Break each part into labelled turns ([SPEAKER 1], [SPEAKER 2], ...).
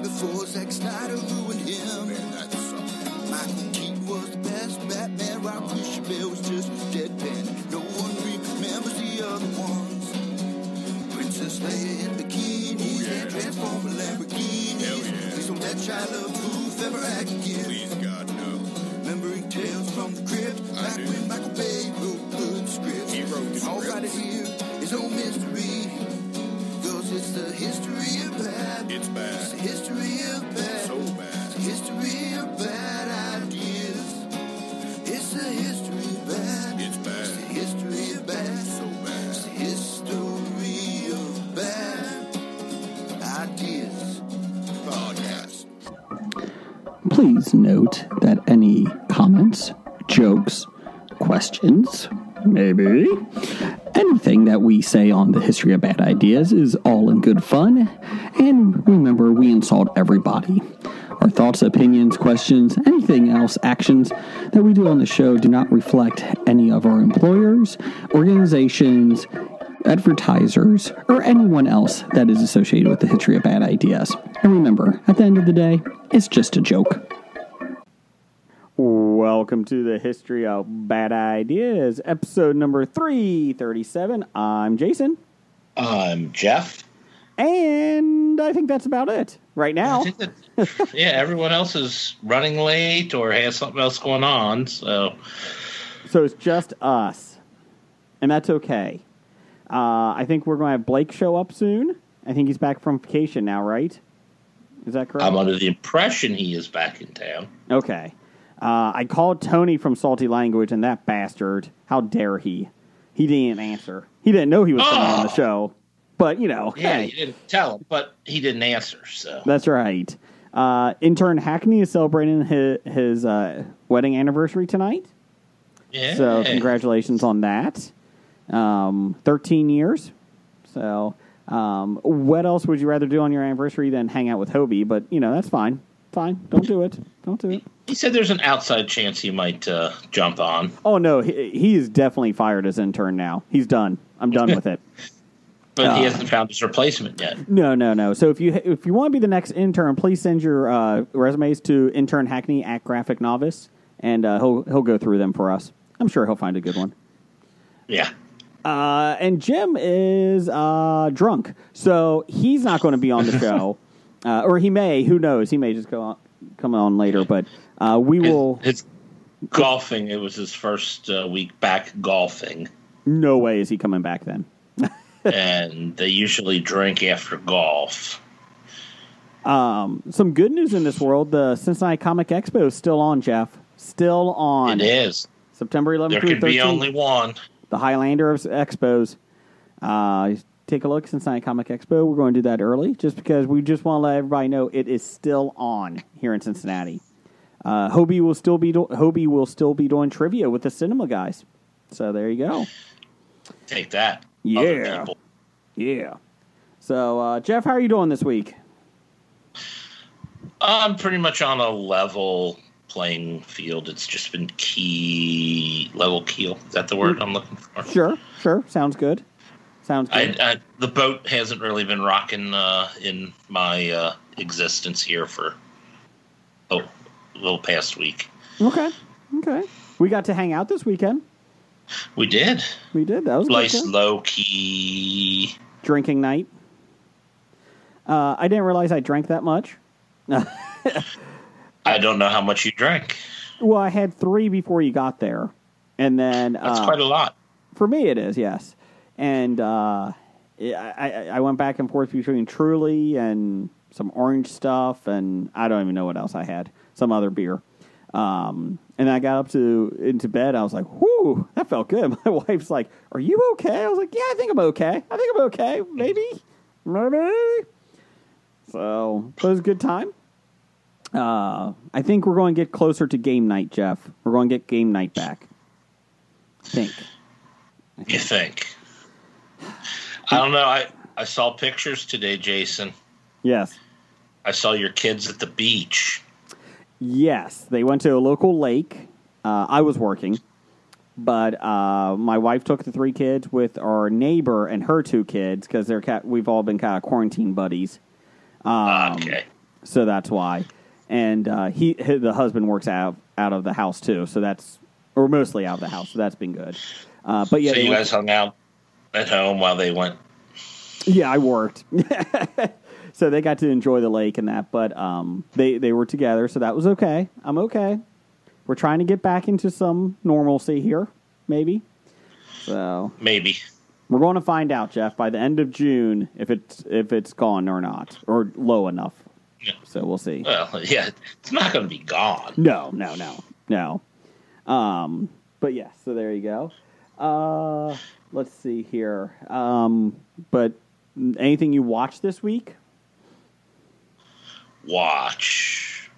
[SPEAKER 1] before Zack Snyder ruined him. Man, that sucked. Michael Keaton was the best Batman, while Christian Bale was just deadpan. No one remembers the other ones. Princess Leia in bikinis and Transformer Lamborghinis. Please don't let Shia LaBeouf ever act again. Please, God, no. Remembering Tales from the Crypt, back when Michael Bay wrote good scripts. He wrote the all right here is no mystery, cause it's the history of bad. It's bad. It's the history of bad. So bad. It's the history of bad ideas. It's the history of bad. It's bad. It's the history of bad. So bad. It's the history of bad ideas. Podcast.
[SPEAKER 2] Please note that any comments, jokes, questions, maybe anything that we say on the history of bad ideas is all in good fun. And remember, we insult everybody. Our thoughts, opinions, questions, anything else, actions that we do on the show do not reflect any of our employers, organizations, advertisers, or anyone else that is associated with the history of bad ideas. And remember, at the end of the day, it's just a joke. Welcome to the History of Bad Ideas, episode number 337. I'm Jason.
[SPEAKER 3] I'm Jeff.
[SPEAKER 2] And I think that's about it right now.
[SPEAKER 3] I think that, yeah, everyone else is running late or has something else going on. So
[SPEAKER 2] it's just us. And that's okay. I think we're going to have Blake show up soon. I think he's back from vacation now, right? Is that correct?
[SPEAKER 3] I'm under the impression he is back in town.
[SPEAKER 2] Okay. I called Tony from Salty Language, and that bastard, how dare he? He didn't answer. He didn't know he was coming on the show. But, you know,
[SPEAKER 3] yeah,
[SPEAKER 2] hey.
[SPEAKER 3] you didn't tell him, but he didn't answer. So
[SPEAKER 2] that's right. Intern Hackney is celebrating his wedding anniversary tonight.
[SPEAKER 3] Yeah.
[SPEAKER 2] So congratulations on that. 13 years. So what else would you rather do on your anniversary than hang out with Hobie? But, you know, that's fine. Fine. Don't do it. Don't do it.
[SPEAKER 3] He said there's an outside chance he might jump on.
[SPEAKER 2] Oh, no. He is definitely fired as intern now. He's done. I'm done with it.
[SPEAKER 3] But he hasn't found his replacement yet.
[SPEAKER 2] No. So if you want to be the next intern, please send your resumes to intern Hackney at Graphic Novice, and he'll go through them for us. I'm sure he'll find a good one.
[SPEAKER 3] Yeah.
[SPEAKER 2] And Jim is drunk, so he's not going to be on the show. Or he may. Who knows? He may just come on later. But we will.
[SPEAKER 3] His golfing. It was his first week back golfing.
[SPEAKER 2] No way is he coming back then.
[SPEAKER 3] And they usually drink after golf.
[SPEAKER 2] Some good news in this world. The Cincinnati Comic Expo is still on, Jeff. Still on.
[SPEAKER 3] It is.
[SPEAKER 2] September 11th
[SPEAKER 3] there
[SPEAKER 2] through 13th.
[SPEAKER 3] There could be only one.
[SPEAKER 2] The Highlander of Expos. Take a look, Cincinnati Comic Expo. We're going to do that early just because we just want to let everybody know it is still on here in Cincinnati. Hobie will still be doing trivia with the cinema guys. So there you go.
[SPEAKER 3] Take that.
[SPEAKER 2] Yeah. Yeah. So, Jeff, how are you doing this week?
[SPEAKER 3] I'm pretty much on a level playing field. It's just been level keel. Is that the word I'm looking for?
[SPEAKER 2] Sure. Sounds good.
[SPEAKER 3] The boat hasn't really been rocking in my existence here for a little past week.
[SPEAKER 2] Okay. We got to hang out this weekend.
[SPEAKER 3] We did.
[SPEAKER 2] That was
[SPEAKER 3] nice, low key
[SPEAKER 2] drinking night. I didn't realize I drank that much.
[SPEAKER 3] I don't know how much you drank.
[SPEAKER 2] Well, I had 3 before you got there, and then
[SPEAKER 3] that's quite a lot.
[SPEAKER 2] For me, it is, yes. And I went back and forth between Truly and some orange stuff, and I don't even know what else I had. Some other beer. And I got into bed. I was like, whoo, that felt good. My wife's like, are you okay? I was like, yeah, I think I'm okay. Maybe. So, it was a good time. I think we're going to get closer to game night, Jeff. We're going to get game night back. I think.
[SPEAKER 3] You think? I don't know. I saw pictures today, Jason.
[SPEAKER 2] Yes.
[SPEAKER 3] I saw your kids at the beach.
[SPEAKER 2] Yes, they went to a local lake. I was working, but my wife took the 3 kids with our neighbor and her 2 kids because we've all been kind of quarantine buddies.
[SPEAKER 3] Okay.
[SPEAKER 2] so that's why. And the husband works out of the house too, so or mostly out of the house, so that's been good. But yeah,
[SPEAKER 3] so you guys hung out at home while they went.
[SPEAKER 2] Yeah, I worked, so they got to enjoy the lake and that. But they were together, so that was okay. I'm okay. We're trying to get back into some normalcy here, maybe. So
[SPEAKER 3] maybe
[SPEAKER 2] we're going to find out, Jeff, by the end of June if it's gone or not, or low enough.
[SPEAKER 3] Yeah.
[SPEAKER 2] So we'll see.
[SPEAKER 3] Well, yeah, it's not going to be gone.
[SPEAKER 2] No. But yeah, so there you go. Let's see here. But anything you watched this week?
[SPEAKER 3] Watch?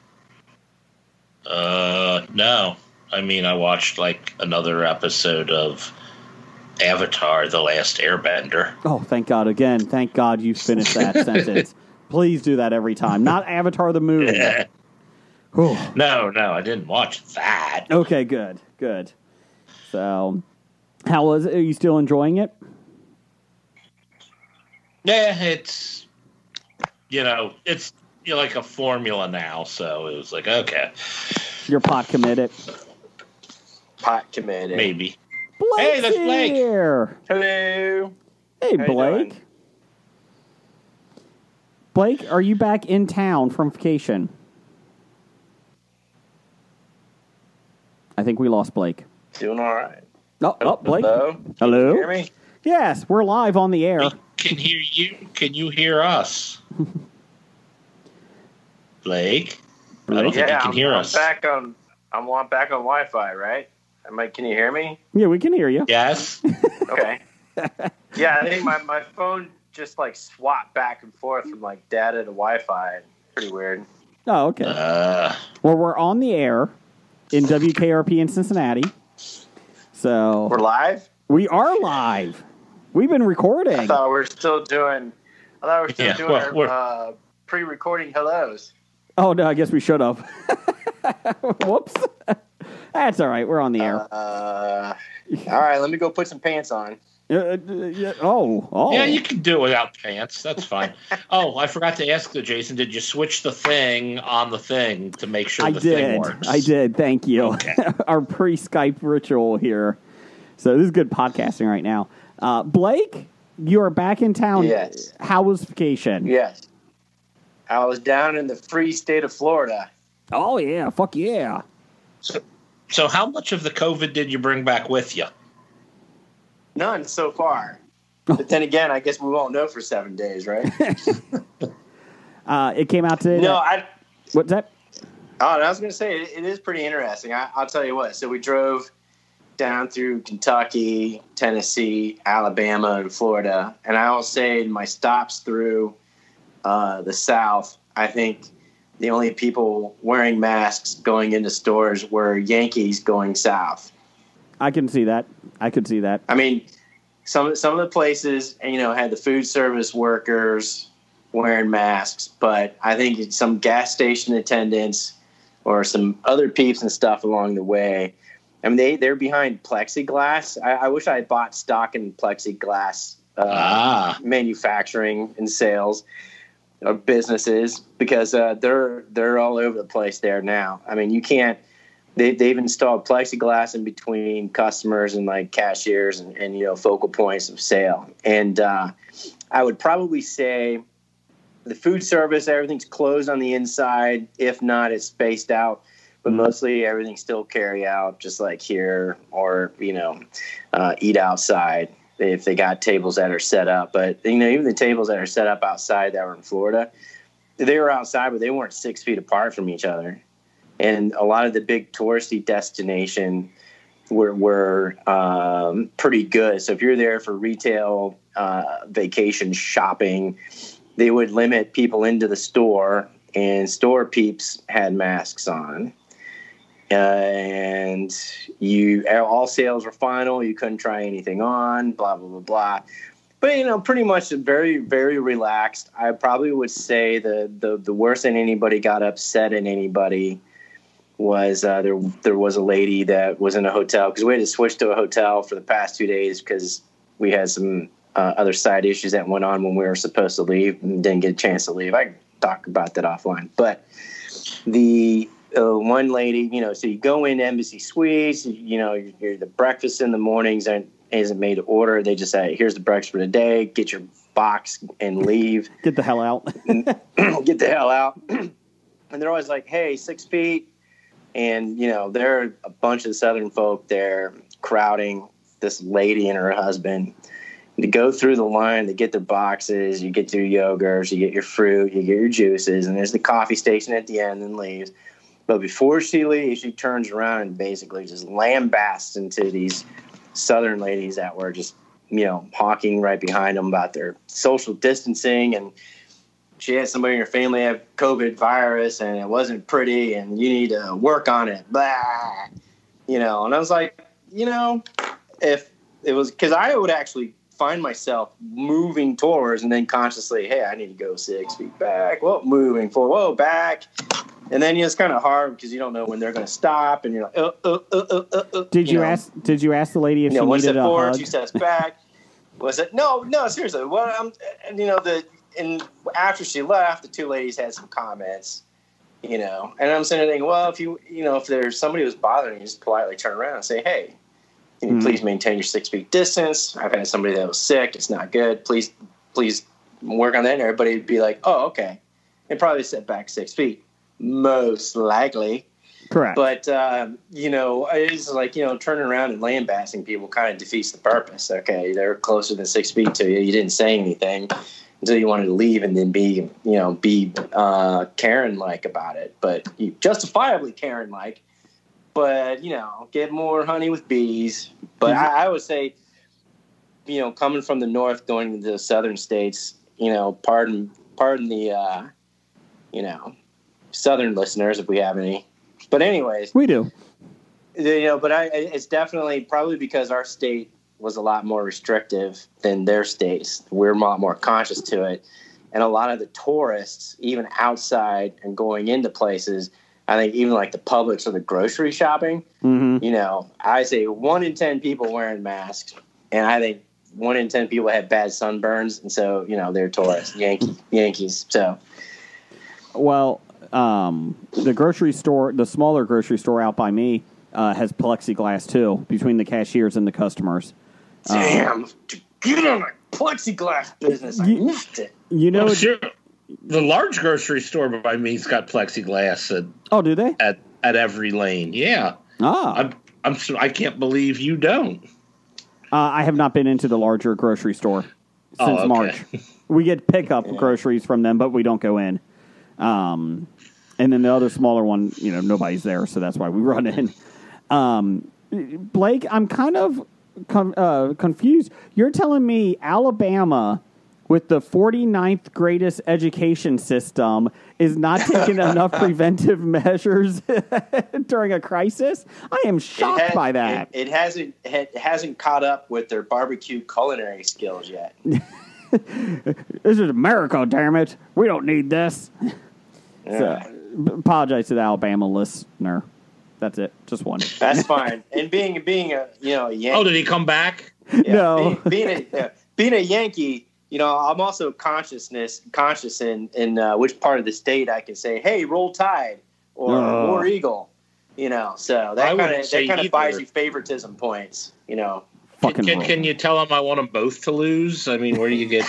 [SPEAKER 3] No. I mean, I watched like another episode of Avatar: The Last Airbender.
[SPEAKER 2] Oh, thank God! Again, thank God you finished that sentence. Please do that every time. Not Avatar the movie.
[SPEAKER 3] No, I didn't watch that.
[SPEAKER 2] Okay, good. So, how was it? Are you still enjoying it?
[SPEAKER 3] Yeah, it's like a formula now. So it was like, okay,
[SPEAKER 2] you're pot committed.
[SPEAKER 3] Maybe.
[SPEAKER 2] Blake's
[SPEAKER 3] hey, that's Blake.
[SPEAKER 2] Here.
[SPEAKER 4] Hello.
[SPEAKER 2] Hey,
[SPEAKER 4] How
[SPEAKER 2] Blake. Blake, are you back in town from vacation? I think we lost Blake.
[SPEAKER 4] Doing all right.
[SPEAKER 2] Oh, Blake.
[SPEAKER 4] Hello?
[SPEAKER 2] Hello?
[SPEAKER 4] Can you hear me?
[SPEAKER 2] Yes, we're live on the air.
[SPEAKER 3] We can hear you. Can you hear us? Blake? I don't think you can hear us.
[SPEAKER 4] I'm back on Wi-Fi, right? Can you hear me?
[SPEAKER 2] Yeah, we can hear you.
[SPEAKER 3] Yes.
[SPEAKER 4] Okay. Yeah, I think my phone just like swapped back and forth from like data to Wi-Fi. Pretty weird.
[SPEAKER 2] Oh, okay. Well, we're on the air in WKRP in Cincinnati. So
[SPEAKER 4] we're live?
[SPEAKER 2] We are live. We've been recording.
[SPEAKER 4] I thought we were still doing our pre-recording hellos.
[SPEAKER 2] Oh, no, I guess we should have. Whoops. That's all right. We're on the air.
[SPEAKER 4] All right, let me go put some pants on.
[SPEAKER 2] Yeah.
[SPEAKER 3] Yeah, you can do it without pants. That's fine. Oh, I forgot to ask you, Jason, did you switch the thing on the thing to make sure thing works?
[SPEAKER 2] I did. Thank you.
[SPEAKER 3] Okay.
[SPEAKER 2] Our pre-Skype ritual here. So this is good podcasting right now. Blake, you are back in town.
[SPEAKER 4] Yes.
[SPEAKER 2] How was vacation?
[SPEAKER 4] Yes. I was down in the free state of Florida.
[SPEAKER 2] Oh, yeah. Fuck yeah.
[SPEAKER 3] So how much of the COVID did you bring back with you?
[SPEAKER 4] None so far. But then again, I guess we won't know for 7 days, right?
[SPEAKER 2] It came out today.
[SPEAKER 4] No,
[SPEAKER 2] What's that?
[SPEAKER 4] Oh, and I was going to say, it is pretty interesting. I'll tell you what. So we drove down through Kentucky, Tennessee, Alabama, and Florida. And I will say in my stops through the South, I think the only people wearing masks going into stores were Yankees going south.
[SPEAKER 2] I can see that. I could see that.
[SPEAKER 4] I mean, some of the places, had the food service workers wearing masks, but I think some gas station attendants or some other peeps and stuff along the way. I mean, they're behind plexiglass. I wish I had bought stock in plexiglass manufacturing and sales of businesses because they're all over the place there now. I mean, you can't. They've installed plexiglass in between customers and like cashiers and focal points of sale. And I would probably say the food service, everything's closed on the inside. If not, it's spaced out. But mostly everything's still carry out, just like here, or eat outside if they got tables that are set up. But even the tables that are set up outside that were in Florida, they were outside, but they weren't 6 feet apart from each other. And a lot of the big touristy destinations were pretty good. So if you're there for retail, vacation shopping, they would limit people into the store, and store peeps had masks on. And all sales were final. You couldn't try anything on, blah, blah, blah, blah. But, pretty much very, very relaxed. I probably would say the worst that anybody got upset at anybody was there was a lady that was in a hotel because we had to switch to a hotel for the past 2 days because we had some other side issues that went on when we were supposed to leave and didn't get a chance to leave. I talk about that offline. But the one lady, so you go into Embassy Suites, you're the breakfast in the mornings isn't made to order. They just say, here's the breakfast for the day. Get your box and leave.
[SPEAKER 2] Get the hell out.
[SPEAKER 4] Get the hell out. And they're always like, hey, 6 feet. And, there are a bunch of Southern folk there crowding this lady and her husband to go through the line to get their boxes. You get your yogurts, you get your fruit, you get your juices, and there's the coffee station at the end and leaves. But before she leaves, she turns around and basically just lambasts into these Southern ladies that were just, hawking right behind them about their social distancing. And she had somebody in her family have COVID virus and it wasn't pretty and you need to work on it. Blah. And I was like, if it was, because I would actually find myself moving towards and then consciously, hey, I need to go 6 feet back. Well, moving forward. Whoa, back. And then it's kind of hard because you don't know when they're going to stop, and you're like,
[SPEAKER 2] Did you ask the lady if she
[SPEAKER 4] one
[SPEAKER 2] needed
[SPEAKER 4] step
[SPEAKER 2] a
[SPEAKER 4] forward,
[SPEAKER 2] hug?
[SPEAKER 4] 2 steps back? Was it no? Seriously. Well, and after she left, the two ladies had some comments, and I'm sitting there thinking, well, if there's somebody who's bothering you, just politely turn around and say, hey, can you please maintain your 6 feet distance? I've had somebody that was sick. It's not good. Please work on that. And everybody would be like, oh, okay, and probably step back 6 feet. Most likely.
[SPEAKER 2] Correct.
[SPEAKER 4] But, it's like, turning around and lambasting people kind of defeats the purpose. Okay, they're closer than 6 feet to you. You didn't say anything until you wanted to leave and then be Karen-like about it. But you justifiably Karen-like. But, get more honey with bees. But I would say, coming from the north going to the southern states, pardon the, Southern listeners, if we have any. But anyways.
[SPEAKER 2] We do.
[SPEAKER 4] But it's definitely probably because our state was a lot more restrictive than their states. We're a lot more conscious to it. And a lot of the tourists, even outside and going into places, I think even like the Publix or the grocery shopping, I say 1 in 10 people wearing masks. And I think 1 in 10 people had bad sunburns. And so, they're tourists, Yankees. So.
[SPEAKER 2] Well, the grocery store, the smaller grocery store out by me, has plexiglass too between the cashiers and the customers.
[SPEAKER 4] Damn, get on a plexiglass business. I missed it.
[SPEAKER 3] Sure. The large grocery store by me's got plexiglass.
[SPEAKER 2] Oh, do they?
[SPEAKER 3] At every lane, yeah. I can't believe you don't.
[SPEAKER 2] I have not been into the larger grocery store since March. We get pickup groceries from them, but we don't go in. And then the other smaller one, nobody's there, so that's why we run in. Blake, I'm kind of confused. You're telling me Alabama, with the 49th greatest education system, is not taking enough preventive measures during a crisis? I am shocked by that.
[SPEAKER 4] It hasn't caught up with their barbecue culinary skills yet.
[SPEAKER 2] This is America, damn it. We don't need this.
[SPEAKER 4] Yeah.
[SPEAKER 2] So, apologize to the Alabama listener. That's it. Just one.
[SPEAKER 4] That's fine. And being a Yankee.
[SPEAKER 3] Oh, did he come back?
[SPEAKER 4] Yeah,
[SPEAKER 2] no.
[SPEAKER 4] Being a Yankee, I'm also conscious in which part of the state I can say, hey, roll Tide or War Eagle. So that kind of buys you favoritism points.
[SPEAKER 3] Can you tell them I want them both to lose? I mean, where do you get?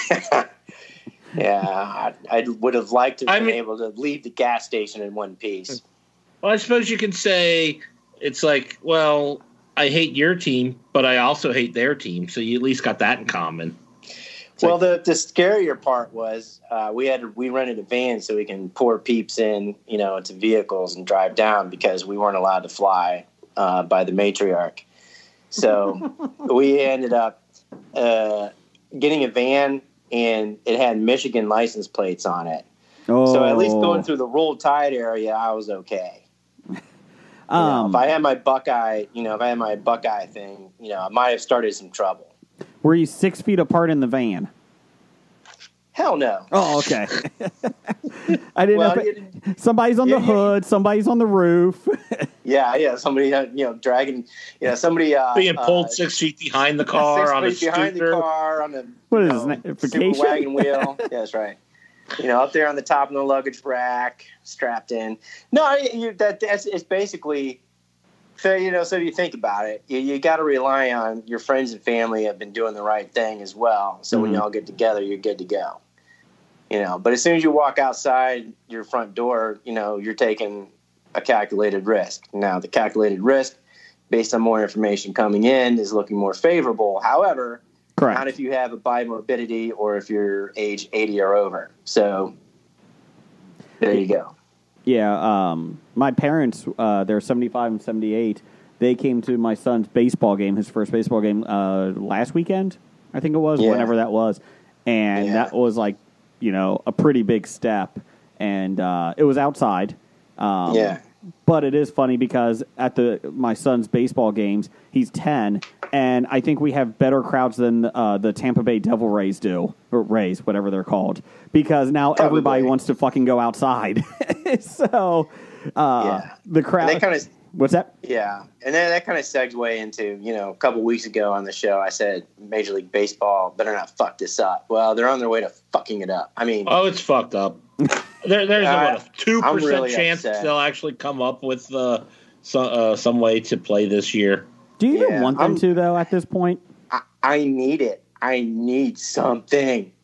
[SPEAKER 4] Yeah, I would have liked to have been able to leave the gas station in one piece.
[SPEAKER 3] Well, I suppose you can say it's like, well, I hate your team, but I also hate their team, so you at least got that in common.
[SPEAKER 4] Well, the scarier part was we rented a van so we can pour peeps in, into vehicles and drive down because we weren't allowed to fly by the matriarch. So we ended up getting a van. And it had Michigan license plates on it. Oh. So at least going through the Roll Tide area, I was okay. If I had my Buckeye, thing, I might have started some trouble.
[SPEAKER 2] Were you 6 feet apart in the van?
[SPEAKER 4] Hell no.
[SPEAKER 2] Oh, okay. I didn't know. Somebody's on the hood. Somebody's on the roof.
[SPEAKER 4] Yeah. Somebody, dragging. Yeah, somebody
[SPEAKER 3] being pulled 6 feet behind the car on a scooter.
[SPEAKER 4] Behind the car on a
[SPEAKER 2] what is it?
[SPEAKER 4] super wagon wheel. Yeah, that's right. Up there on the top of the luggage rack, strapped in. No, that's it's basically. So so if you think about it, you got to rely on your friends and family have been doing the right thing as well. So when you all get together, you're good to go. But as soon as you walk outside your front door, you're taking a calculated risk. Now, the calculated risk, based on more information coming in, is looking more favorable. However,
[SPEAKER 2] correct.
[SPEAKER 4] Not if you have a bimorbidity or if you're age 80 or over. So there you go.
[SPEAKER 2] Yeah, my parents, they're 75 and 78. They came to my son's baseball game, his first baseball game, last weekend, I think it was, whenever that was. And that was like, a pretty big step. And it was outside. But it is funny because at my son's baseball games, he's 10, and I think we have better crowds than the Tampa Bay Devil Rays do, or Rays, whatever they're called, because now everybody wants to fucking go outside. So the crowd. What's that?
[SPEAKER 4] Yeah, and then that kind of segues into, a couple weeks ago on the show, I said Major League Baseball better not fuck this up. Well, they're on their way to fucking it up. I mean,
[SPEAKER 3] it's fucked up. There's a 2%
[SPEAKER 4] really
[SPEAKER 3] chance
[SPEAKER 4] upset.
[SPEAKER 3] they'll actually come up with some way to play this year.
[SPEAKER 2] Do you even want them to, though, at this point?
[SPEAKER 4] I need it. I need something.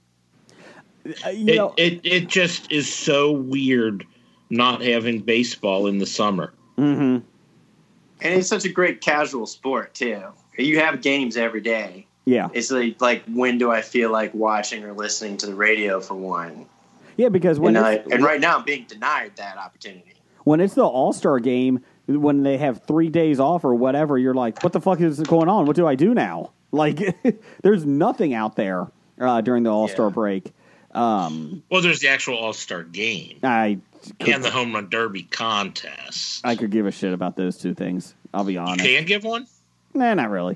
[SPEAKER 3] It just is so weird not having baseball in the summer.
[SPEAKER 2] Mm-hmm.
[SPEAKER 4] And it's such a great casual sport, too. You have games every day.
[SPEAKER 2] Yeah.
[SPEAKER 4] It's like when do I feel like watching or listening to the radio for one?
[SPEAKER 2] Yeah, because
[SPEAKER 4] and right now I'm being denied that opportunity.
[SPEAKER 2] When it's the All-Star game, when they have 3 days off or whatever, you're like, what the fuck is going on? What do I do now? Like, there's nothing out there during the All-Star break.
[SPEAKER 3] Well, there's the actual All-Star game. And the Home Run Derby contest.
[SPEAKER 2] I could give a shit about those two things. I'll be honest.
[SPEAKER 3] You can give one?
[SPEAKER 2] Nah, not really.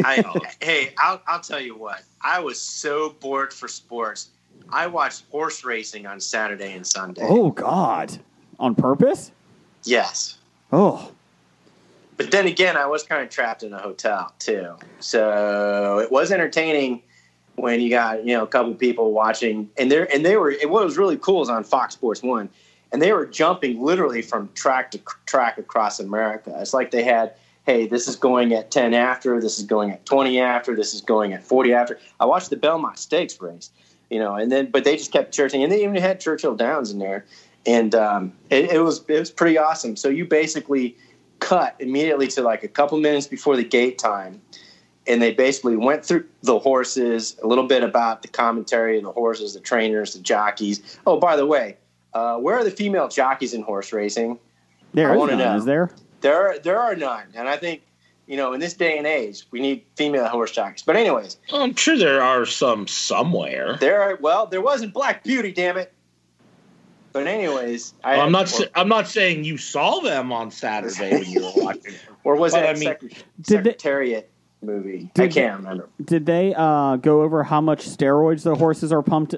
[SPEAKER 4] I'll tell you what. I was so bored for sports. I watched horse racing on Saturday and Sunday.
[SPEAKER 2] Oh, God. On purpose?
[SPEAKER 4] Yes.
[SPEAKER 2] Oh.
[SPEAKER 4] But then again, I was kind of trapped in a hotel, too. So it was entertaining when you got, a couple people watching. And what was really cool is on Fox Sports 1. And they were jumping literally from track to track across America. It's like they had, hey, this is going at 10 after, this is going at 20 after, this is going at 40 after. I watched the Belmont Stakes race, but they just kept churching. And they even had Churchill Downs in there. And it was pretty awesome. So you basically cut immediately to like a couple minutes before the gate time. And they basically went through the horses, a little bit about the commentary of the horses, the trainers, the jockeys. Oh, by the way, where are the female jockeys in horse racing?
[SPEAKER 2] There is none, is there?
[SPEAKER 4] There are none. And I think, in this day and age, we need female horse jockeys. But anyways.
[SPEAKER 3] I'm sure there are some somewhere.
[SPEAKER 4] There wasn't Black Beauty, damn it. But anyways.
[SPEAKER 3] I'm not saying you saw them on Saturday when you were watching.
[SPEAKER 4] Or was it Secretariat movie? I can't remember.
[SPEAKER 2] Did they go over how much steroids the horses are pumped?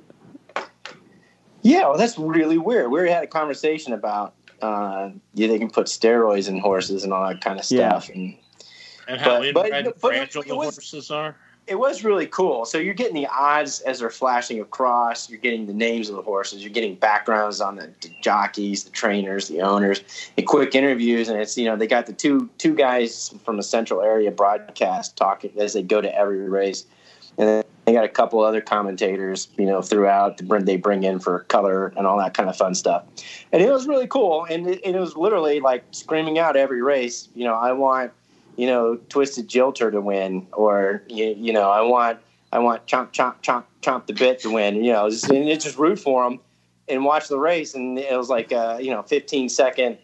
[SPEAKER 4] Yeah, well, that's really weird. We had a conversation about they can put steroids in horses and all that kind of stuff.
[SPEAKER 2] Yeah.
[SPEAKER 3] And how fragile the horses are.
[SPEAKER 4] It was really cool. So you're getting the odds as they're flashing across. You're getting the names of the horses. You're getting backgrounds on the jockeys, the trainers, the owners, and quick interviews. And it's they got the two guys from a central area broadcast talking as they go to every race. And then they got a couple other commentators, throughout. They bring in for color and all that kind of fun stuff. And it was really cool. And it was literally like screaming out every race. I want, Twisted Jilter to win, or I want chomp chomp chomp chomp the bit to win. And just root for them and watch the race. And it was like 15-second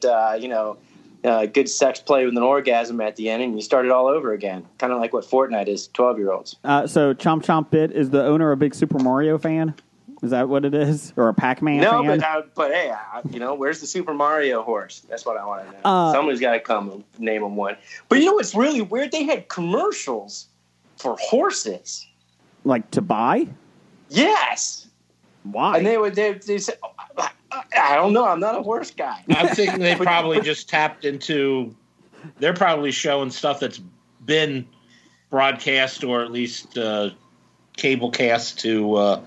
[SPEAKER 4] good sex play with an orgasm at the end, and you start it all over again. Kind of like what Fortnite is, 12-year-olds.
[SPEAKER 2] So Chomp Chomp Bit, is the owner a big Super Mario fan? Is that what it is? Or a Pac-Man fan?
[SPEAKER 4] No, but hey, where's the Super Mario horse? That's what I want to know. Somebody's got to come and name them one. But what's really weird? They had commercials for horses.
[SPEAKER 2] Like to buy?
[SPEAKER 4] Yes.
[SPEAKER 2] Why?
[SPEAKER 4] And they said, I don't know. I'm not a horse guy.
[SPEAKER 3] I'm thinking they probably just tapped into. They're probably showing stuff that's been broadcast or at least cable cast to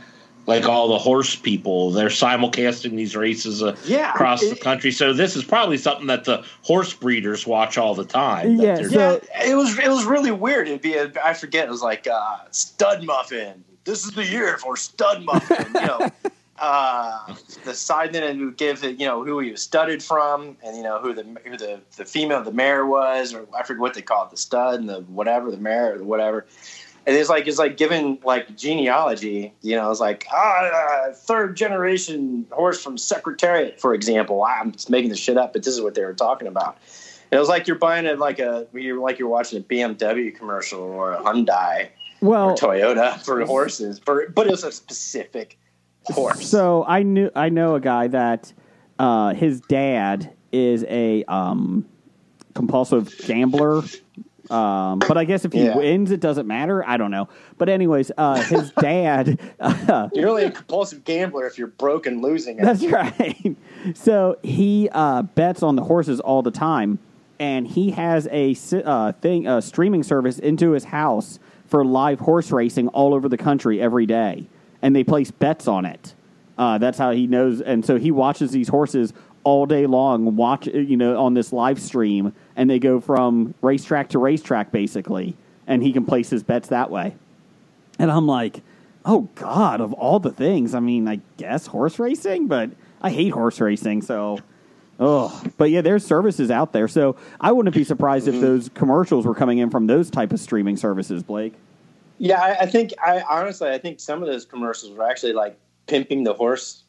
[SPEAKER 3] like all the horse people. They're simulcasting these races across the country. So this is probably something that the horse breeders watch all the time.
[SPEAKER 2] Yeah,
[SPEAKER 4] it was really weird. It'd be I forget. It was like Stud Muffin. This is the year for Stud Muffin. The side then it would give it, who he was studded from, and who the female, the mare was, or I forget what they call it, the stud and the whatever, the mare or whatever. And it's like giving like genealogy. It's like third generation horse from Secretariat, for example. I'm just making this shit up, but this is what they were talking about. And it was like you're buying it you're watching a BMW commercial or a Hyundai or Toyota for horses, but it was a specific horse.
[SPEAKER 2] So I know a guy that his dad is a compulsive gambler. But I guess if he wins, it doesn't matter. I don't know. But anyways, his dad...
[SPEAKER 4] You're only a compulsive gambler if you're broke and losing it.
[SPEAKER 2] That's right. So he bets on the horses all the time, and he has a streaming service into his house for live horse racing all over the country every day, and they place bets on it. That's how he knows, and so he watches these horses all day long, on this live stream, and they go from racetrack to racetrack, basically, and he can place his bets that way. And I'm like, oh, God, of all the things, I mean, I guess horse racing, but I hate horse racing, so, But, yeah, there's services out there, so I wouldn't be surprised if those commercials were coming in from those type of streaming services, Blake.
[SPEAKER 4] Yeah, I think some of those commercials were actually, like, pimping the horse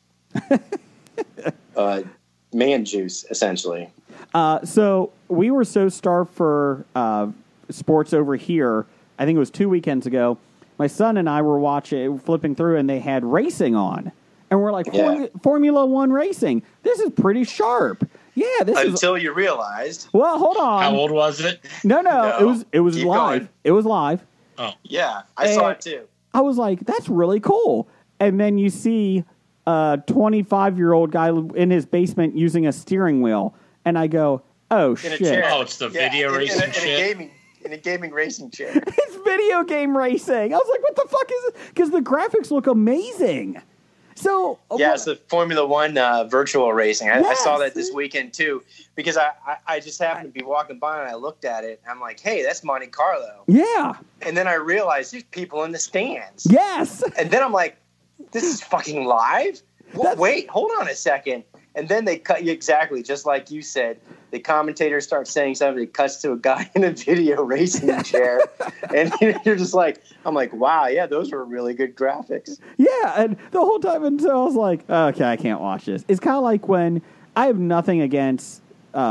[SPEAKER 4] man juice, essentially.
[SPEAKER 2] So we were so starved for sports over here. I think it was 2 weekends ago. My son and I were flipping through, and they had racing on, and we're like, Formula One racing. This is pretty sharp. Yeah,
[SPEAKER 4] until you realized.
[SPEAKER 2] Well, hold on.
[SPEAKER 3] How old was it?
[SPEAKER 2] No. It was live.
[SPEAKER 4] Going.
[SPEAKER 2] It was live.
[SPEAKER 3] Oh,
[SPEAKER 4] yeah, I saw it too.
[SPEAKER 2] I was like, that's really cool. And then you see a 25-year-old guy in his basement using a steering wheel. And I go, oh, shit.
[SPEAKER 3] Oh, it's the video racing shit?
[SPEAKER 4] In a gaming racing chair.
[SPEAKER 2] It's video game racing. I was like, what the fuck is this? Because the graphics look amazing. So
[SPEAKER 4] it's the Formula One virtual racing. I saw that this weekend, too, because I just happened to be walking by, and I looked at it, and I'm like, hey, that's Monte Carlo.
[SPEAKER 2] Yeah.
[SPEAKER 4] And then I realized there's people in the stands.
[SPEAKER 2] Yes.
[SPEAKER 4] And then I'm like, this is fucking live? Wait, hold on a second. And then they cut you exactly, just like you said. The commentator starts saying something. It cuts to a guy in a video racing chair. And you're just like, I'm like, wow, yeah, those were really good graphics.
[SPEAKER 2] Yeah, and the whole time until I was like, okay, I can't watch this. It's kind of like when I have nothing against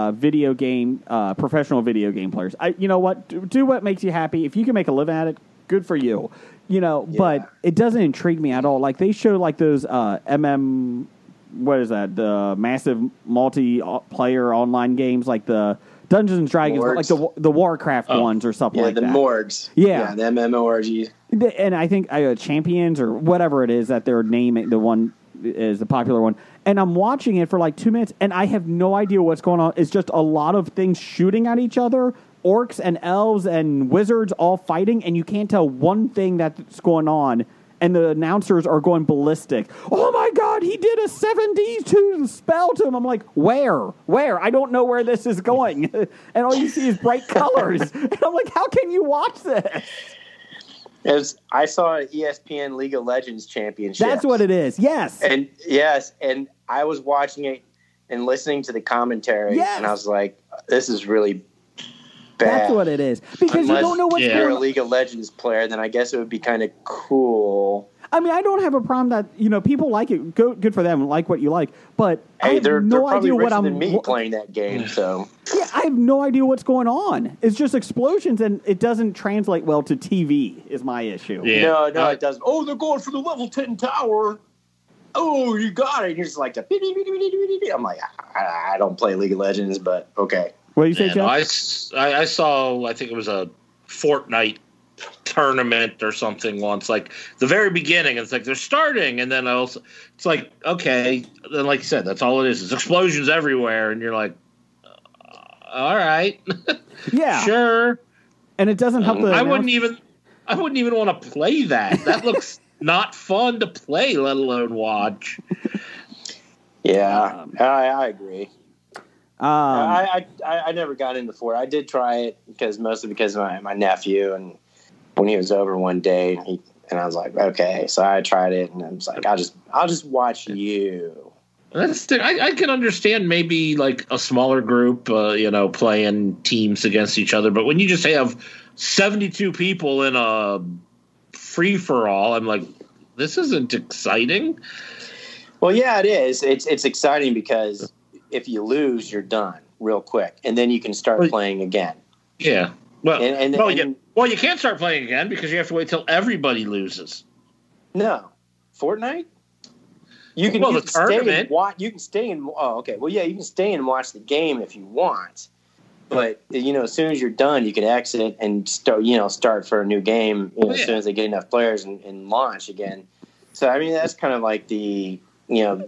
[SPEAKER 2] professional video game players. You know what? Do what makes you happy. If you can make a living at it, good for you. But it doesn't intrigue me at all. Like they show like those what is that? The massive multiplayer online games, like the Dungeons and Dragons, like the Warcraft ones or something like that.
[SPEAKER 4] Yeah, the Morgs.
[SPEAKER 2] Yeah,
[SPEAKER 4] the MMORG.
[SPEAKER 2] And I think Champions or whatever it is that they're naming, the one is the popular one. And I'm watching it for like 2 minutes, and I have no idea what's going on. It's just a lot of things shooting at each other. Orcs and elves and wizards all fighting, and you can't tell one thing that's going on. And the announcers are going ballistic. Oh, my God, he did a 72 spell to him. I'm like, where? I don't know where this is going. And all you see is bright colors. And I'm like, how can you watch this?
[SPEAKER 4] I saw an ESPN League of Legends championship.
[SPEAKER 2] That's what it is, yes.
[SPEAKER 4] And I was watching it and listening to the commentary, and I was like, this is really bad.
[SPEAKER 2] That's what it is. Because you don't know what's going on.
[SPEAKER 4] If you're a League of Legends player, then I guess it would be kind of cool.
[SPEAKER 2] I mean, I don't have a problem that, people like it. Good for them, like what you like. But I have no idea what I'm...
[SPEAKER 4] than me playing that game, so...
[SPEAKER 2] Yeah, I have no idea what's going on. It's just explosions, and it doesn't translate well to TV, is my issue.
[SPEAKER 4] Yeah. No, it doesn't. Oh, they're going for the level 10 tower. Oh, you got it. And you're just like... I'm like, I don't play League of Legends, but okay.
[SPEAKER 2] What do you say, Jeff?
[SPEAKER 3] I saw, I think it was a Fortnite tournament or something once, like the very beginning. It's like they're starting, and then it's like, okay. Then, like you said, that's all it is. It's explosions everywhere, and you're like, all right.
[SPEAKER 2] Yeah.
[SPEAKER 3] Sure.
[SPEAKER 2] And it doesn't help
[SPEAKER 3] I wouldn't even want to play that. That looks not fun to play, let alone watch.
[SPEAKER 4] Yeah, I agree. I never got into Fort. I did try it mostly because of my nephew, and when he was over one day, and I was like, okay, so I tried it, and I was like, I'll just watch you.
[SPEAKER 3] I can understand maybe like a smaller group, playing teams against each other, but when you just have 72 people in a free for all, I'm like, this isn't exciting.
[SPEAKER 4] Well, yeah, it is. It's exciting because if you lose, you're done real quick, and then you can start playing again.
[SPEAKER 3] Yeah. Well, you can't start playing again because you have to wait till everybody loses.
[SPEAKER 4] No, Fortnite. You can stay and oh, okay. Well, yeah, you can stay and watch the game if you want, but as soon as you're done, you can exit and start for a new game. As soon as they get enough players and launch again. So I mean, that's kind of like the for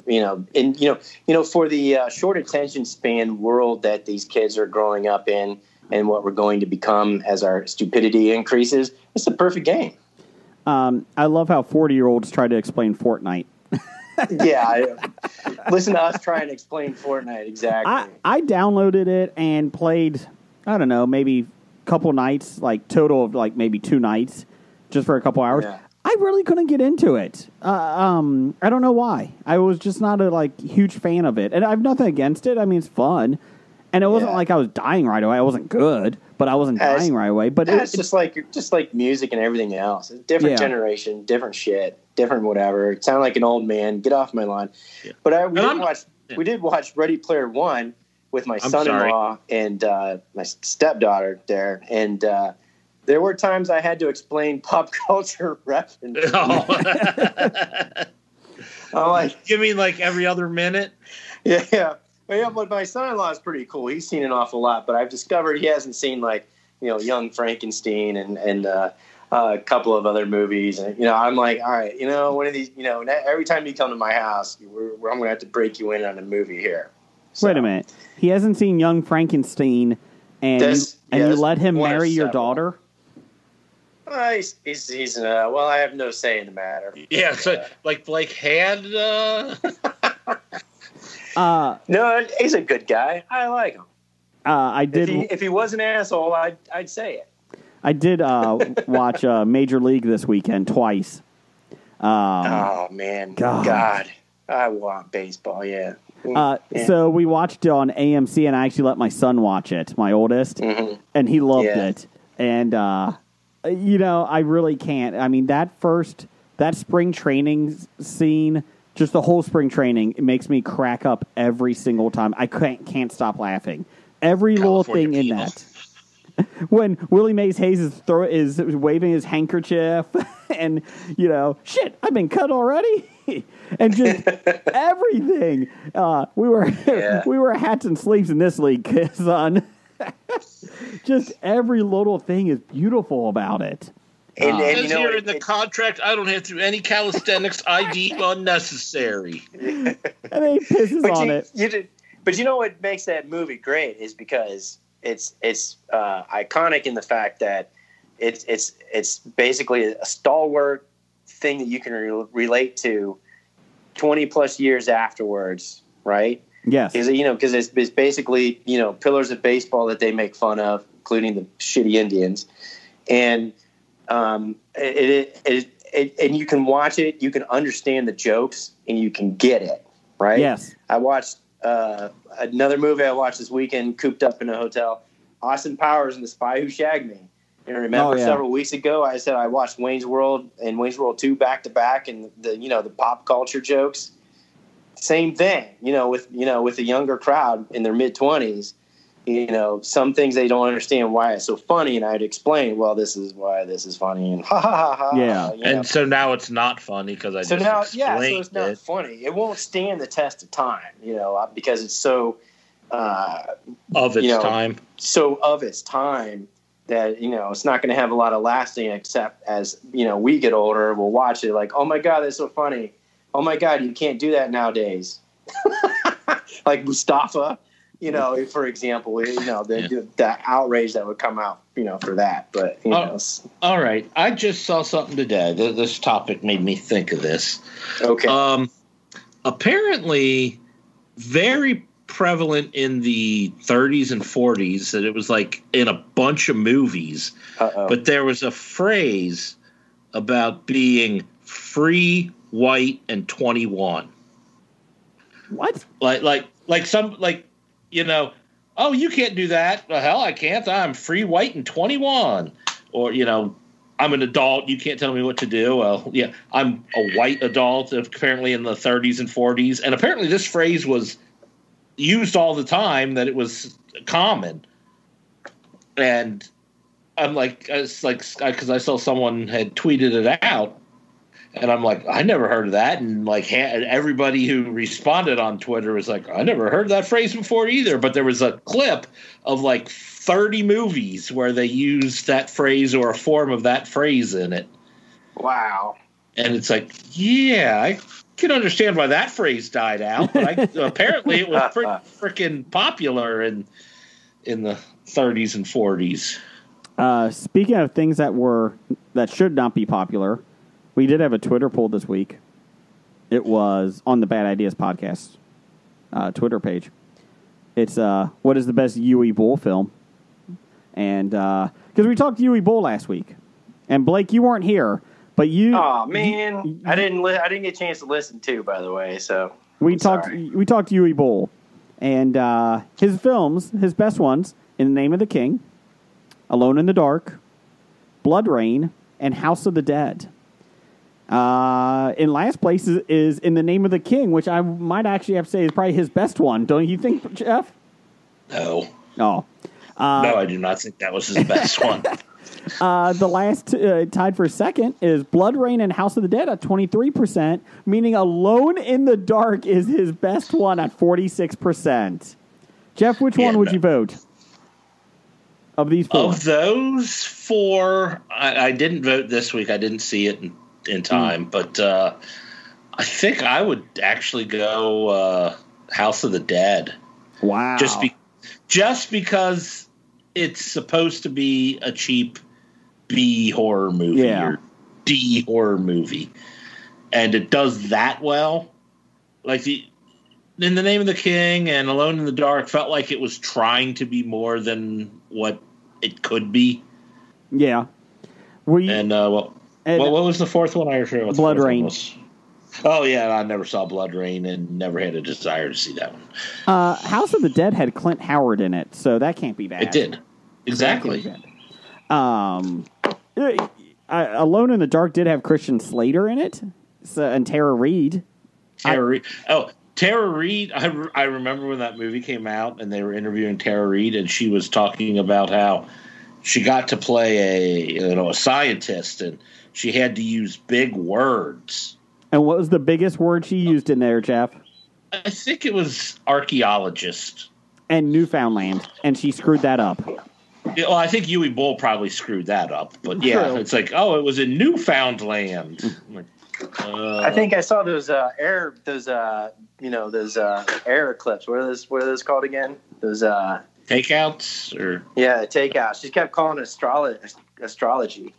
[SPEAKER 4] the short attention span world that these kids are growing up in, and what we're going to become as our stupidity increases. It's the perfect game.
[SPEAKER 2] I love how 40-year-olds try to explain Fortnite.
[SPEAKER 4] Yeah, listen to us try and explain Fortnite. Exactly.
[SPEAKER 2] I downloaded it and played, I don't know, maybe a couple nights, like total of like maybe 2 nights, just for a couple hours. Yeah. I really couldn't get into it. I don't know why. I was just not a huge fan of it, and I have nothing against it. I mean, it's fun, and it wasn't like I was dying right away. I wasn't good, but I wasn't dying right away. But
[SPEAKER 4] it's just like music and everything else. It's a different generation, different shit, different whatever. It sounded like an old man. Get off my lawn. Yeah. But we did watch Ready Player One with my son-in-law and my stepdaughter there, and there were times I had to explain pop culture references.
[SPEAKER 3] You mean like every other minute?
[SPEAKER 4] Yeah. But my son-in-law is pretty cool. He's seen an awful lot, but I've discovered he hasn't seen Young Frankenstein and a couple of other movies. And I'm like, all right, one of these, every time you come to my house, I'm going to have to break you in on a movie here. So.
[SPEAKER 2] Wait a minute. He hasn't seen Young Frankenstein, and you let him marry your daughter?
[SPEAKER 4] He's I have no say in the matter.
[SPEAKER 3] Yeah, so like Blake had.
[SPEAKER 4] No, he's a good guy. I like him.
[SPEAKER 2] I did.
[SPEAKER 4] If he was an asshole, I'd say it.
[SPEAKER 2] I did watch Major League this weekend twice.
[SPEAKER 4] Oh man, God, I want baseball. Yeah.
[SPEAKER 2] So we watched it on AMC, and I actually let my son watch it, my oldest, and he loved it. And I really can't. I mean, that spring training scene. Just the whole spring training, it makes me crack up every single time. I can't stop laughing. Every little thing in that. When Willie Mays Hayes is waving his handkerchief and, shit, I've been cut already. And just everything. We were hats and sleeves in this league, son. Just every little thing is beautiful about it.
[SPEAKER 3] And here in the contract, I don't have to do any calisthenics. I deem unnecessary.
[SPEAKER 2] And he pisses on it.
[SPEAKER 4] But you know what makes that movie great is because it's iconic in the fact that it's basically a stalwart thing that you can relate to 20 plus years afterwards, right?
[SPEAKER 2] Yes.
[SPEAKER 4] Because it's basically pillars of baseball that they make fun of, including the shitty Indians, and and you can watch it, you can understand the jokes, and you can get it, right?
[SPEAKER 2] Yes.
[SPEAKER 4] I watched another movie I watched this weekend, cooped up in a hotel, Austin Powers and the Spy Who Shagged Me. Remember several weeks ago I said I watched Wayne's World and Wayne's World 2 back to back, and the pop culture jokes. Same thing, with a younger crowd in their mid-20s. Some things they don't understand why it's so funny, and I'd explain, well, this is why this is funny, and ha ha ha ha.
[SPEAKER 2] Yeah,
[SPEAKER 3] and so now it's not funny because I explained
[SPEAKER 4] so it's not funny. It won't stand the test of time, because it's so
[SPEAKER 3] of its time.
[SPEAKER 4] So of its time that it's not going to have a lot of lasting, except as we get older, we'll watch it like, oh my god, that's so funny. Oh my god, you can't do that nowadays. Like Mustafa. you know, for example, you know, the outrage that would come out, you know, for that. But, you know.
[SPEAKER 3] All right. I just saw something today. This topic made me think of this.
[SPEAKER 4] Okay.
[SPEAKER 3] Apparently, very prevalent in the 30s and 40s that it was like in a bunch of movies. But there was a phrase about being free, white, and 21.
[SPEAKER 2] What?
[SPEAKER 3] Like you know, oh, you can't do that. Well, hell, I can't. I'm free, white, and 21. Or, you know, I'm an adult. You can't tell me what to do. Well, yeah, I'm a white adult, apparently in the 30s and 40s. And apparently this phrase was used all the time, that it was common. And I'm like, it's like, because I saw someone had tweeted it out. And I'm like, I never heard of that. And like everybody who responded on Twitter was like, I never heard that phrase before either. But there was a clip of like 30 movies where they used that phrase or a form of that phrase in it.
[SPEAKER 4] Wow.
[SPEAKER 3] And it's like, yeah, I can understand why that phrase died out. But apparently it was pretty freaking popular in the 30s and 40s.
[SPEAKER 2] Speaking of things that should not be popular, we did have a Twitter poll this week. It was on the Bad Ideas podcast Twitter page. It's what is the best Yui Bull film? And because we talked Yui Bull last week, and Blake, you weren't here, but you.
[SPEAKER 4] Oh man, I didn't get a chance to listen to. By the way, so
[SPEAKER 2] we talked Yui Bull, and his films, his best ones, In the Name of the King, Alone in the Dark, Blood Rain, and House of the Dead. In last place is In the Name of the King, which I might actually have to say is probably his best one. Don't you think, Jeff?
[SPEAKER 3] No.
[SPEAKER 2] Oh.
[SPEAKER 3] No, I do not think that was his best one.
[SPEAKER 2] The last tied for second is Blood Rain and House of the Dead at 23%, meaning Alone in the Dark is his best one at 46%. Jeff, which one would you vote? Of these four?
[SPEAKER 3] Of those four, I didn't vote this week. I didn't see it in time, but I think I would actually go House of the Dead.
[SPEAKER 2] Wow.
[SPEAKER 3] Just because it's supposed to be a cheap B horror movie or D horror movie, and it does that well. Like In the Name of the King and Alone in the Dark felt like it was trying to be more than what it could be.
[SPEAKER 2] Yeah.
[SPEAKER 3] What was the fourth one? I forget what
[SPEAKER 2] Blood Rain.
[SPEAKER 3] Was. Oh, yeah, I never saw Blood Rain and never had a desire to see that one.
[SPEAKER 2] House of the Dead had Clint Howard in it, so that can't be bad.
[SPEAKER 3] It did. Exactly.
[SPEAKER 2] Alone in the Dark did have Christian Slater in it, and Tara Reid.
[SPEAKER 3] Tara Reid. I remember when that movie came out and they were interviewing Tara Reid, and she was talking about how she got to play a scientist, and she had to use big words. And
[SPEAKER 2] what was the biggest word she used in there, Jeff?
[SPEAKER 3] I think it was archaeologist.
[SPEAKER 2] And Newfoundland, and she screwed that up.
[SPEAKER 3] Yeah, well, I think Yui Bull probably screwed that up, but yeah, True. It's like, it was in Newfoundland.
[SPEAKER 4] I think I saw those air clips. What are those called again? Those
[SPEAKER 3] takeouts or
[SPEAKER 4] takeouts. She kept calling it astrology.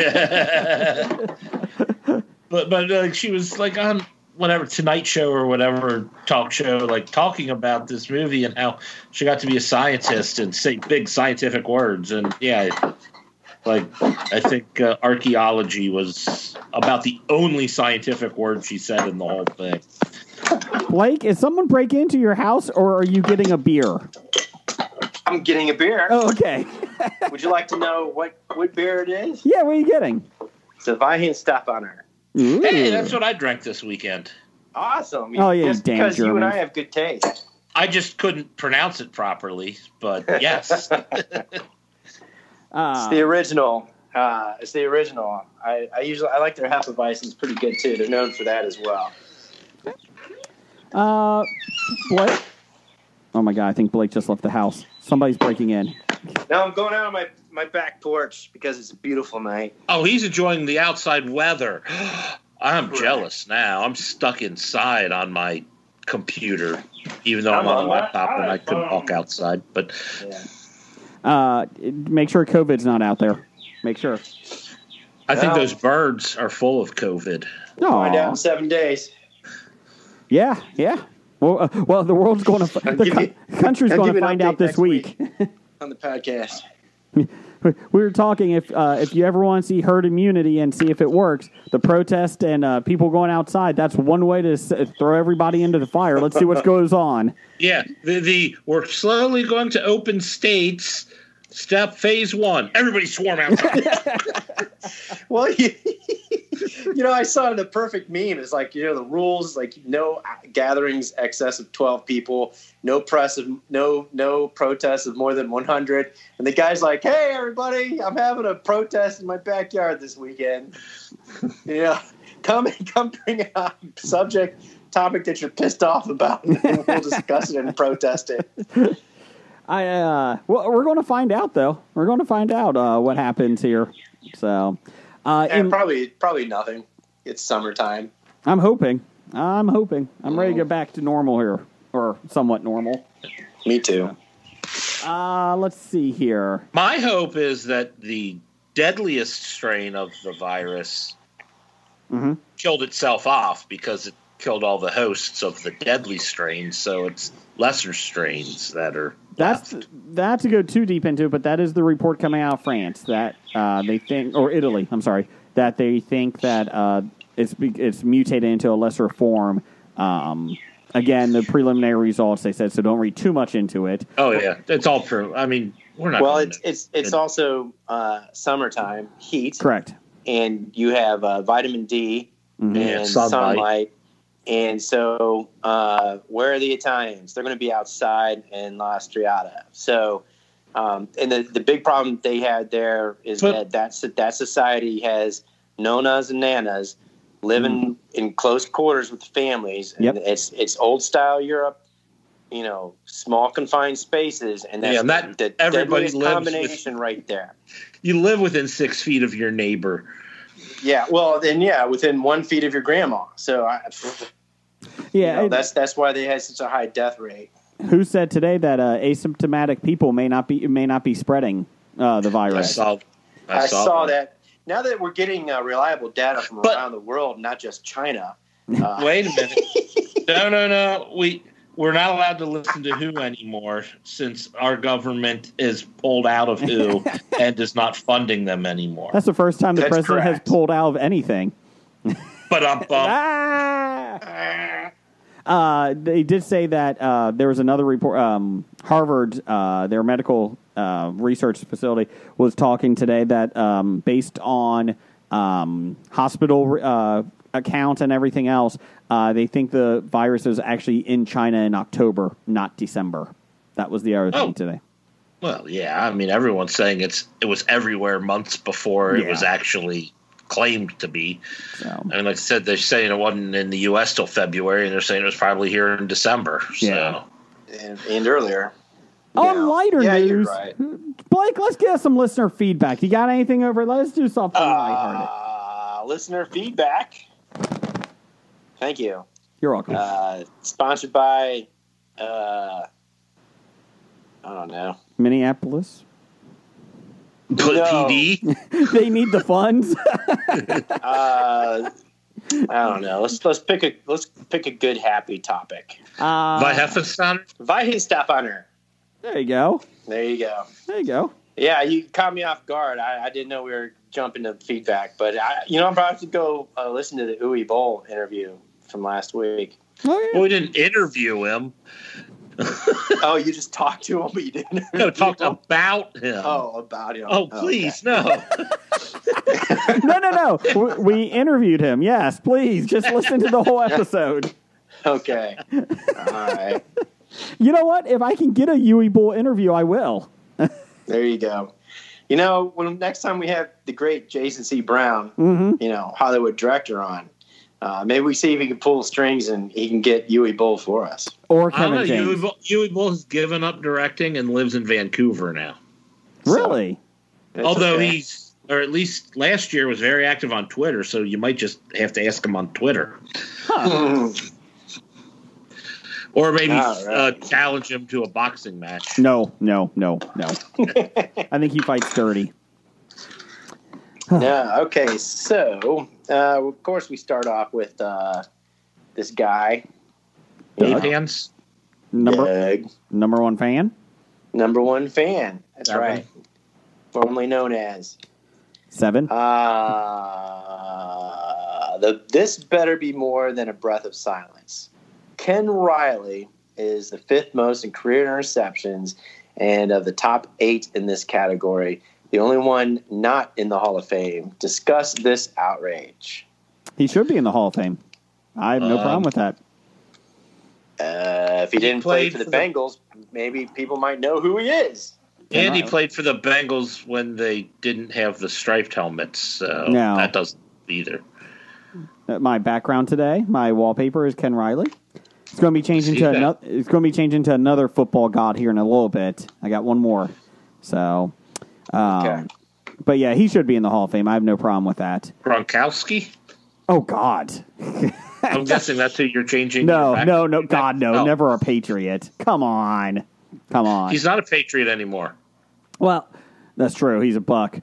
[SPEAKER 3] But she was like on whatever Tonight Show or whatever talk show, like talking about this movie and how she got to be a scientist and say big scientific words. And I think archaeology was about the only scientific word she said in the whole thing.
[SPEAKER 2] Blake, is someone breaking into your house or are you getting a beer?
[SPEAKER 4] I'm getting a beer.
[SPEAKER 2] Oh, okay.
[SPEAKER 4] Would you like to know what beer it is?
[SPEAKER 2] Yeah, what are you getting?
[SPEAKER 4] It's a Weihen Stephaner.
[SPEAKER 2] Ooh.
[SPEAKER 3] Hey, that's what I drank this weekend.
[SPEAKER 4] Awesome.
[SPEAKER 2] Just
[SPEAKER 4] because
[SPEAKER 2] German.
[SPEAKER 4] You and I have good taste.
[SPEAKER 3] I just couldn't pronounce it properly, but yes.
[SPEAKER 4] It's the original. It's the original. I like their Hefeweizen. It's pretty good too. They're known for that as well.
[SPEAKER 2] Blake? Oh my God, I think Blake just left the house. Somebody's breaking in.
[SPEAKER 4] No, I'm going out on my back porch because it's a beautiful night.
[SPEAKER 3] Oh, he's enjoying the outside weather. I'm jealous now. I'm stuck inside on my computer, even though I'm on a laptop and I couldn't walk outside. But
[SPEAKER 2] make sure COVID's not out there. Make sure.
[SPEAKER 3] I think those birds are full of COVID.
[SPEAKER 4] Find out in 7 days.
[SPEAKER 2] Yeah. Well, the world's going to country's going to find out this week
[SPEAKER 4] on the podcast.
[SPEAKER 2] We were talking if you ever want to see herd immunity and see if it works, the protest and people going outside, that's one way to throw everybody into the fire. Let's see what goes on.
[SPEAKER 3] Yeah, we're slowly going to open states. Phase 1. Everybody swarm outside.
[SPEAKER 4] Well, I saw the perfect meme. It's like, the rules, like no gatherings excess of 12 people, no protests of more than 100. And the guy's like, hey, everybody, I'm having a protest in my backyard this weekend. Come bring a topic that you're pissed off about, and we'll discuss it and protest it.
[SPEAKER 2] We're going to find out, though. We're going to find out what happens here. So,
[SPEAKER 4] probably nothing. It's summertime.
[SPEAKER 2] I'm hoping. I'm ready to get back to normal here, or somewhat normal.
[SPEAKER 4] Me too.
[SPEAKER 2] Let's see here.
[SPEAKER 3] My hope is that the deadliest strain of the virus killed itself off because it killed all the hosts of the deadly strains. So it's lesser strains that are. That's
[SPEAKER 2] to go too deep into it, but that is the report coming out of France that they think, or Italy, I'm sorry, that they think that it's mutated into a lesser form. Again, the preliminary results, they said, so don't read too much into it.
[SPEAKER 3] Oh yeah, it's all true. I mean, we're not.
[SPEAKER 4] Well, it's also summertime, heat,
[SPEAKER 2] correct,
[SPEAKER 4] and you have vitamin D and sunlight. And so, where are the Italians? They're going to be outside in La Striata. So, and the big problem they had there is that society has nonas and nanas living in close quarters with families. And it's old style Europe, small confined spaces, and that's the
[SPEAKER 3] everybody
[SPEAKER 4] lives combination right there.
[SPEAKER 3] You live within 6 feet of your neighbor.
[SPEAKER 4] Yeah, well, then within 1 feet of your grandma. So that's why they had such a high death rate.
[SPEAKER 2] Who said today that asymptomatic people may not be spreading the virus?
[SPEAKER 4] I saw that. Now that we're getting reliable data from around the world, not just China.
[SPEAKER 3] Wait a minute! No. We're not allowed to listen to WHO anymore since our government is pulled out of WHO and is not funding them anymore.
[SPEAKER 2] That's the first time the president has pulled out of anything.
[SPEAKER 3] But
[SPEAKER 2] they did say that there was another report. Harvard, their medical research facility, was talking today that based on hospital accounts and everything else, they think the virus is actually in China in October, not December. That was the other thing today.
[SPEAKER 3] Well, yeah. I mean, everyone's saying it was everywhere months before it was actually claimed to be. So. And like I said, they're saying it wasn't in the U.S. till February, and they're saying it was probably here in December. So.
[SPEAKER 4] And earlier.
[SPEAKER 2] On lighter news,
[SPEAKER 4] you're right.
[SPEAKER 2] Blake, let's get some listener feedback. You got anything over? Let's do something lighthearted.
[SPEAKER 4] Listener feedback. Thank you.
[SPEAKER 2] You're welcome.
[SPEAKER 4] Sponsored by, I don't know.
[SPEAKER 2] Minneapolis.
[SPEAKER 3] PD.
[SPEAKER 2] They need the funds.
[SPEAKER 4] I don't know. Let's pick a good happy topic. Weihenstephaner.
[SPEAKER 2] There you go.
[SPEAKER 4] Yeah, you caught me off guard. I didn't know we were jumping to feedback, but I'm about to go listen to the Uwe Boll interview from last week.
[SPEAKER 2] Oh, yeah.
[SPEAKER 3] Well, we didn't interview him.
[SPEAKER 4] Oh, you just talked to him, but you didn't.
[SPEAKER 3] No, talked about him.
[SPEAKER 4] Oh, about him.
[SPEAKER 3] Oh, please, no.
[SPEAKER 2] No. We interviewed him. Yes, please. Just listen to the whole episode.
[SPEAKER 4] Okay. All right.
[SPEAKER 2] You know what? If I can get a Uwe Boll interview, I will.
[SPEAKER 4] There you go. When next time we have the great Jason C. Brown, Hollywood director on, maybe we see if he can pull strings and he can get Uwe Boll for us.
[SPEAKER 2] Or Kevin James.
[SPEAKER 3] Uwe Boll has given up directing and lives in Vancouver now.
[SPEAKER 2] Really?
[SPEAKER 3] Although he's, or at least last year, was very active on Twitter, so you might just have to ask him on Twitter.
[SPEAKER 2] Huh.
[SPEAKER 3] Or maybe challenge him to a boxing match.
[SPEAKER 2] No. I think he fights dirty.
[SPEAKER 4] Yeah. Okay. So, of course, we start off with this guy.
[SPEAKER 3] Dave Hands.
[SPEAKER 2] Number one fan.
[SPEAKER 4] Number one fan. That's
[SPEAKER 3] Seven.
[SPEAKER 4] right. Formerly known as
[SPEAKER 2] 7.
[SPEAKER 4] This better be more than a breath of silence. Ken Riley is the 5th most in career interceptions, and of the top 8 in this category, the only one not in the Hall of Fame. Discuss this outrage.
[SPEAKER 2] He should be in the Hall of Fame. I have no problem with that.
[SPEAKER 4] If he didn't play for the Bengals, maybe people might know who he is.
[SPEAKER 3] And he played for the Bengals when they didn't have the striped helmets, so that doesn't either.
[SPEAKER 2] My background today, my wallpaper is Ken Riley. It's going to be changing to another. It's going to be changing to another football god here in a little bit. I got one more, so.
[SPEAKER 4] Okay.
[SPEAKER 2] But yeah, he should be in the Hall of Fame. I have no problem with that.
[SPEAKER 3] Gronkowski?
[SPEAKER 2] Oh God.
[SPEAKER 3] I'm guessing that's who you're changing.
[SPEAKER 2] No, God, no,
[SPEAKER 3] Oh.
[SPEAKER 2] never a Patriot. Come on.
[SPEAKER 3] He's not a Patriot anymore.
[SPEAKER 2] Well, that's true. He's a Buck.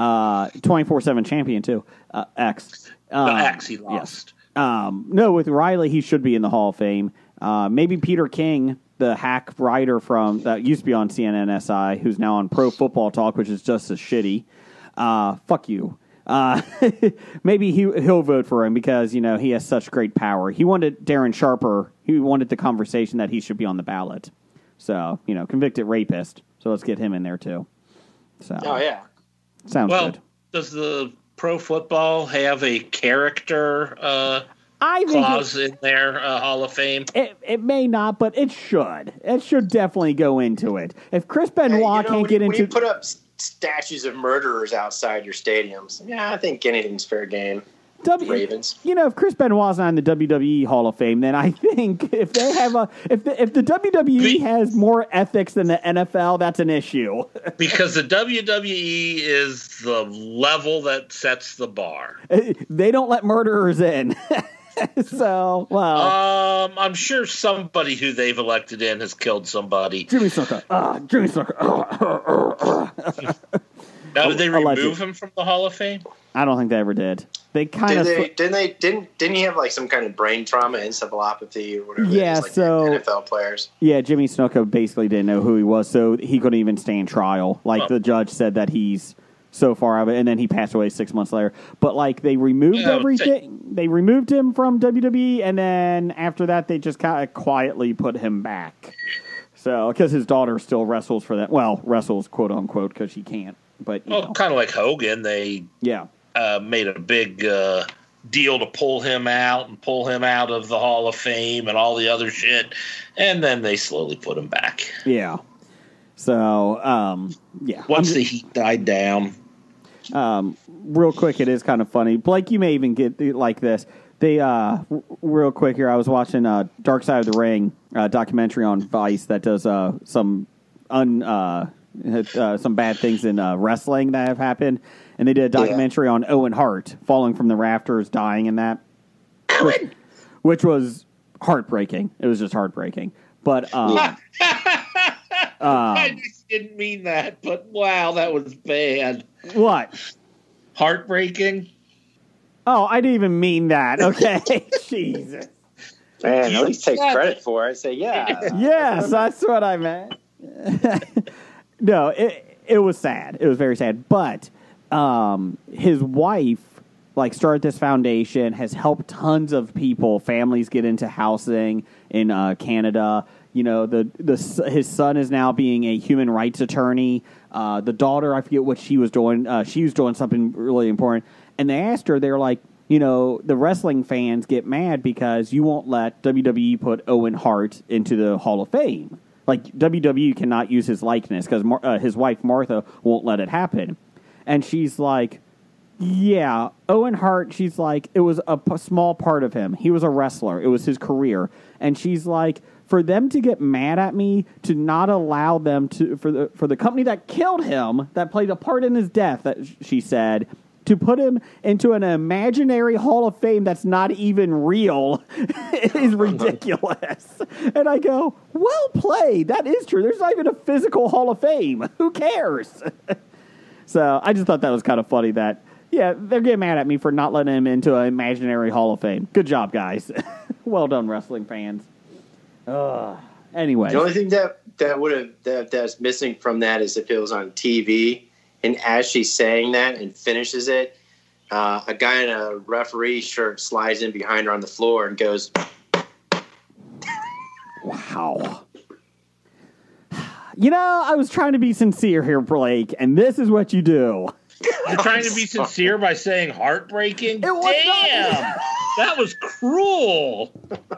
[SPEAKER 2] 24/7 champion too. X.
[SPEAKER 3] He lost.
[SPEAKER 2] Yes. No, with Riley, he should be in the Hall of Fame. Maybe Peter King, the hack writer from that used to be on CNNSI, who's now on Pro Football Talk, which is just as shitty. Fuck you. Maybe he'll vote for him because he has such great power. He wanted Darren Sharper. He wanted the conversation that he should be on the ballot. So convicted rapist. So let's get him in there too. So sounds good.
[SPEAKER 3] Does the Pro Football have a character clause in their Hall of Fame?
[SPEAKER 2] It may not, but it should. It should definitely go into it. If Chris Benoit can't get into,
[SPEAKER 4] when you put up statues of murderers outside your stadiums, I think anything's fair game. Ravens.
[SPEAKER 2] If Chris Benoit's not in the WWE Hall of Fame, then I think if they have if the WWE has more ethics than the NFL, that's an issue.
[SPEAKER 3] Because the WWE is the level that sets the bar.
[SPEAKER 2] They don't let murderers in. So, well,
[SPEAKER 3] I'm sure somebody who they've elected in has killed somebody.
[SPEAKER 2] Jimmy Snuka.
[SPEAKER 3] Now, did they remove him from the Hall of Fame?
[SPEAKER 2] I don't think they ever did. They kind of
[SPEAKER 4] didn't he have like some kind of brain trauma, encephalopathy, or whatever?
[SPEAKER 2] Yeah,
[SPEAKER 4] NFL players.
[SPEAKER 2] Yeah, Jimmy Snuka basically didn't know who he was, so he couldn't even stand trial. The judge said that he's so far out of it, and then he passed away 6 months later. But they removed everything. They removed him from WWE, and then after that, they just kind of quietly put him back. So because his daughter still wrestles for that. Well, wrestles quote unquote because she can't. But
[SPEAKER 3] kind of like Hogan, they made a big deal to pull him out of the Hall of Fame and all the other shit, and then they slowly put him back.
[SPEAKER 2] Yeah. So
[SPEAKER 3] once the heat died down.
[SPEAKER 2] Real quick, it is kind of funny. Blake, you may even get like this. They real quick here. I was watching Dark Side of the Ring documentary on Vice that does some bad things in wrestling that have happened, and they did a documentary on Owen Hart falling from the rafters, dying in that, which was heartbreaking. It was just heartbreaking. But
[SPEAKER 3] I just didn't mean that. But wow, that was bad.
[SPEAKER 2] What?
[SPEAKER 3] Heartbreaking.
[SPEAKER 2] Oh, I didn't even mean that. Okay, Jesus.
[SPEAKER 4] Man, at least take credit for it. Say
[SPEAKER 2] Yes, that's what I meant. No, it was sad. It was very sad. But his wife started this foundation, has helped tons of people, families get into housing in Canada. His son is now being a human rights attorney. The daughter, I forget what she was doing. She was doing something really important. And they asked her, they're like, the wrestling fans get mad because you won't let WWE put Owen Hart into the Hall of Fame. WWE cannot use his likeness because his wife, Martha, won't let it happen. And she's like, yeah, Owen Hart, she's like, it was a small part of him. He was a wrestler. It was his career. And she's like, for them to get mad at me, to not allow them to, for the company that killed him, that played a part in his death, that she said, to put him into an imaginary Hall of Fame that's not even real is ridiculous. And I go, well played. That is true. There's not even a physical Hall of Fame. Who cares? So I just thought that was kind of funny that, yeah, they're getting mad at me for not letting him into an imaginary Hall of Fame. Good job, guys. Well done, wrestling fans. Anyway.
[SPEAKER 4] The only thing that's missing from that is if it was on TV, and as she's saying that and finishes it, a guy in a referee shirt slides in behind her on the floor and goes,
[SPEAKER 2] wow. You know, I was trying to be sincere here, Blake, and this is what you do.
[SPEAKER 3] You're trying to be sincere by saying heartbreaking?
[SPEAKER 2] It was
[SPEAKER 3] Damn! That was cruel.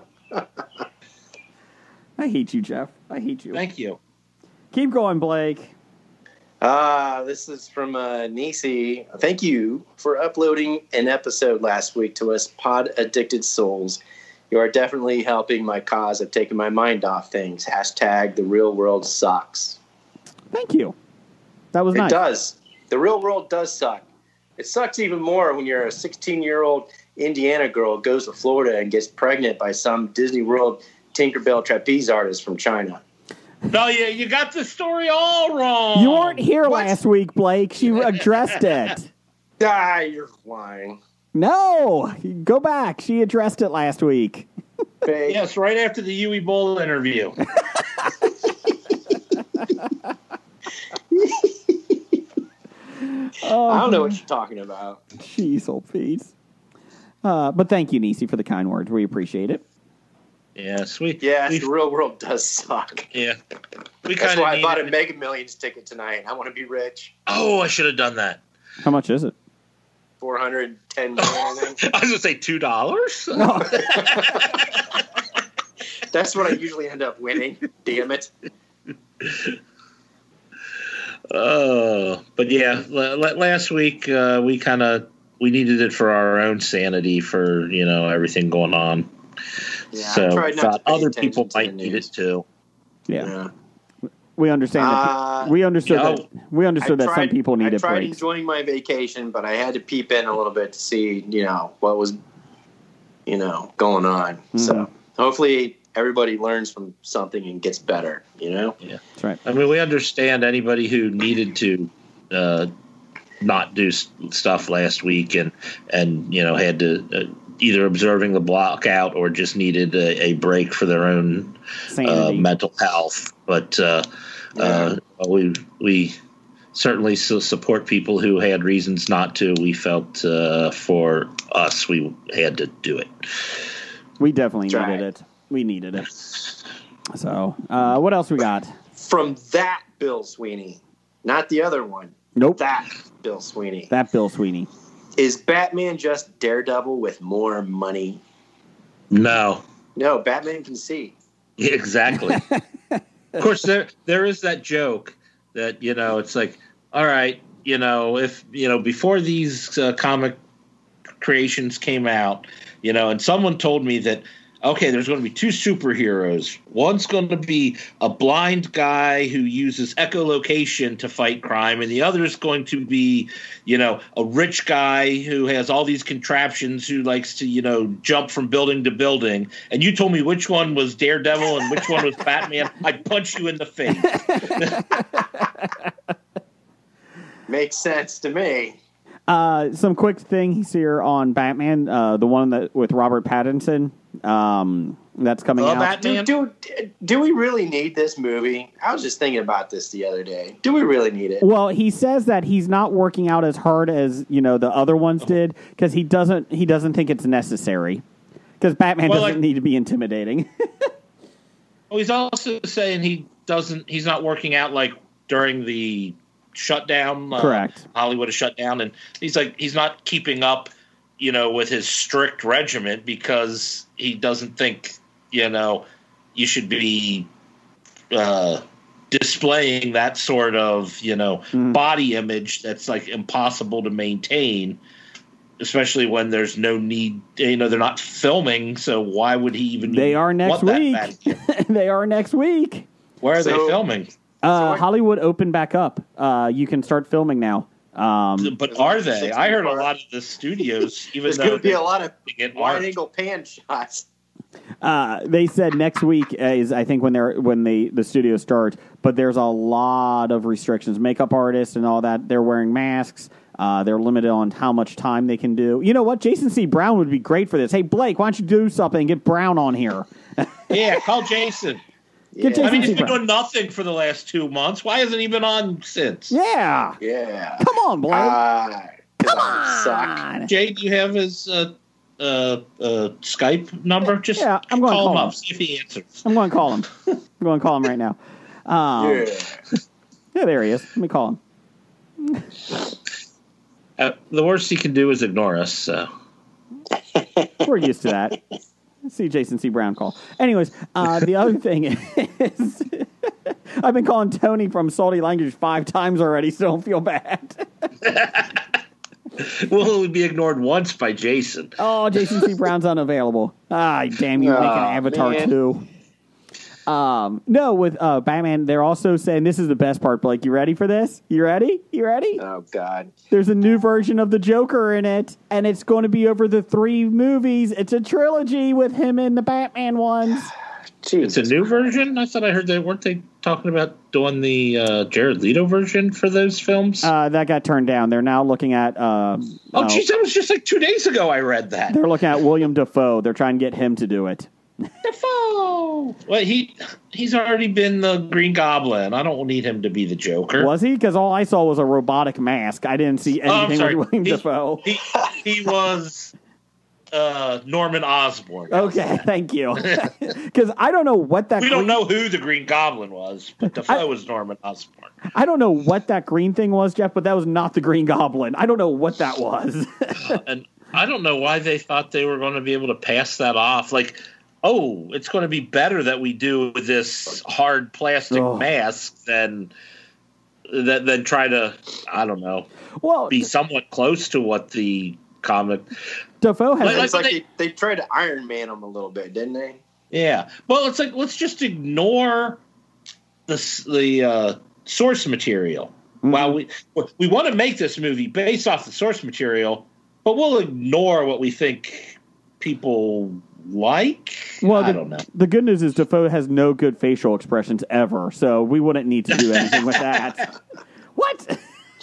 [SPEAKER 2] I hate you, Jeff. I hate you.
[SPEAKER 3] Thank you.
[SPEAKER 2] Keep going, Blake.
[SPEAKER 4] This is from Nisi. Thank you for uploading an episode last week to us, Pod Addicted Souls. You are definitely helping my cause of taking my mind off things. Hashtag the real world sucks.
[SPEAKER 2] Thank you. That was nice.
[SPEAKER 4] It does. The real world does suck. It sucks even more when you're a 16-year-old Indiana girl who goes to Florida and gets pregnant by some Disney World Tinkerbell trapeze artist from China.
[SPEAKER 3] No, you got the story all wrong.
[SPEAKER 2] You weren't here last week, Blake. She addressed it.
[SPEAKER 4] You're lying.
[SPEAKER 2] No, go back. She addressed it last week.
[SPEAKER 3] Yes, right after the Huey Bowl interview.
[SPEAKER 4] I don't know what you're talking about.
[SPEAKER 2] Jeez, old Pete. But thank you, Nisi, for the kind words. We appreciate it.
[SPEAKER 3] Yeah, sweet.
[SPEAKER 4] Yeah, the real world does suck.
[SPEAKER 3] Yeah.
[SPEAKER 4] That's why I bought a Mega Millions ticket tonight. I want to be rich.
[SPEAKER 3] Oh, I should have done that.
[SPEAKER 2] How much is it?
[SPEAKER 4] $410 million, I think.
[SPEAKER 3] I was going to say $2.
[SPEAKER 2] No.
[SPEAKER 4] That's what I usually end up winning. Damn it.
[SPEAKER 3] But yeah, last week we needed it for our own sanity for, everything going on.
[SPEAKER 4] Yeah,
[SPEAKER 3] so
[SPEAKER 4] I tried not to pay
[SPEAKER 3] other people
[SPEAKER 4] attention to
[SPEAKER 3] might
[SPEAKER 4] the
[SPEAKER 3] need
[SPEAKER 4] news.
[SPEAKER 3] it too.
[SPEAKER 2] Yeah. We understand that. We understood that some people needed breaks.
[SPEAKER 4] I tried enjoying my vacation, but I had to peep in a little bit to see, what was, going on. Mm-hmm. So hopefully everybody learns from something and gets better,
[SPEAKER 3] Yeah,
[SPEAKER 2] that's right.
[SPEAKER 3] I mean, we understand anybody who needed to not do stuff last week and had to either observing the blackout or just needed a break for their own mental health. But we certainly still support people who had reasons not to. We felt for us we had to do it.
[SPEAKER 2] We definitely needed it. We needed it. So what else we got?
[SPEAKER 4] From that Bill Sweeney, not the other one.
[SPEAKER 2] Nope.
[SPEAKER 4] That Bill Sweeney.
[SPEAKER 2] That Bill Sweeney.
[SPEAKER 4] Is Batman just Daredevil with more money?
[SPEAKER 3] No,
[SPEAKER 4] Batman can see.
[SPEAKER 3] Yeah, exactly. Of course, there is that joke that it's like, all right, if before these comic creations came out, and someone told me that, okay, there's going to be two superheroes. One's going to be a blind guy who uses echolocation to fight crime, and the other is going to be, a rich guy who has all these contraptions who likes to, jump from building to building. And you told me which one was Daredevil and which one was Batman. I'd punch you in the face.
[SPEAKER 4] Makes sense to me.
[SPEAKER 2] Some quick things here on Batman, the one that with Robert Pattinson. That's coming out.
[SPEAKER 4] Batman. Do we really need this movie? I was just thinking about this the other day. Do we really need it?
[SPEAKER 2] Well, he says that he's not working out as hard as the other ones did because he doesn't think it's necessary because Batman doesn't need to be intimidating.
[SPEAKER 3] Well, he's also saying he's not working out like during the shutdown.
[SPEAKER 2] Correct.
[SPEAKER 3] Hollywood is shut down, and he's not keeping up, with his strict regimen because he doesn't think, you should be displaying that sort of, body image that's like impossible to maintain, especially when there's no need, they're not filming. So why would he even?
[SPEAKER 2] They are next week. They are next week.
[SPEAKER 3] Where are they filming?
[SPEAKER 2] Hollywood opened back up. You can start filming now.
[SPEAKER 3] But are they? I heard a lot of the studios, even
[SPEAKER 4] There's
[SPEAKER 3] though
[SPEAKER 4] going to be a lot of
[SPEAKER 3] get
[SPEAKER 4] wide-angle pan shots.
[SPEAKER 2] They said next week is, I think, when the studio starts. But there's a lot of restrictions. Makeup artists and all that, they're wearing masks. They're limited on how much time they can do. You know what? Jason C. Brown would be great for this. Hey, Blake, why don't you do something and get Brown on here?
[SPEAKER 3] Yeah, call Jason.
[SPEAKER 2] Get Jason
[SPEAKER 3] I mean,
[SPEAKER 2] C.
[SPEAKER 3] he's been
[SPEAKER 2] Brown.
[SPEAKER 3] doing nothing for the last 2 months. Why hasn't he been on since?
[SPEAKER 2] Yeah. Come on, Blake. Come on.
[SPEAKER 3] Jay, do you have his Skype number? Just
[SPEAKER 2] I'm going to
[SPEAKER 3] call him
[SPEAKER 2] him
[SPEAKER 3] up, see if he answers.
[SPEAKER 2] I'm going to call him. I'm going to call him right now. Yeah, there he is. Let me call him.
[SPEAKER 3] The worst he can do is ignore us. So
[SPEAKER 2] we're used to that. See Jason C. Brown call. Anyways, the other thing is, I've been calling Tony from Salty Language 5 times already, so don't feel bad.
[SPEAKER 3] We'll be ignored once by Jason.
[SPEAKER 2] Oh, Jason C. Brown's unavailable. Damn you, making Avatar 2. No, with Batman, they're also saying, this is the best part, Blake. You ready for this? You ready?
[SPEAKER 4] Oh, God.
[SPEAKER 2] There's a new version of the Joker in it, and it's going to be over the 3 movies. It's a trilogy with him in the Batman ones.
[SPEAKER 3] It's a new version? I thought I heard weren't they talking about doing the Jared Leto version for those films?
[SPEAKER 2] That got turned down. They're now looking at...
[SPEAKER 3] geez, that was just like 2 days ago I read that.
[SPEAKER 2] They're looking at William Dafoe. They're trying to get him to do it.
[SPEAKER 3] Dafoe! Well, he's already been the Green Goblin. I don't need him to be the Joker.
[SPEAKER 2] Was he? Because all I saw was a robotic mask. I didn't see anything with William Dafoe.
[SPEAKER 3] He was Norman Osborn.
[SPEAKER 2] Okay, thank you. Because I don't know what that...
[SPEAKER 3] We don't know who the Green Goblin was, but Dafoe was Norman Osborn.
[SPEAKER 2] I don't know what that green thing was, Jeff, but that was not the Green Goblin. I don't know what that was.
[SPEAKER 3] And I don't know why they thought they were going to be able to pass that off. Like... Oh, it's going to be better that we do this hard plastic mask than try to, I don't know, be somewhat close to what the comic.
[SPEAKER 2] Dafoe has.
[SPEAKER 4] It's like they tried to Iron Man him a little bit, didn't they?
[SPEAKER 3] Yeah. Well, it's like let's just ignore the source material.
[SPEAKER 2] Mm-hmm.
[SPEAKER 3] While we want to make this movie based off the source material, but we'll ignore what we think people like.
[SPEAKER 2] Well,
[SPEAKER 3] I don't know.
[SPEAKER 2] The good news is Dafoe has no good facial expressions ever, so we wouldn't need to do anything with that. What?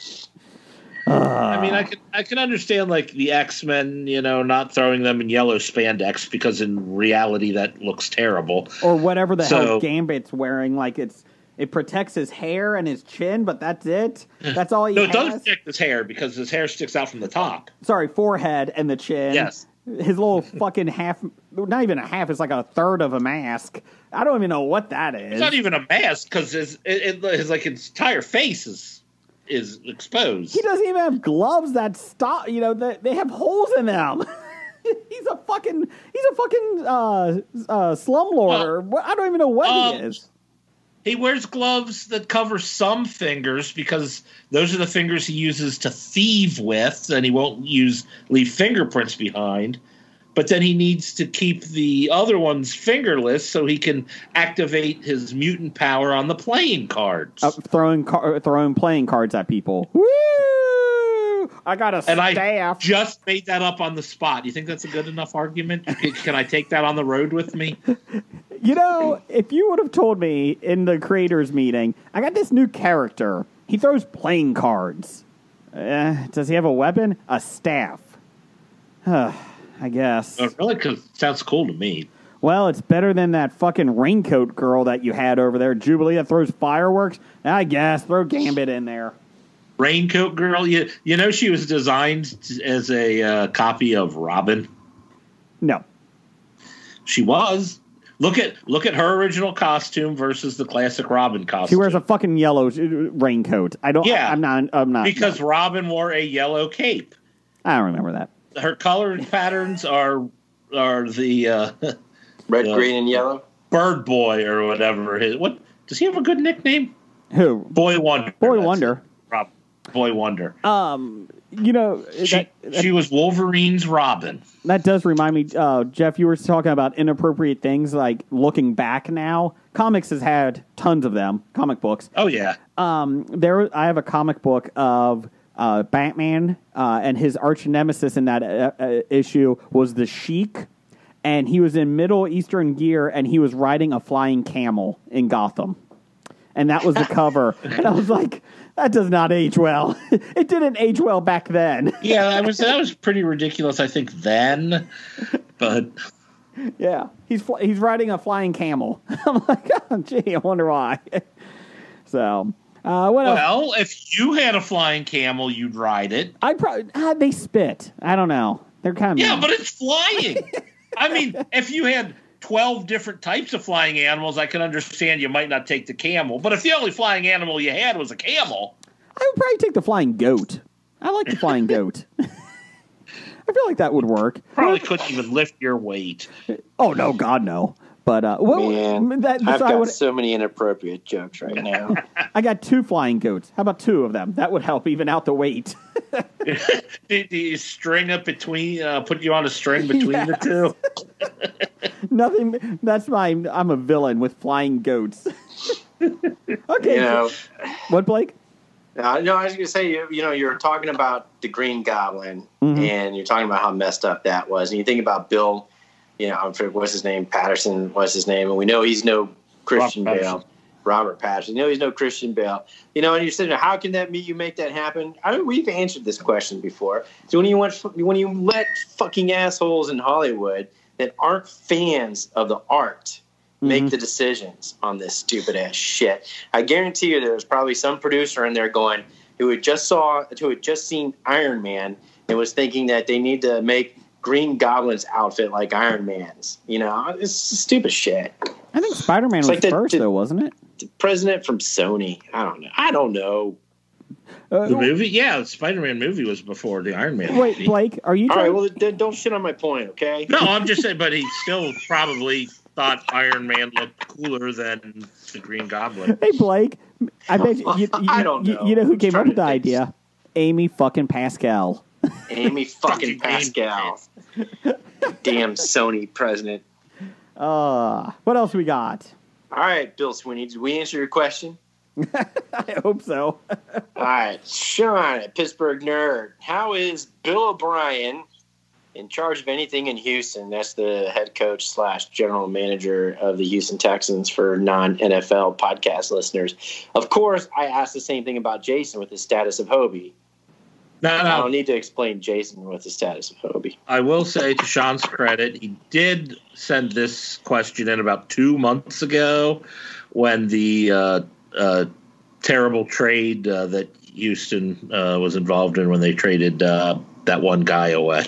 [SPEAKER 3] I mean, I can understand like the X-Men, not throwing them in yellow spandex because in reality that looks terrible.
[SPEAKER 2] Or whatever the hell Gambit's wearing, like it protects his hair and his chin, but that's it. That's all he has.
[SPEAKER 3] No, it doesn't protect his hair because his hair sticks out from the top.
[SPEAKER 2] Sorry, forehead and the chin.
[SPEAKER 3] Yes.
[SPEAKER 2] His little fucking half, not even a half, it's like a third of a mask. I don't even know what that is.
[SPEAKER 3] It's not even a mask because his entire face is exposed.
[SPEAKER 2] He doesn't even have gloves that stop, they have holes in them. He's a fucking slumlord. I don't even know what he is.
[SPEAKER 3] He wears gloves that cover some fingers because those are the fingers he uses to thieve with, and he won't leave fingerprints behind. But then he needs to keep the other ones fingerless so he can activate his mutant power on the playing cards.
[SPEAKER 2] Throwing playing cards at people. Woo! I got a staff.
[SPEAKER 3] I just made that up on the spot. You think that's a good enough argument? Can I take that on the road with me?
[SPEAKER 2] If you would have told me in the creators meeting, I got this new character. He throws playing cards. Does he have a weapon? A staff. I guess.
[SPEAKER 3] Oh, really? Because it sounds cool to me.
[SPEAKER 2] Well, it's better than that fucking raincoat girl that you had over there, Jubilee, that throws fireworks. I guess. Throw Gambit in there.
[SPEAKER 3] Raincoat girl? You know she was designed as a copy of Robin?
[SPEAKER 2] No.
[SPEAKER 3] She was. Look at her original costume versus the classic Robin costume.
[SPEAKER 2] She wears a fucking yellow raincoat. I don't. Yeah, I'm not.
[SPEAKER 3] Because Robin wore a yellow cape.
[SPEAKER 2] I don't remember that.
[SPEAKER 3] Her color patterns are the
[SPEAKER 4] red, green, and yellow.
[SPEAKER 3] Bird Boy or whatever. What does he have a good nickname?
[SPEAKER 2] Who?
[SPEAKER 3] Boy Wonder.
[SPEAKER 2] Boy Wonder.
[SPEAKER 3] Rob, Boy Wonder.
[SPEAKER 2] She
[SPEAKER 3] was Wolverine's Robin.
[SPEAKER 2] That does remind me, Jeff, you were talking about inappropriate things, like looking back now. Comics has had tons of them, comic books.
[SPEAKER 3] Oh, yeah.
[SPEAKER 2] I have a comic book of Batman, and his arch nemesis in that issue was the Sheik, and he was in Middle Eastern gear, and he was riding a flying camel in Gotham. And that was the cover. And I was like, that does not age well. It didn't age well back then.
[SPEAKER 3] Yeah, that was pretty ridiculous, I think, then. But
[SPEAKER 2] yeah, he's riding a flying camel. I'm like, oh, gee, I wonder why. So, what else?
[SPEAKER 3] Well, if you had a flying camel, you'd ride it.
[SPEAKER 2] I'd probably they spit. I don't know. They're kind of
[SPEAKER 3] but it's flying. I mean, if you had 12 different types of flying animals, I can understand you might not take the camel. But if the only flying animal you had was a camel,
[SPEAKER 2] I would probably take the flying goat. I like the flying goat. I feel like that would work.
[SPEAKER 3] Probably couldn't even lift your weight.
[SPEAKER 2] Oh, no, God, no. But,
[SPEAKER 4] Man, I've got so many inappropriate jokes right now.
[SPEAKER 2] I got 2 flying goats. How about 2 of them? That would help even out the weight.
[SPEAKER 3] Do you string up between, put you on a string between the two?
[SPEAKER 2] Nothing. I'm a villain with flying goats. Okay. What, Blake?
[SPEAKER 4] No, I was going to say, you're talking about the Green Goblin, and you're talking about how messed up that was. And you think about Bill, what's his name? Patterson, what's his name? And we know he's no Christian Bale. Robert Patterson. He's no Christian Bale. And you're sitting there, how can you make that happen? We've answered this question before. So when you let fucking assholes in Hollywood that aren't fans of the art make the decisions on this stupid ass shit, I guarantee you there's probably some producer in there who had just seen Iron Man and was thinking that they need to make Green Goblin's outfit like Iron Man's. It's stupid shit.
[SPEAKER 2] I think Spider-Man was first, though, wasn't it?
[SPEAKER 4] The president from Sony. I don't know.
[SPEAKER 3] The movie? Yeah, the Spider-Man movie was before the Iron Man
[SPEAKER 2] Wait,
[SPEAKER 3] movie.
[SPEAKER 2] Blake, are you...
[SPEAKER 4] All right, well, then don't shit on my point, okay?
[SPEAKER 3] No, I'm just saying, but he still probably thought Iron Man looked cooler than the Green Goblin.
[SPEAKER 2] Hey, Blake, I bet you
[SPEAKER 4] I don't know.
[SPEAKER 2] You know who came up with the idea? Amy fucking Pascal.
[SPEAKER 4] Amy fucking Pascal. Damn Sony president.
[SPEAKER 2] What else we got?
[SPEAKER 4] All right, Bill Sweeney, did we answer your question?
[SPEAKER 2] I hope so.
[SPEAKER 4] All right, Sean at Pittsburgh Nerd. How is Bill O'Brien in charge of anything in Houston? That's the head coach / general manager of the Houston Texans for non-NFL podcast listeners. Of course, I asked the same thing about Jason with the status of Hobie.
[SPEAKER 3] No.
[SPEAKER 4] I don't need to explain Jason with the status of Hobie.
[SPEAKER 3] I will say, to Sean's credit, he did send this question in about 2 months ago when the terrible trade that Houston was involved in when they traded that one guy away.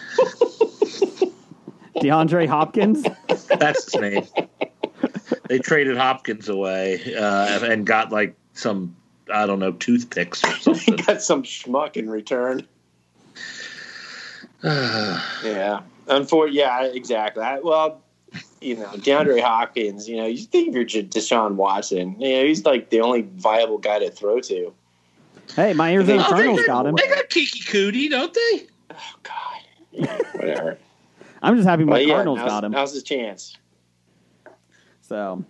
[SPEAKER 2] DeAndre Hopkins?
[SPEAKER 3] That's his name. They traded Hopkins away and got like some, I don't know, toothpicks or something.
[SPEAKER 4] Got some schmuck in return. Yeah. Yeah, exactly. DeAndre Hopkins, you think if you're Deshaun Watson, he's like the only viable guy to throw to.
[SPEAKER 2] Hey, my Arizona Cardinals got him.
[SPEAKER 3] They got Kiki Cootie, don't they?
[SPEAKER 4] Oh, God. Yeah, whatever.
[SPEAKER 2] I'm just happy my Cardinals got him.
[SPEAKER 4] Now's his chance.
[SPEAKER 2] So,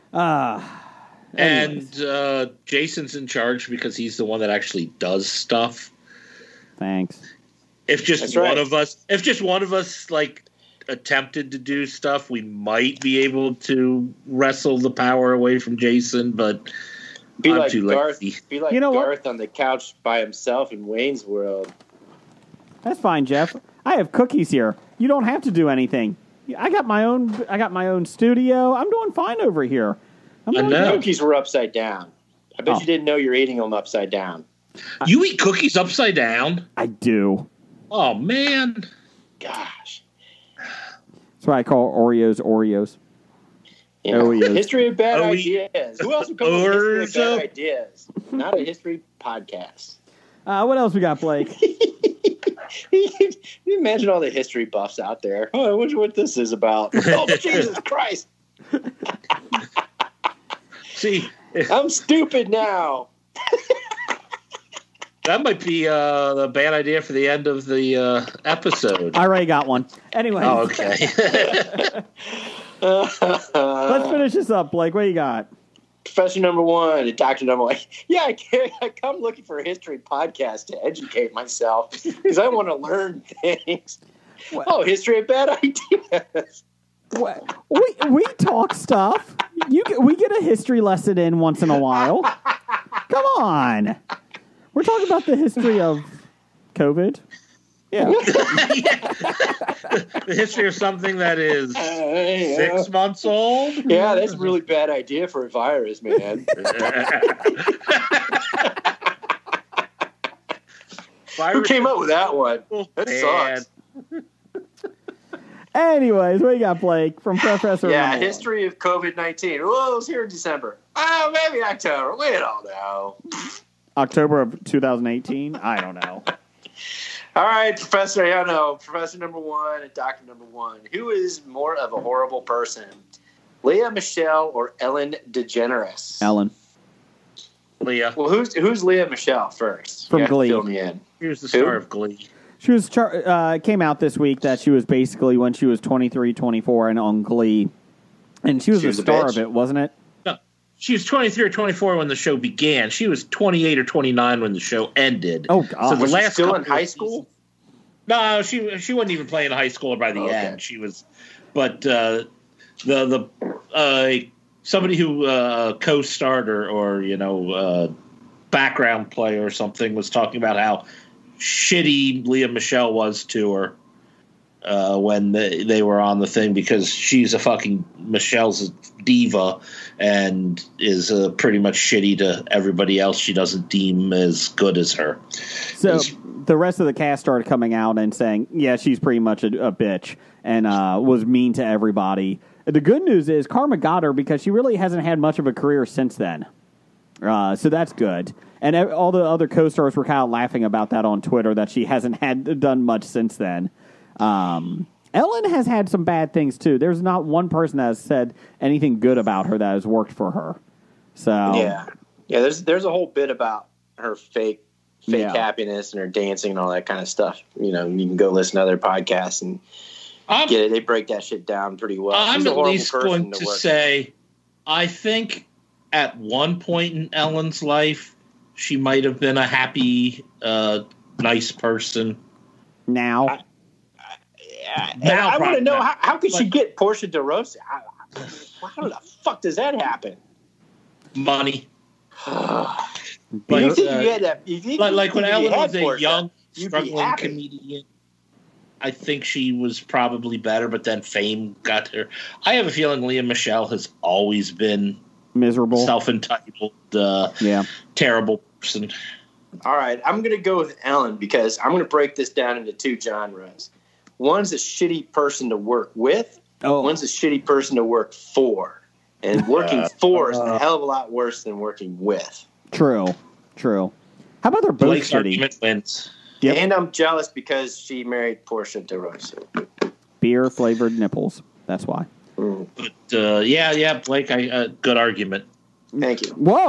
[SPEAKER 3] and Jason's in charge because he's the one that actually does stuff.
[SPEAKER 2] Thanks.
[SPEAKER 3] If just one of us like attempted to do stuff, we might be able to wrestle the power away from Jason, but
[SPEAKER 4] be
[SPEAKER 3] I'm
[SPEAKER 4] like
[SPEAKER 3] too
[SPEAKER 4] Garth.
[SPEAKER 3] lazy.
[SPEAKER 4] Be like Garth on the couch by himself in Wayne's World.
[SPEAKER 2] That's fine, Jeff. I have cookies here. You don't have to do anything. I got my own studio. I'm doing fine over here.
[SPEAKER 4] Cookies were upside down. I bet you didn't know you're eating them upside down.
[SPEAKER 3] You eat cookies upside down?
[SPEAKER 2] I do.
[SPEAKER 3] Oh, man.
[SPEAKER 4] Gosh.
[SPEAKER 2] That's why I call Oreos. Oreos.
[SPEAKER 4] History of bad ideas. Who else would come up with history of bad ideas? Not a history podcast.
[SPEAKER 2] What else we got, Blake?
[SPEAKER 4] You imagine all the history buffs out there. Oh, I wonder what this is about. Oh, Jesus Christ.
[SPEAKER 3] See,
[SPEAKER 4] I'm stupid now.
[SPEAKER 3] That might be a bad idea for the end of the episode.
[SPEAKER 2] I already got one. Anyway.
[SPEAKER 3] Oh, okay.
[SPEAKER 2] Let's finish this up, Blake. What do you got?
[SPEAKER 4] Professor number one and Doctor number one. Yeah, I come looking for a history podcast to educate myself because I want to learn things. What? Oh, history of bad ideas.
[SPEAKER 2] What? We talk stuff. We get a history lesson in once in a while. Come on. We're talking about the history of COVID. Yeah.
[SPEAKER 3] The history of something that is 6 months old.
[SPEAKER 4] Yeah, that's a really bad idea for a virus, man. Who came up with that one? That sucks.
[SPEAKER 2] Anyways, what you got, Blake, from Professor?
[SPEAKER 4] Yeah, history of COVID-19. Well, it was here in December. Oh, maybe October. We don't know.
[SPEAKER 2] October of 2018? I don't know.
[SPEAKER 4] All right, Professor, I know. Professor number one and Doctor number one. Who is more of a horrible person? Leah Michelle or Ellen DeGeneres?
[SPEAKER 2] Ellen.
[SPEAKER 3] Leah.
[SPEAKER 4] Well, who's Leah Michelle first?
[SPEAKER 2] From Glee.
[SPEAKER 4] Fill me in.
[SPEAKER 3] She was the star of Glee.
[SPEAKER 2] She was came out this week that she was basically when she was 23, 24 and on Glee. And she was the star of it, wasn't it?
[SPEAKER 3] No. She was 23 or 24 when the show began. She was 28 or 29 when the show ended.
[SPEAKER 2] Oh, God.
[SPEAKER 4] So was she still in high school?
[SPEAKER 3] No, she wasn't even playing high school by the end. She was, but somebody who co-starred or background player or something was talking about how shitty Leah Michelle was to her when they were on the thing because she's a fucking Michelle's a diva and is pretty much shitty to everybody else she doesn't deem as good as her.
[SPEAKER 2] So the rest of the cast started coming out and saying, yeah, she's pretty much a bitch and was mean to everybody. The good news is Karma got her because she really hasn't had much of a career since then. So that's good. And all the other co-stars were kind of laughing about that on Twitter, that she hasn't done much since then. Ellen has had some bad things, too. There's not one person that has said anything good about her that has worked for her. So
[SPEAKER 4] Yeah, there's a whole bit about her fake happiness and her dancing and all that kind of stuff. You can go listen to other podcasts and get it. They break that shit down pretty well.
[SPEAKER 3] I'm at least going to say, I think at one point in Ellen's life, she might have been a happy, nice person.
[SPEAKER 2] Now?
[SPEAKER 4] I want to know, how could she get Portia de Rossi? How the fuck does that happen?
[SPEAKER 3] Money.
[SPEAKER 4] But you think you had that?
[SPEAKER 3] Like when Ellen was a young, struggling comedian, I think she was probably better, but then fame got her. I have a feeling Leah Michelle has always been
[SPEAKER 2] miserable,
[SPEAKER 3] self-entitled, terrible person.
[SPEAKER 4] All right, I'm going to go with Ellen because I'm going to break this down into two genres. One's a shitty person to work with. One's a shitty person to work for. And working for is a hell of a lot worse than working with.
[SPEAKER 2] True. How about they're both
[SPEAKER 3] Blake's
[SPEAKER 2] shitty?
[SPEAKER 3] Argument wins.
[SPEAKER 2] Yep.
[SPEAKER 4] And I'm jealous because she married Portia de Rossi.
[SPEAKER 2] Beer-flavored nipples. That's why.
[SPEAKER 3] But, Blake, good argument.
[SPEAKER 4] Thank you.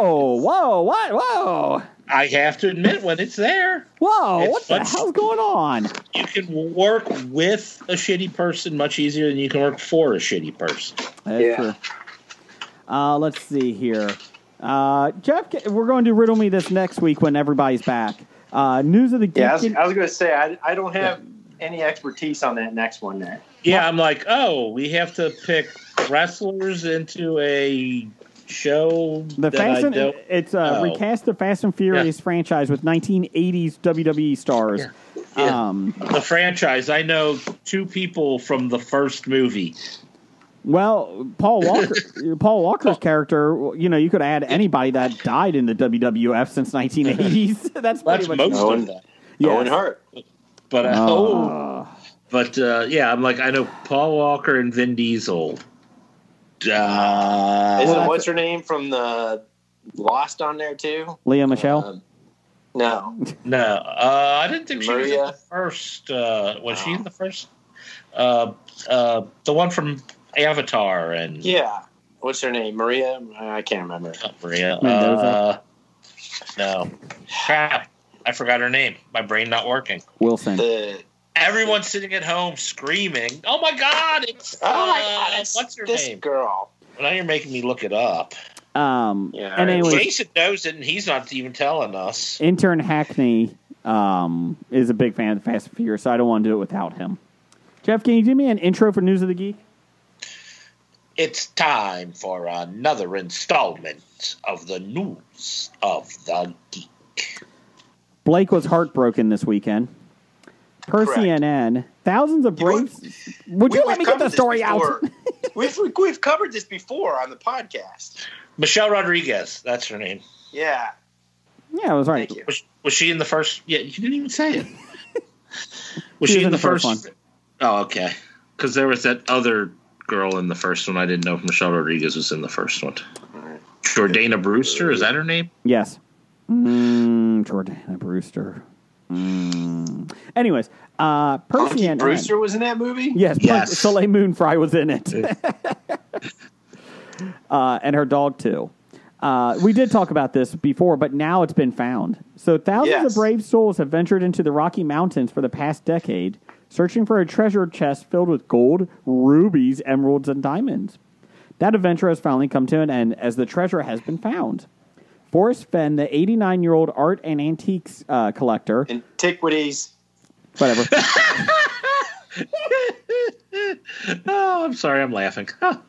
[SPEAKER 2] Whoa.
[SPEAKER 3] I have to admit, when it's there.
[SPEAKER 2] Whoa, what the hell's going on?
[SPEAKER 3] You can work with a shitty person much easier than you can work for a shitty person.
[SPEAKER 2] That's true. Let's see here. Jeff, we're going to riddle me this next week when everybody's back. News of the
[SPEAKER 4] I was going to say, I don't have any expertise on that next one there.
[SPEAKER 3] Yeah, I'm like, we have to pick wrestlers into a show.
[SPEAKER 2] It's recast the Fast and Furious franchise with 1980s WWE stars.
[SPEAKER 3] Yeah. The franchise. I know two people from the first movie.
[SPEAKER 2] Well, Paul Walker's character, you could add anybody that died in the WWF since 1980s. That's pretty much
[SPEAKER 3] most of that.
[SPEAKER 4] Owen Hart.
[SPEAKER 3] But I'm like, I know Paul Walker and Vin Diesel.
[SPEAKER 4] Isn't what's her name from the Lost on there too?
[SPEAKER 2] Leah Michelle?
[SPEAKER 4] No.
[SPEAKER 3] I didn't think she was in the first. Was she in the first? The one from Avatar and
[SPEAKER 4] what's her name? Maria? I can't remember.
[SPEAKER 3] Maria. No. Crap. I forgot her name. My brain not working.
[SPEAKER 2] Wilson.
[SPEAKER 3] Everyone's sitting at home screaming, "Oh my god! It's
[SPEAKER 4] what's her
[SPEAKER 3] name?
[SPEAKER 4] Girl."
[SPEAKER 3] Well, now you're making me look it up.
[SPEAKER 4] Yeah,
[SPEAKER 2] and anyways,
[SPEAKER 3] Jason knows it, and he's not even telling us.
[SPEAKER 2] intern Hackney is a big fan of Fast and Furious, so I don't want to do it without him. Jeff, can you do me an intro for News of the Geek?
[SPEAKER 3] It's time for another installment of the News of the Geek.
[SPEAKER 2] Blake was heartbroken this weekend. Per
[SPEAKER 5] Correct.
[SPEAKER 2] CNN, thousands of Braves... Would you let me get the story out?
[SPEAKER 5] We've covered this before on the podcast.
[SPEAKER 3] Michelle Rodriguez, that's her name.
[SPEAKER 5] Yeah.
[SPEAKER 2] Yeah, I was right.
[SPEAKER 5] Thank you.
[SPEAKER 3] Was she in the first? Yeah, you didn't even say it. Was
[SPEAKER 2] She
[SPEAKER 3] she
[SPEAKER 2] was
[SPEAKER 3] in the first
[SPEAKER 2] one.
[SPEAKER 3] Oh, okay. Because there was that other girl in the first one. I didn't know if Michelle Rodriguez was in the first one. Jordana Brewster, is that her name?
[SPEAKER 2] Yes. Jordana Brewster. Anyways, per
[SPEAKER 5] Punky
[SPEAKER 2] CNN...
[SPEAKER 5] Brewster was in that movie?
[SPEAKER 2] Yes. Soleil Moon Fry was in it. And her dog, too. We did talk about this before, but now it's been found. So thousands of brave souls have ventured into the Rocky Mountains for the past decade, searching for a treasure chest filled with gold, rubies, emeralds, and diamonds. That adventure has finally come to an end as the treasure has been found. Forrest Fenn, the 89-year-old art and antiques collector...
[SPEAKER 5] Antiquities.
[SPEAKER 2] Whatever.
[SPEAKER 3] Oh, I'm sorry, I'm laughing.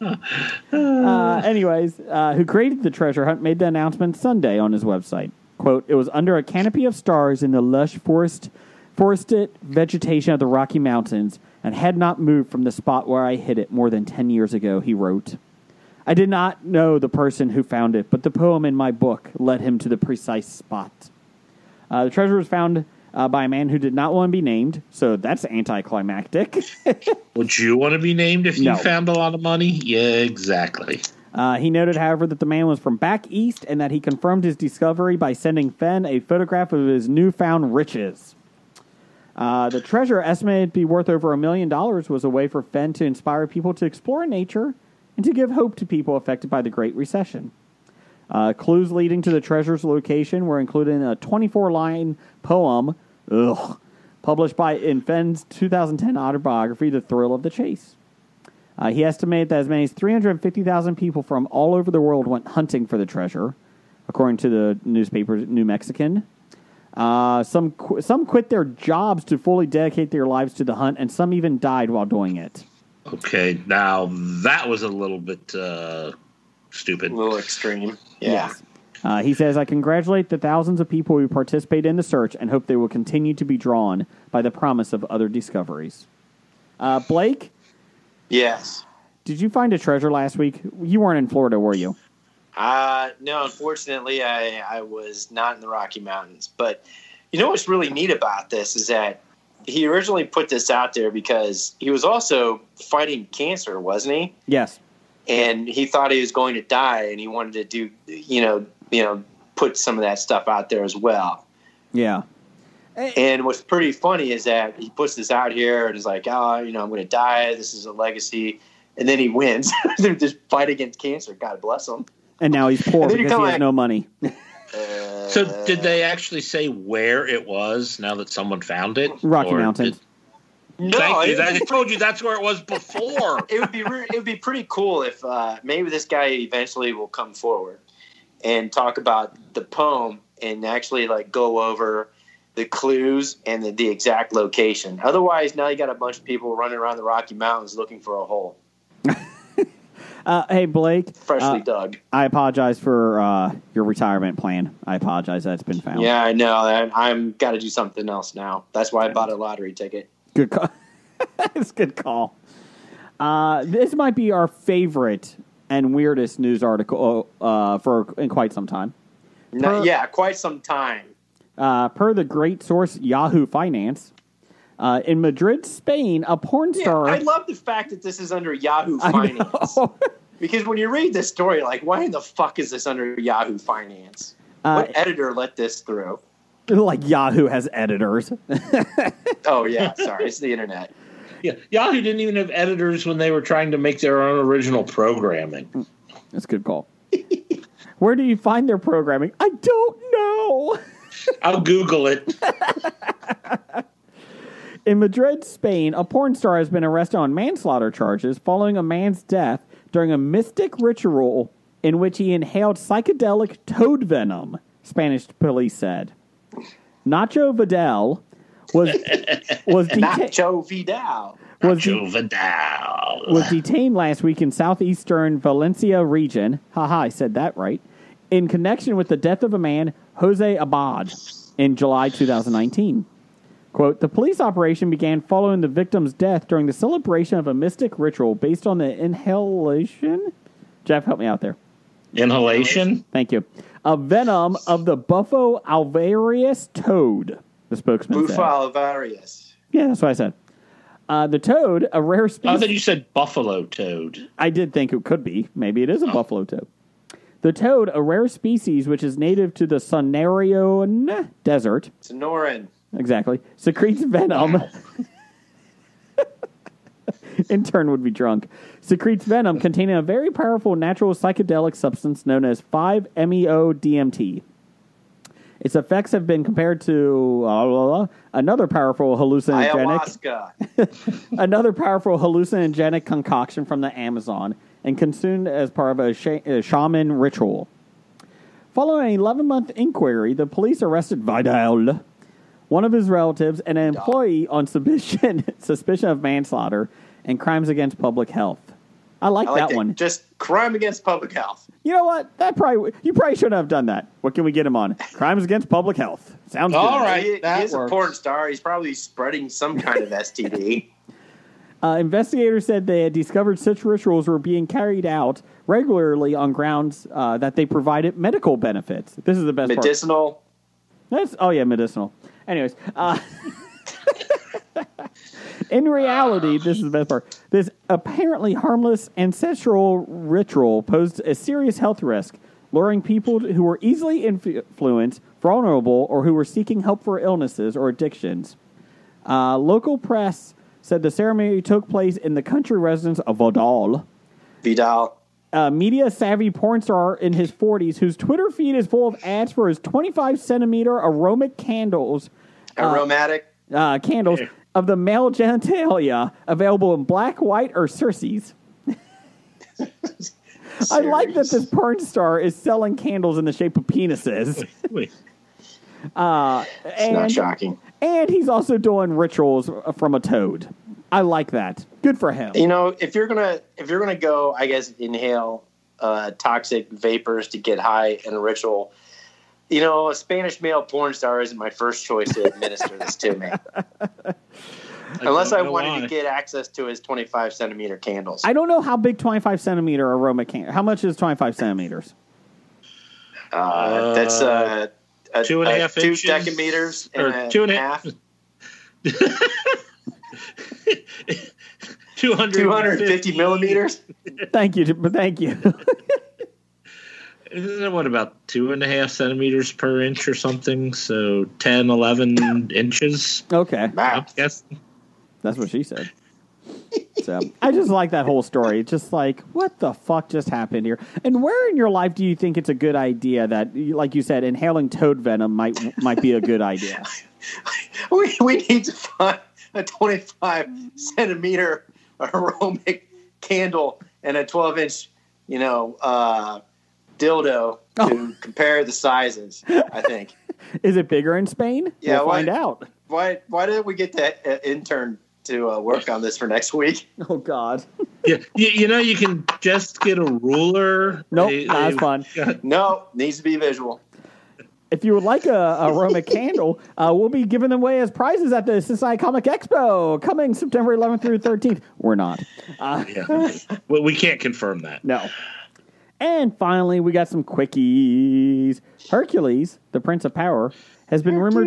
[SPEAKER 2] Who created the treasure hunt, made the announcement Sunday on his website. Quote, "It was under a canopy of stars in the lush forested vegetation of the Rocky Mountains and had not moved from the spot where I hid it more than 10 years ago," he wrote. "I did not know the person who found it, but the poem in my book led him to the precise spot." The treasure was found by a man who did not want to be named, so that's anticlimactic.
[SPEAKER 3] Would you want to be named if you
[SPEAKER 2] No.
[SPEAKER 3] found a lot of money? Yeah, exactly.
[SPEAKER 2] He noted, however, that the man was from back east and that he confirmed his discovery by sending Fenn a photograph of his newfound riches. The treasure, estimated to be worth over $1 million, was a way for Fenn to inspire people to explore nature and to give hope to people affected by the Great Recession. Clues leading to the treasure's location were included in a 24-line poem published in Fenn's 2010 autobiography, The Thrill of the Chase. He estimated that as many as 350,000 people from all over the world went hunting for the treasure, according to the newspaper New Mexican. Some quit their jobs to fully dedicate their lives to the hunt, and some even died while doing it.
[SPEAKER 3] Okay, now that was a little bit stupid.
[SPEAKER 5] A little extreme. Yeah.
[SPEAKER 2] Yes. He says, "I congratulate the thousands of people who participate in the search and hope they will continue to be drawn by the promise of other discoveries." Blake?
[SPEAKER 5] Yes.
[SPEAKER 2] Did you find a treasure last week? You weren't in Florida, were you?
[SPEAKER 5] No, unfortunately, I was not in the Rocky Mountains. But you know what's really neat about this is that he originally put this out there because he was also fighting cancer, wasn't he?
[SPEAKER 2] Yes.
[SPEAKER 5] And he thought he was going to die, and he wanted to do, put some of that stuff out there as well.
[SPEAKER 2] Yeah.
[SPEAKER 5] And what's pretty funny is that he puts this out here and is like, I'm going to die. This is a legacy. And then he wins. They're just fight against cancer. God bless him.
[SPEAKER 2] And now he's poor
[SPEAKER 5] And then
[SPEAKER 2] because he has no money.
[SPEAKER 3] So did they actually say where it was now that someone found it?
[SPEAKER 2] Rocky
[SPEAKER 3] Or
[SPEAKER 2] Mountains.
[SPEAKER 5] No,
[SPEAKER 3] Thank you. I told you that's where it was before.
[SPEAKER 5] it would be pretty cool if maybe this guy eventually will come forward and talk about the poem and actually go over the clues and the exact location. Otherwise, now you got a bunch of people running around the Rocky Mountains looking for a hole.
[SPEAKER 2] Hey, Blake.
[SPEAKER 5] Freshly dug.
[SPEAKER 2] I apologize for your retirement plan. I apologize that it's been found.
[SPEAKER 5] Yeah, I know. I'm got to do something else now. That's why I bought a lottery ticket.
[SPEAKER 2] Good call. It's a good call. This might be our favorite and weirdest news article in quite some time.
[SPEAKER 5] Quite some time.
[SPEAKER 2] Per the great source Yahoo Finance, in Madrid, Spain, a porn star...
[SPEAKER 5] I love the fact that this is under Yahoo Finance. Because when you read this story, why in the fuck is this under Yahoo Finance? What editor let this through?
[SPEAKER 2] Like Yahoo has editors.
[SPEAKER 5] Oh, yeah. Sorry. It's the internet.
[SPEAKER 3] Yeah, Yahoo didn't even have editors when they were trying to make their own original programming.
[SPEAKER 2] That's a good call. Where do you find their programming? I don't know.
[SPEAKER 3] I'll Google it.
[SPEAKER 2] In Madrid, Spain, a porn star has been arrested on manslaughter charges following a man's death during a mystic ritual in which he inhaled psychedelic toad venom, Spanish police said. Nacho Vidal was
[SPEAKER 5] Nacho Vidal.
[SPEAKER 2] Was detained last week in southeastern Valencia region. Haha, I said that right. In connection with the death of a man, Jose Abad, in July 2019. Quote, the police operation began following the victim's death during the celebration of a mystic ritual based on the inhalation. Jeff, help me out there.
[SPEAKER 3] Inhalation?
[SPEAKER 2] Thank you. Of venom of the Bufo alvarius toad, the spokesman said.
[SPEAKER 5] Bufo alvarius.
[SPEAKER 2] Yeah, that's what I said. The toad, a rare species.
[SPEAKER 3] I thought you said buffalo toad.
[SPEAKER 2] I did think it could be. Maybe it is a buffalo toad. The toad, a rare species which is native to the Sonoran Desert.
[SPEAKER 5] Sonoran.
[SPEAKER 2] Exactly. Secretes venom. Wow. Intern would be drunk. Secretes venom containing a very powerful natural psychedelic substance known as 5-MeO-DMT. Its effects have been compared to another powerful hallucinogenic, another powerful hallucinogenic concoction from the Amazon, and consumed as part of a shaman ritual. Following an 11-month inquiry, the police arrested Vidal, one of his relatives, and an employee on suspicion of manslaughter and crimes against public health. I like that one.
[SPEAKER 5] Just crime against public health.
[SPEAKER 2] You know what? You probably shouldn't have done that. What can we get him on? Crimes against public health. Sounds good.
[SPEAKER 3] All right.
[SPEAKER 5] He's a porn star. He's probably spreading some kind of STD.
[SPEAKER 2] Investigators said they had discovered such rituals were being carried out regularly on grounds that they provided medical benefits. This is the best
[SPEAKER 5] medicinal.
[SPEAKER 2] Part. Medicinal. Anyways, in reality, this is the best part. This apparently harmless ancestral ritual posed a serious health risk, luring people who were easily influenced, vulnerable, or who were seeking help for illnesses or addictions. Local press said the ceremony took place in the country residence of Vidal. A media-savvy porn star in his 40s whose Twitter feed is full of ads for his 25-centimeter aromatic candles. Candles of the male genitalia, available in black, white, or Circes. I like that this porn star is selling candles in the shape of penises.
[SPEAKER 5] It's not shocking.
[SPEAKER 2] And he's also doing rituals from a toad. I like that. Good for him.
[SPEAKER 5] You know, if you're gonna go, I guess, inhale toxic vapors to get high in a ritual, you know, a Spanish male porn star isn't my first choice to administer this to me. Unless I wanted to get access to his 25-centimeter candles.
[SPEAKER 2] I don't know how big 25-centimeter aroma How much is 25 centimeters?
[SPEAKER 5] That's
[SPEAKER 3] 2.5
[SPEAKER 5] 2
[SPEAKER 3] inches.
[SPEAKER 5] decameters
[SPEAKER 3] Or
[SPEAKER 5] and
[SPEAKER 3] 2.5.
[SPEAKER 5] 250 millimeters.
[SPEAKER 2] Thank you.
[SPEAKER 3] What, about 2.5 centimeters per inch or something? So 10, 11 inches.
[SPEAKER 2] Okay.
[SPEAKER 3] I guess.
[SPEAKER 2] That's what she said. So I just like that whole story. It's just like, what the fuck just happened here? And where in your life do you think it's a good idea that, like you said, inhaling toad venom might be a good idea?
[SPEAKER 5] We need to find a 25-centimeter aromatic candle and a 12-inch, dildo to compare the sizes, I think.
[SPEAKER 2] Is it bigger in Spain?
[SPEAKER 5] Yeah,
[SPEAKER 2] we'll find out.
[SPEAKER 5] Why didn't we get that intern to work on this for next week?
[SPEAKER 2] Oh, God.
[SPEAKER 3] Yeah, you can just get a ruler.
[SPEAKER 2] Nope, that's fun.
[SPEAKER 5] No, needs to be visual.
[SPEAKER 2] If you would like a aromatic candle, we'll be giving them away as prizes at the Cincinnati Comic Expo coming September 11th through 13th. We're not.
[SPEAKER 3] Well, we can't confirm that.
[SPEAKER 2] No. And finally, we got some quickies. Hercules, the Prince of Power, has been rumored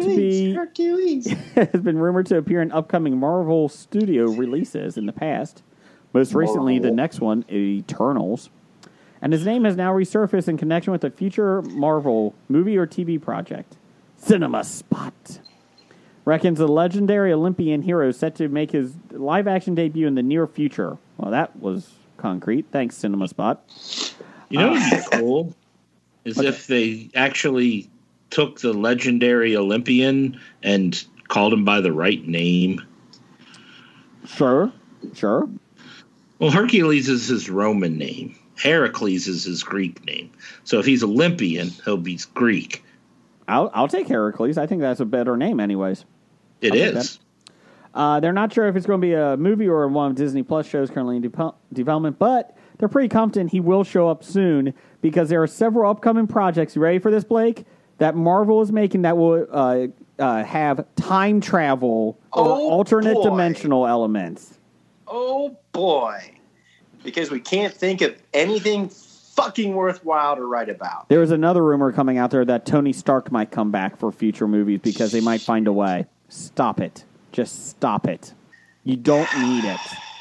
[SPEAKER 2] to appear in upcoming Marvel Studio releases in the past. Most recently, the next one, Eternals. And his name has now resurfaced in connection with a future Marvel movie or TV project. Cinema Spot reckons the legendary Olympian hero is set to make his live-action debut in the near future. Well, that was concrete. Thanks, Cinema Spot.
[SPEAKER 3] You know what would be cool? Is if they actually took the legendary Olympian and called him by the right name.
[SPEAKER 2] Sure.
[SPEAKER 3] Well, Hercules is his Roman name. Heracles is his Greek name. So if he's Olympian, he'll be Greek.
[SPEAKER 2] I'll take Heracles. I think that's a better name, anyways.
[SPEAKER 3] It is.
[SPEAKER 2] They're not sure if it's going to be a movie or one of Disney Plus shows currently in development, but they're pretty confident he will show up soon because there are several upcoming projects. You ready for this, Blake? That Marvel is making that will have time travel or alternate dimensional elements.
[SPEAKER 5] Oh, boy. Because we can't think of anything fucking worthwhile to write about.
[SPEAKER 2] There is another rumor coming out there that Tony Stark might come back for future movies because they might find a way. Stop it. Just stop it. You don't need it.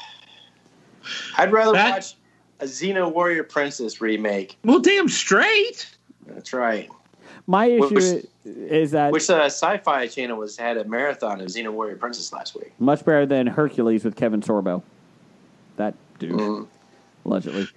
[SPEAKER 5] I'd rather watch a Xena Warrior Princess remake.
[SPEAKER 3] Well, damn straight.
[SPEAKER 5] That's right.
[SPEAKER 2] My issue is that...
[SPEAKER 5] Which Sci-Fi Channel had a marathon of Xena Warrior Princess last week.
[SPEAKER 2] Much better than Hercules with Kevin Sorbo. That dude. Allegedly.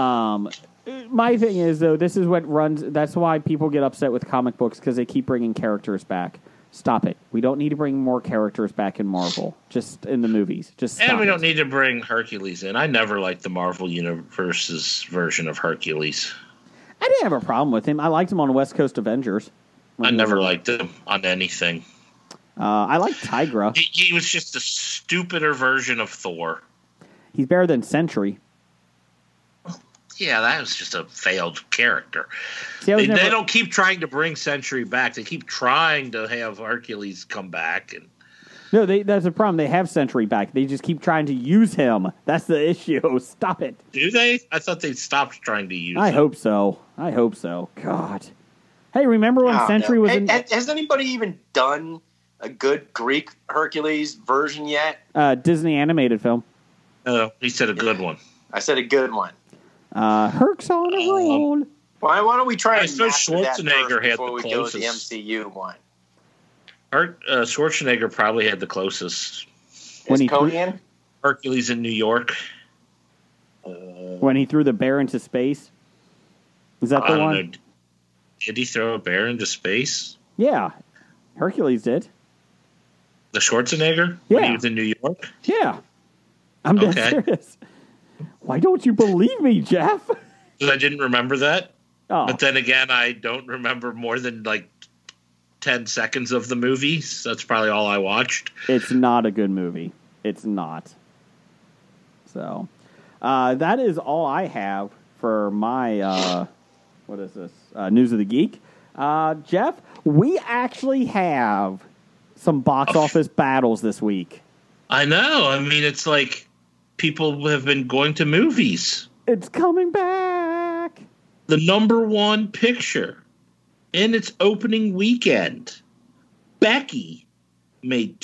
[SPEAKER 2] My thing is, though, this is what runs... That's why people get upset with comic books, because they keep bringing characters back. Stop it. We don't need to bring more characters back in Marvel. Just in the movies. Just stop
[SPEAKER 3] And we don't need to bring Hercules in. I never liked the Marvel Universe's version of Hercules.
[SPEAKER 2] I didn't have a problem with him. I liked him on West Coast Avengers.
[SPEAKER 3] I never liked him on anything.
[SPEAKER 2] I liked Tigra.
[SPEAKER 3] He was just a stupider version of Thor.
[SPEAKER 2] He's better than Sentry.
[SPEAKER 3] Yeah, that was just a failed character.
[SPEAKER 2] See,
[SPEAKER 3] they don't keep trying to bring Sentry back. They keep trying to have Hercules come back. And
[SPEAKER 2] no, that's the problem. They have Sentry back. They just keep trying to use him. That's the issue. Stop it.
[SPEAKER 3] Do they? I thought they stopped trying to use him.
[SPEAKER 2] I hope so. God. Hey, remember when Sentry was in...
[SPEAKER 5] Has anybody even done a good Greek Hercules version yet?
[SPEAKER 2] Disney animated film.
[SPEAKER 3] He said a good one.
[SPEAKER 5] I said a good one.
[SPEAKER 2] Herc's on a roll.
[SPEAKER 5] Why don't we try and
[SPEAKER 3] Schwarzenegger
[SPEAKER 5] that
[SPEAKER 3] had
[SPEAKER 5] before
[SPEAKER 3] the
[SPEAKER 5] we
[SPEAKER 3] closest.
[SPEAKER 5] go to the MCU one?
[SPEAKER 3] Schwarzenegger probably had the closest.
[SPEAKER 2] When he
[SPEAKER 5] Conan?
[SPEAKER 3] Hercules in New York.
[SPEAKER 2] When he threw the bear into space? Is that the one?
[SPEAKER 3] Know. Did he throw a bear into space?
[SPEAKER 2] Yeah. Hercules did.
[SPEAKER 3] The Schwarzenegger?
[SPEAKER 2] Yeah.
[SPEAKER 3] When he was in New York?
[SPEAKER 2] Yeah. I'm dead serious. Why don't you believe me, Jeff?
[SPEAKER 3] Because I didn't remember that.
[SPEAKER 2] Oh.
[SPEAKER 3] But then again, I don't remember more than like 10 seconds of the movie. So that's probably all I watched.
[SPEAKER 2] It's not a good movie. It's not. So, that is all I have for my, what is this? News of the Geek. Jeff, we actually have some box office battles this week.
[SPEAKER 3] I know. I mean, it's like people have been going to movies.
[SPEAKER 2] It's coming back.
[SPEAKER 3] The number one picture in its opening weekend, Becky, made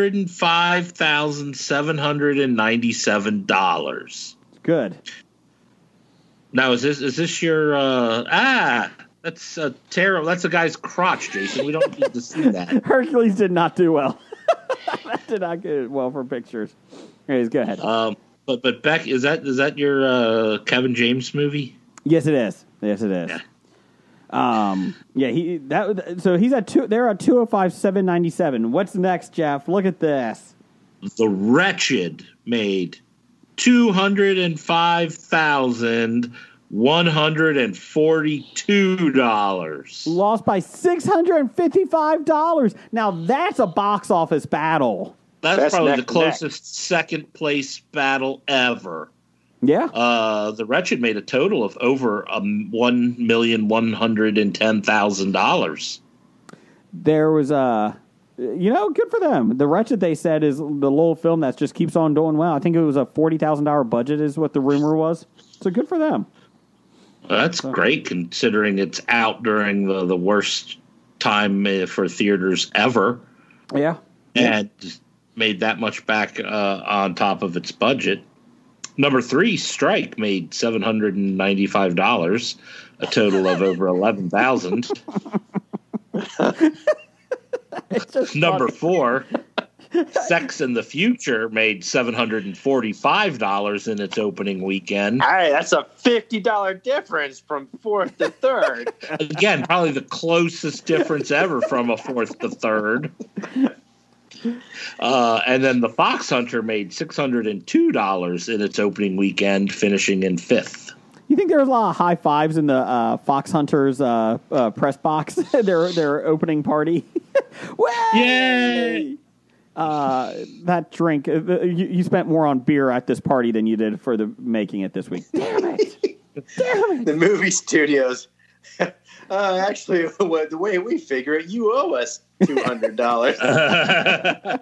[SPEAKER 3] $205,797.
[SPEAKER 2] Good.
[SPEAKER 3] Now, is this your that's terrible. That's a guy's crotch, Jason. We don't need to see that.
[SPEAKER 2] Hercules did not do well. That did not get well for pictures. Anyways, go ahead.
[SPEAKER 3] But Beck, is that your Kevin James movie?
[SPEAKER 2] Yes, it is. Yes, it is. So he's at they're at 205,797. What's next, Jeff? Look at this.
[SPEAKER 3] The Wretched made $205,142.
[SPEAKER 2] Lost by $655. Now that's a box office battle.
[SPEAKER 3] That's probably the closest second place battle ever.
[SPEAKER 2] Yeah.
[SPEAKER 3] The Wretched made a total of over $1,110,000.
[SPEAKER 2] There was good for them. The Wretched, they said, is the little film that just keeps on doing well. I think it was a $40,000 budget is what the rumor was. So good for them.
[SPEAKER 3] That's great considering it's out during the worst time for theaters ever.
[SPEAKER 2] Yeah.
[SPEAKER 3] And made that much back on top of its budget. Number 3, Strike, made $795, a total of over $11,000. Number 4, Sex and the Future, made $745 in its opening weekend.
[SPEAKER 5] All right, that's a $50 difference from fourth to third.
[SPEAKER 3] Again, probably the closest difference ever from a fourth to third. And then the Fox Hunter made $602 in its opening weekend, finishing in 5th.
[SPEAKER 2] You think there's a lot of high fives in the Fox Hunters press box? their opening party.
[SPEAKER 3] Yay!
[SPEAKER 2] That drink. You spent more on beer at this party than you did for the making it this week. Damn it! Damn it!
[SPEAKER 5] The movie studios. Actually, the way we figure it, you owe us $200.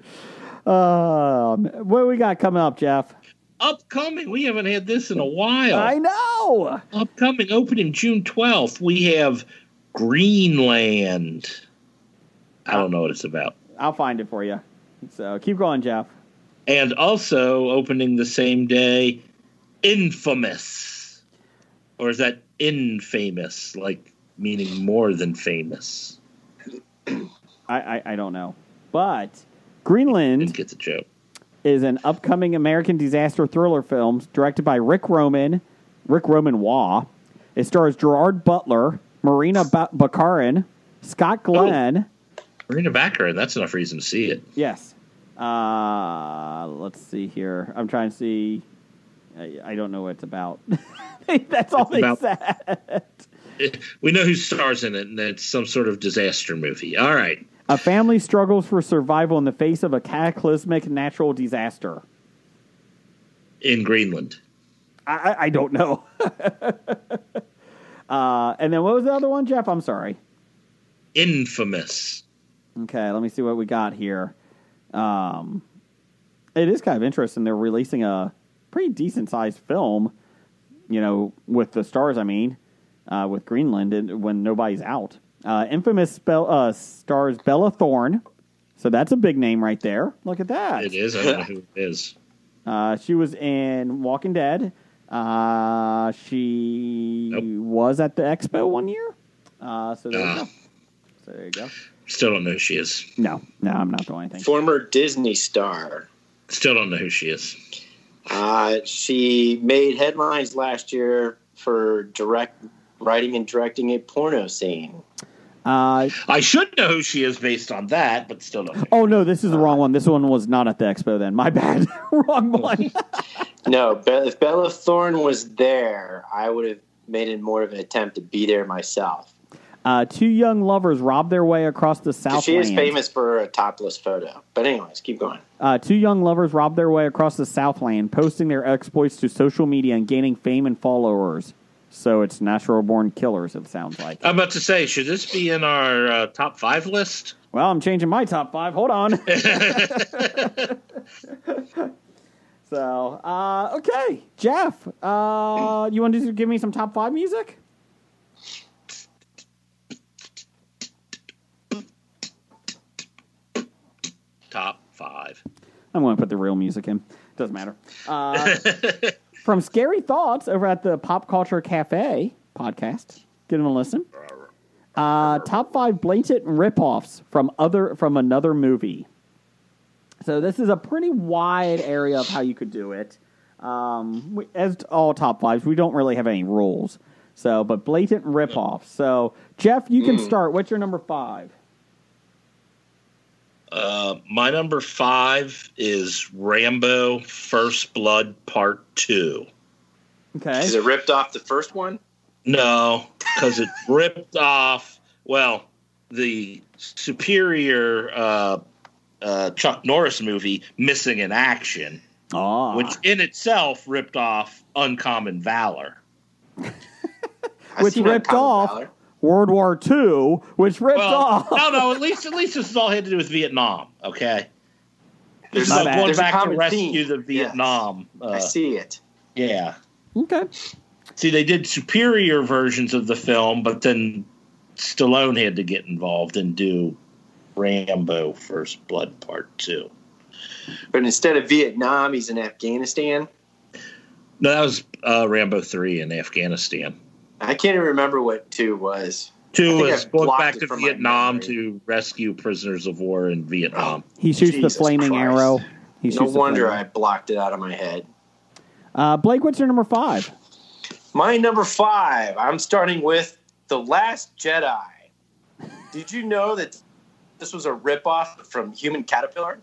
[SPEAKER 2] What do we got coming up, Jeff?
[SPEAKER 3] Upcoming, we haven't had this in a while.
[SPEAKER 2] I know.
[SPEAKER 3] Upcoming, opening June 12th, we have Greenland. I don't know what it's about.
[SPEAKER 2] I'll find it for you. So keep going, Jeff.
[SPEAKER 3] And also opening the same day, Infamous. Or is that infamous, like meaning more than famous?
[SPEAKER 2] I don't know. But Greenland
[SPEAKER 3] Didn't get the joke.
[SPEAKER 2] Is an upcoming American disaster thriller film directed by Rick Roman Waugh. It stars Gerard Butler, Marina Baccarin, Scott Glenn.
[SPEAKER 3] Marina Baccarin, that's enough reason to see it.
[SPEAKER 2] Yes. Let's see here. I'm trying to see. I don't know what it's about. That's all they said.
[SPEAKER 3] We know who stars in it, and it's some sort of disaster movie. All right.
[SPEAKER 2] A family struggles for survival in the face of a cataclysmic natural disaster.
[SPEAKER 3] In Greenland.
[SPEAKER 2] I don't know. And then what was the other one, Jeff? I'm sorry.
[SPEAKER 3] Infamous.
[SPEAKER 2] Okay, let me see what we got here. It is kind of interesting. They're releasing a pretty decent-sized film, with the stars, with Greenland when nobody's out. Infamous stars Bella Thorne, so that's a big name right there. Look at that.
[SPEAKER 3] It is. I don't know who it is.
[SPEAKER 2] She was in Walking Dead. She was at the Expo one year. So there you go. So there you go.
[SPEAKER 3] Still don't know who she is.
[SPEAKER 2] No, I'm not doing anything.
[SPEAKER 5] Former Disney star.
[SPEAKER 3] Still don't know who she is.
[SPEAKER 5] She made headlines last year for writing and directing a porno scene.
[SPEAKER 3] I should know who she is based on that, but still don't know.
[SPEAKER 2] Oh, no, this is the wrong one. This one was not at the Expo then. My bad. Wrong one.
[SPEAKER 5] No, if Bella Thorne was there, I would have made it more of an attempt to be there myself.
[SPEAKER 2] Two young lovers rob their way across the Southland.
[SPEAKER 5] She is famous for a topless photo. But anyways, keep going.
[SPEAKER 2] Two young lovers rob their way across the Southland, posting their exploits to social media and gaining fame and followers. So it's natural-born killers, it sounds like.
[SPEAKER 3] I'm about to say, should this be in our top 5 list?
[SPEAKER 2] Well, I'm changing my top 5. Hold on. So, okay. Jeff, you want to give me some top 5 music?
[SPEAKER 3] Top 5.
[SPEAKER 2] I'm going to put the real music in. Doesn't matter. From Scary Thoughts over at the Pop Culture Cafe podcast. Give them a listen. Top 5 blatant ripoffs from another movie. So this is a pretty wide area of how you could do it. As all top 5s, we don't really have any rules. So, but blatant ripoffs. So, Jeff, you can start. What's your number 5?
[SPEAKER 3] My number 5 is Rambo First Blood Part 2.
[SPEAKER 2] Okay.
[SPEAKER 5] Is it ripped off the first one?
[SPEAKER 3] No, because it ripped off, the superior Chuck Norris movie, Missing in Action, which in itself ripped off Uncommon Valor.
[SPEAKER 2] Which ripped off Valor. World War II, which ripped off.
[SPEAKER 3] No, at least this is all had to do with Vietnam, okay?
[SPEAKER 5] There's
[SPEAKER 3] going
[SPEAKER 5] there's
[SPEAKER 3] back to rescue the Vietnam.
[SPEAKER 5] Yes. I see it.
[SPEAKER 3] Yeah.
[SPEAKER 2] Okay.
[SPEAKER 3] See, they did superior versions of the film, but then Stallone had to get involved and do Rambo First Blood Part 2.
[SPEAKER 5] But instead of Vietnam, he's in Afghanistan?
[SPEAKER 3] No, that was Rambo 3 in Afghanistan.
[SPEAKER 5] I can't even remember what 2 was.
[SPEAKER 3] 2 was going back to Vietnam to rescue prisoners of war in Vietnam.
[SPEAKER 2] He shoots the flaming arrow.
[SPEAKER 5] No wonder I blocked it out of my head.
[SPEAKER 2] Blake, what's your number 5?
[SPEAKER 5] My number 5, I'm starting with The Last Jedi. Did you know that this was a ripoff from Human Caterpillar?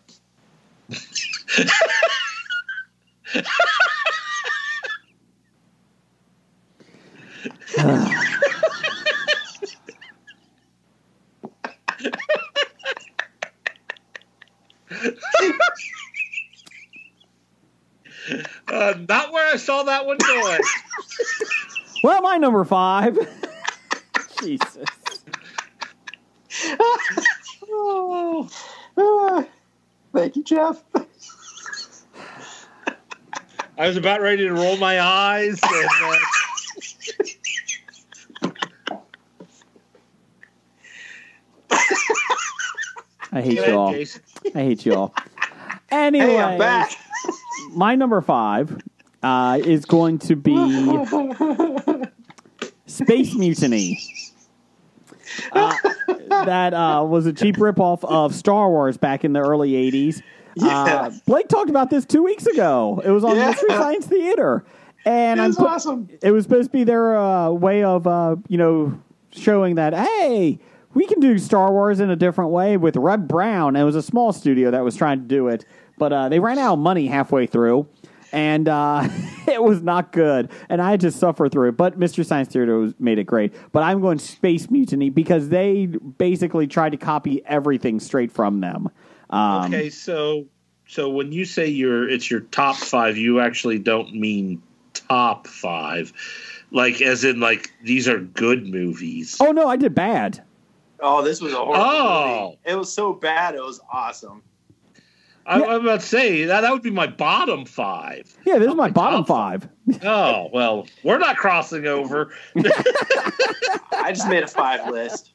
[SPEAKER 3] Not where I saw that one going.
[SPEAKER 2] Well, my number 5. Jesus.
[SPEAKER 5] Thank you, Jeff.
[SPEAKER 3] I was about ready to roll my eyes. And,
[SPEAKER 2] I hate you all.
[SPEAKER 3] Jason.
[SPEAKER 2] I hate you all. Anyway,
[SPEAKER 5] Hey, I'm back.
[SPEAKER 2] my number 5 is going to be Space Mutiny. That was a cheap ripoff of Star Wars back in the early 80s.
[SPEAKER 5] Yeah.
[SPEAKER 2] Blake talked about this 2 weeks ago. It was on Mystery Science Theater. And
[SPEAKER 5] It was awesome.
[SPEAKER 2] It was supposed to be their way of, showing that, hey, we can do Star Wars in a different way with Red Brown. It was a small studio that was trying to do it. But they ran out of money halfway through. And it was not good. And I had to suffer through it. But Mystery Science Theater made it great. But I'm going Space Mutiny because they basically tried to copy everything straight from them.
[SPEAKER 3] Okay, so when you say it's your top 5, you actually don't mean top 5, like as in like these are good movies.
[SPEAKER 2] Oh no, I did bad.
[SPEAKER 5] Oh, this was a horrible movie. It was so bad, it was awesome.
[SPEAKER 3] I'm about to say that would be my bottom 5.
[SPEAKER 2] Yeah, this is my bottom 5.
[SPEAKER 3] Oh well, we're not crossing over.
[SPEAKER 5] I just made a 5 list.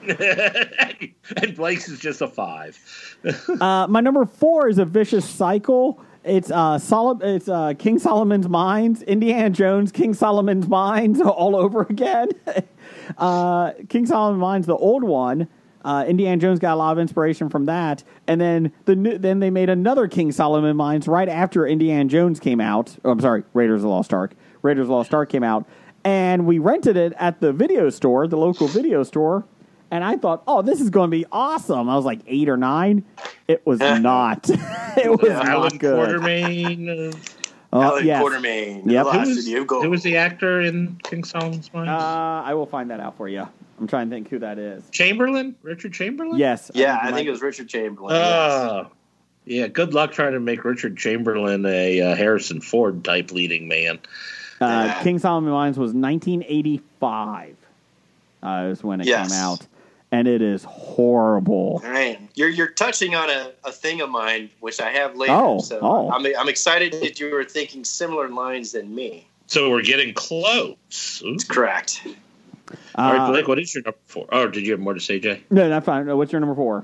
[SPEAKER 3] And Blake's is just a 5.
[SPEAKER 2] My number 4 is A Vicious Cycle. It's King Solomon's Mines, Indiana Jones, King Solomon's Mines all over again. King Solomon's Mines, the old one. Indiana Jones got a lot of inspiration from that, and then then they made another King Solomon Mines right after Indiana Jones came out. Oh, I'm sorry, Raiders of the Lost Ark. Raiders of the Lost Ark came out, and we rented it at the video store, the local video store. And I thought, oh, this is going to be awesome. I was like 8 or 9. It was not. It was not
[SPEAKER 3] Alan
[SPEAKER 2] good.
[SPEAKER 3] Quartermain.
[SPEAKER 5] Alan
[SPEAKER 2] yes.
[SPEAKER 5] Quartermain.
[SPEAKER 2] Yep.
[SPEAKER 3] Who was the actor in King Solomon's Mines?
[SPEAKER 2] I will find that out for you. I'm trying to think who that is.
[SPEAKER 3] Chamberlain? Richard Chamberlain?
[SPEAKER 2] Yes.
[SPEAKER 5] Yeah, I think it was Richard Chamberlain.
[SPEAKER 3] Yeah, good luck trying to make Richard Chamberlain a Harrison Ford type leading man.
[SPEAKER 2] King Solomon Mines was 1985. Is when it came out. And it is horrible.
[SPEAKER 5] All right. You're touching on a thing of mine, which I have later. So I'm excited that you were thinking similar lines than me.
[SPEAKER 3] So we're getting close. Ooh.
[SPEAKER 5] That's correct.
[SPEAKER 3] All right, Blake, what is your number 4? Oh, did you have more to say, Jay?
[SPEAKER 2] No, that's fine. What's your number 4?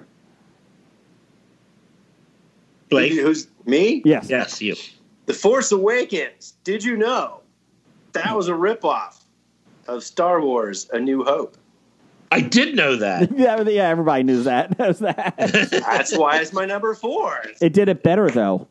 [SPEAKER 3] Blake?
[SPEAKER 5] Who's me?
[SPEAKER 2] Yes.
[SPEAKER 3] Yes, you.
[SPEAKER 5] The Force Awakens. Did you know that was a ripoff of Star Wars: A New Hope?
[SPEAKER 3] I did know that.
[SPEAKER 2] Yeah, everybody knows that. Knows that.
[SPEAKER 5] That's why it's my number 4.
[SPEAKER 2] It did it better, though.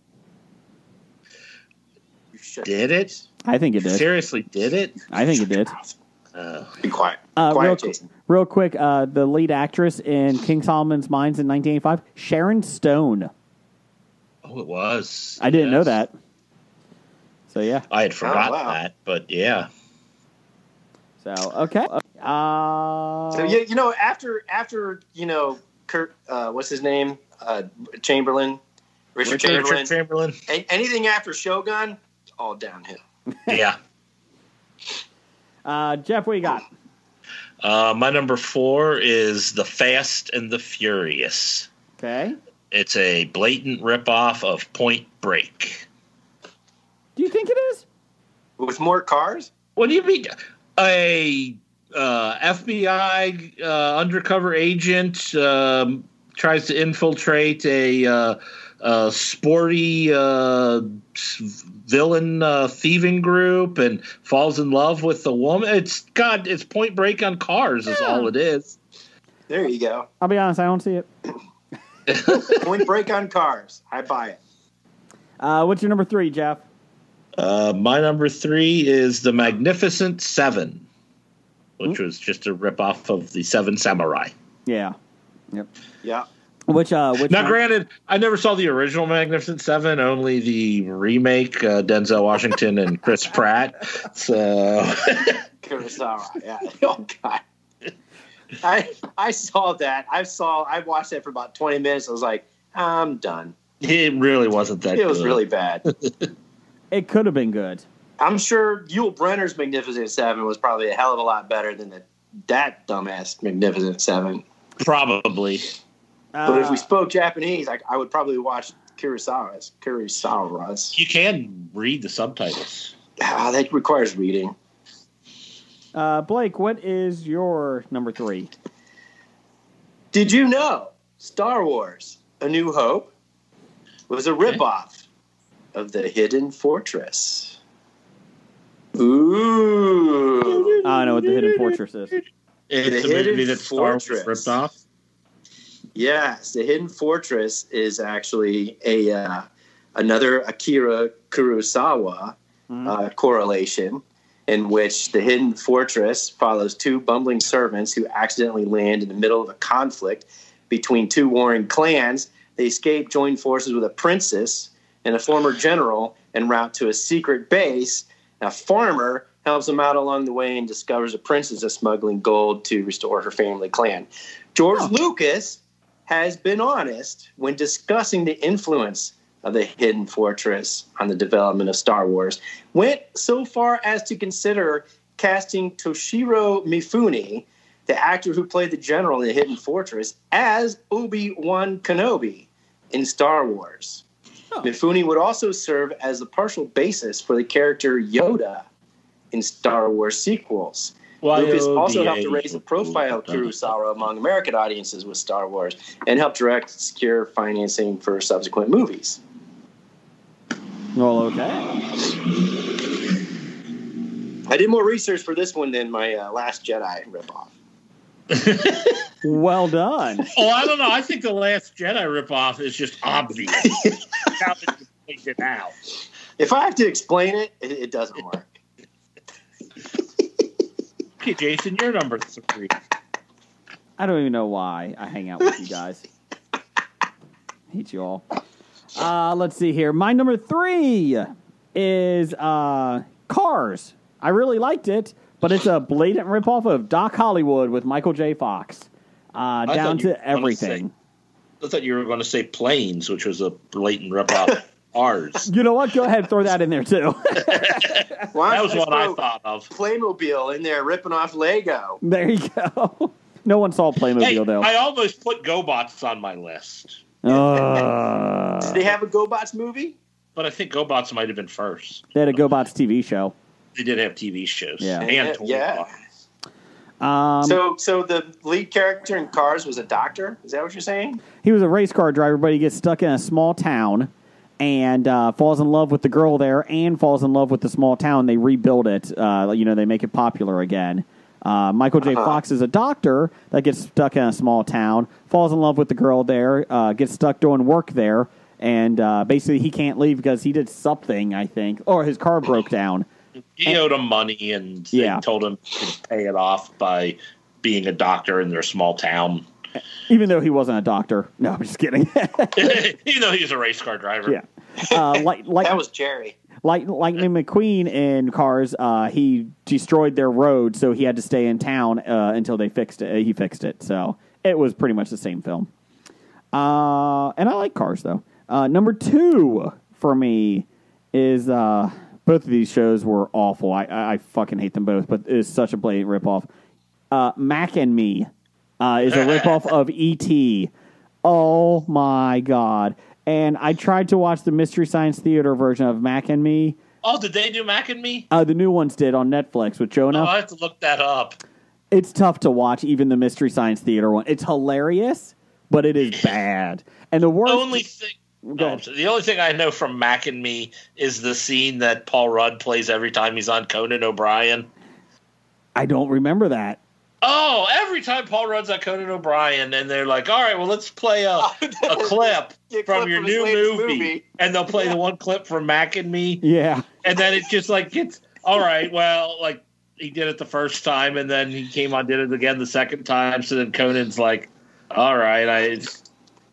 [SPEAKER 3] Did it?
[SPEAKER 2] I think it did.
[SPEAKER 3] Seriously, did it?
[SPEAKER 2] I think it did.
[SPEAKER 5] Be quiet. Quiet, Jason.
[SPEAKER 2] Real quick, the lead actress in King Solomon's Mines in 1985, Sharon Stone.
[SPEAKER 3] Oh, it was.
[SPEAKER 2] I didn't know that. So, yeah.
[SPEAKER 3] I had forgotten that, but yeah.
[SPEAKER 2] So, okay.
[SPEAKER 5] So, after Kurt, what's his name? Chamberlain. Richard Chamberlain. Anything after Shogun, all downhill.
[SPEAKER 3] Yeah.
[SPEAKER 2] Jeff, what you got?
[SPEAKER 3] My number 4 is The Fast and the Furious.
[SPEAKER 2] Okay.
[SPEAKER 3] It's a blatant ripoff of Point Break.
[SPEAKER 2] Do you think it is?
[SPEAKER 5] With more cars?
[SPEAKER 3] What do you mean? A FBI undercover agent tries to infiltrate a sporty villain thieving group and falls in love with the woman. It's Point Break on cars is all it is.
[SPEAKER 5] There you go.
[SPEAKER 2] I'll be honest, I don't see it.
[SPEAKER 5] Point Break on cars. I buy it.
[SPEAKER 2] What's your number 3, Jeff?
[SPEAKER 3] My number 3 is The Magnificent Seven, which was just a ripoff of the Seven Samurai.
[SPEAKER 2] Yeah. Yep.
[SPEAKER 5] Yeah.
[SPEAKER 2] Which now,
[SPEAKER 3] granted, I never saw the original Magnificent Seven, only the remake, Denzel Washington and Chris Pratt. So,
[SPEAKER 5] Kurosawa. Yeah. Oh God. I saw that. I watched that for about 20 minutes. I was like, I'm done.
[SPEAKER 3] It really wasn't that good.
[SPEAKER 5] It was really bad.
[SPEAKER 2] It could have been good.
[SPEAKER 5] I'm sure Yul Brynner's Magnificent Seven was probably a hell of a lot better than that dumbass Magnificent Seven.
[SPEAKER 3] Probably.
[SPEAKER 5] But if we spoke Japanese, I would probably watch Kurosawa's.
[SPEAKER 3] You can read the subtitles.
[SPEAKER 5] That requires reading.
[SPEAKER 2] Blake, what is your number 3?
[SPEAKER 5] Did you know Star Wars A New Hope was a ripoff of The Hidden Fortress? Ooh.
[SPEAKER 2] I know what The Hidden Fortress is.
[SPEAKER 3] It's a movie that Star Wars ripped off.
[SPEAKER 5] Yes, The Hidden Fortress is actually another Akira Kurosawa correlation, in which The Hidden Fortress follows 2 bumbling servants who accidentally land in the middle of a conflict between 2 warring clans. They escape, join forces with a princess and a former general en route to a secret base. A farmer helps them out along the way and discovers a princess is smuggling gold to restore her family clan. George Lucas has been honest when discussing the influence of The Hidden Fortress on the development of Star Wars. Went so far as to consider casting Toshiro Mifune, the actor who played the general in The Hidden Fortress, as Obi-Wan Kenobi in Star Wars. Mifune would also serve as the partial basis for the character Yoda in Star Wars sequels. Lucas also helped to raise the profile of Kurosawa among American audiences with Star Wars and helped direct and secure financing for subsequent movies.
[SPEAKER 2] Well, okay.
[SPEAKER 5] I did more research for this one than my Last Jedi ripoff.
[SPEAKER 2] Well done.
[SPEAKER 3] Oh, I don't know. I think the Last Jedi ripoff is just obvious. How did you point it out?
[SPEAKER 5] If I have to explain it, it doesn't work.
[SPEAKER 3] Okay, Jason, you're number 3.
[SPEAKER 2] I don't even know why I hang out with you guys. Hate you all. Let's see here. My number 3 is Cars. I really liked it, but it's a blatant ripoff of Doc Hollywood with Michael J. Fox. Down to everything.
[SPEAKER 3] I thought you were going to say Planes, which was a blatant ripoff. Ours.
[SPEAKER 2] You know what? Go ahead, throw that in there too.
[SPEAKER 3] That was what I thought of.
[SPEAKER 5] Playmobil in there ripping off Lego.
[SPEAKER 2] There you go. No one saw Playmobil though.
[SPEAKER 3] I almost put GoBots on my list.
[SPEAKER 5] Did they have a GoBots movie?
[SPEAKER 3] But I think GoBots might have been first.
[SPEAKER 2] They had a GoBots TV show.
[SPEAKER 3] They did have TV shows.
[SPEAKER 2] Yeah.
[SPEAKER 3] And toy
[SPEAKER 5] bots. So the lead character in Cars was a doctor? Is that what you're saying?
[SPEAKER 2] He was a race car driver, but he gets stuck in a small town and falls in love with the girl there and falls in love with the small town. They rebuild it. They make it popular again. Michael J. Fox is a doctor that gets stuck in a small town, falls in love with the girl there, gets stuck doing work there, and basically he can't leave because he did something, I think, or his car broke down.
[SPEAKER 3] He owed him money, and they told him to pay it off by being a doctor in their small town.
[SPEAKER 2] Even though he wasn't a doctor. No, I'm just kidding.
[SPEAKER 3] Even though he was a race car driver.
[SPEAKER 2] Yeah. That
[SPEAKER 5] was Jerry.
[SPEAKER 2] Lightning McQueen in Cars, he destroyed their road, so he had to stay in town until they fixed it. He fixed it. So it was pretty much the same film. And I like Cars, though. Number 2 for me is... both of these shows were awful. I fucking hate them both, but it's such a blatant ripoff. Mac and Me is a ripoff of E.T. Oh, my God. And I tried to watch the Mystery Science Theater version of Mac and Me.
[SPEAKER 3] Oh, did they do Mac and Me?
[SPEAKER 2] The new ones did on Netflix with Jonah.
[SPEAKER 3] Oh, I have to look that up.
[SPEAKER 2] It's tough to watch, even the Mystery Science Theater one. It's hilarious, but it is bad. And the worst...
[SPEAKER 3] The only thing I know from Mac and Me is the scene that Paul Rudd plays every time he's on Conan O'Brien.
[SPEAKER 2] I don't remember that.
[SPEAKER 3] Oh, every time Paul Rudd's on Conan O'Brien, and they're like, all right, well, let's play a clip from your new movie. And they'll play the one clip from Mac and Me.
[SPEAKER 2] Yeah.
[SPEAKER 3] And then it just gets, all right, well, he did it the first time, and then he came on, did it again the second time. So then Conan's like, all right,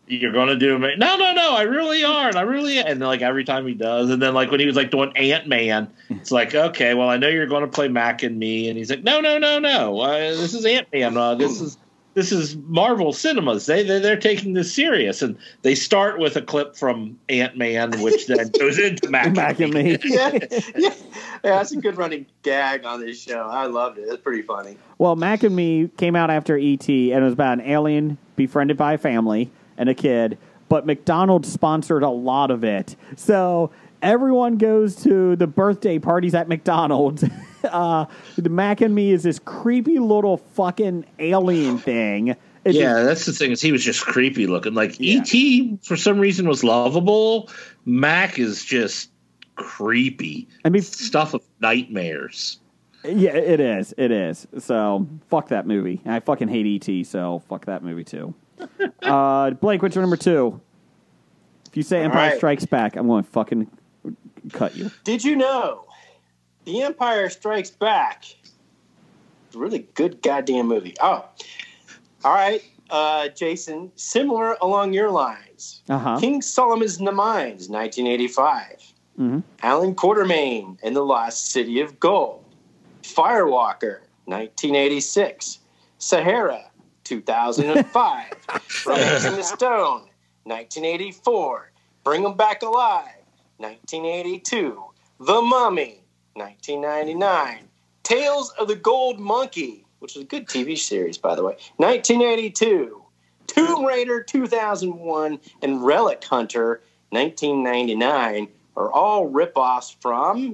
[SPEAKER 3] you're going to do it. No, I really aren't. I really am. And like every time he does. And then like when he was like doing Ant-Man, it's like, okay, well, I know you're going to play Mac and Me. And he's like, no. This is Ant-Man. This is Marvel Cinemas. They're taking this serious. And they start with a clip from Ant-Man, which then goes into Mac and Me.
[SPEAKER 5] Yeah, that's a good running gag on this show. I loved it. It's pretty funny.
[SPEAKER 2] Well, Mac and Me came out after E.T., and it was about an alien befriended by a family and a kid, but McDonald's sponsored a lot of it. So everyone goes to the birthday parties at McDonald's. The Mac and Me is this creepy little fucking alien thing.
[SPEAKER 3] That's the thing, is he was just creepy looking. Like E.T. for some reason was lovable. Mac is just creepy. I mean, stuff of nightmares.
[SPEAKER 2] Yeah, it is. So fuck that movie. I fucking hate E.T., so fuck that movie too. Blake, what's your number 2? If you say Empire Strikes Back, I'm going to fucking cut you.
[SPEAKER 5] Did you know The Empire Strikes Back is a really good goddamn movie? Oh, all right, Jason, similar along your lines. King Solomon's Mines, 1985. Mm-hmm. Alan Quatermain and the Lost City of Gold. Firewalker, 1986. Sahara, 2005. Romancing the Stone, 1984. Bring 'Em Back Alive, 1982. The Mummy, 1999. Tales of the Gold Monkey, which is a good TV series, by the way, 1982. Tomb Raider, 2001. And Relic Hunter, 1999, are all ripoffs from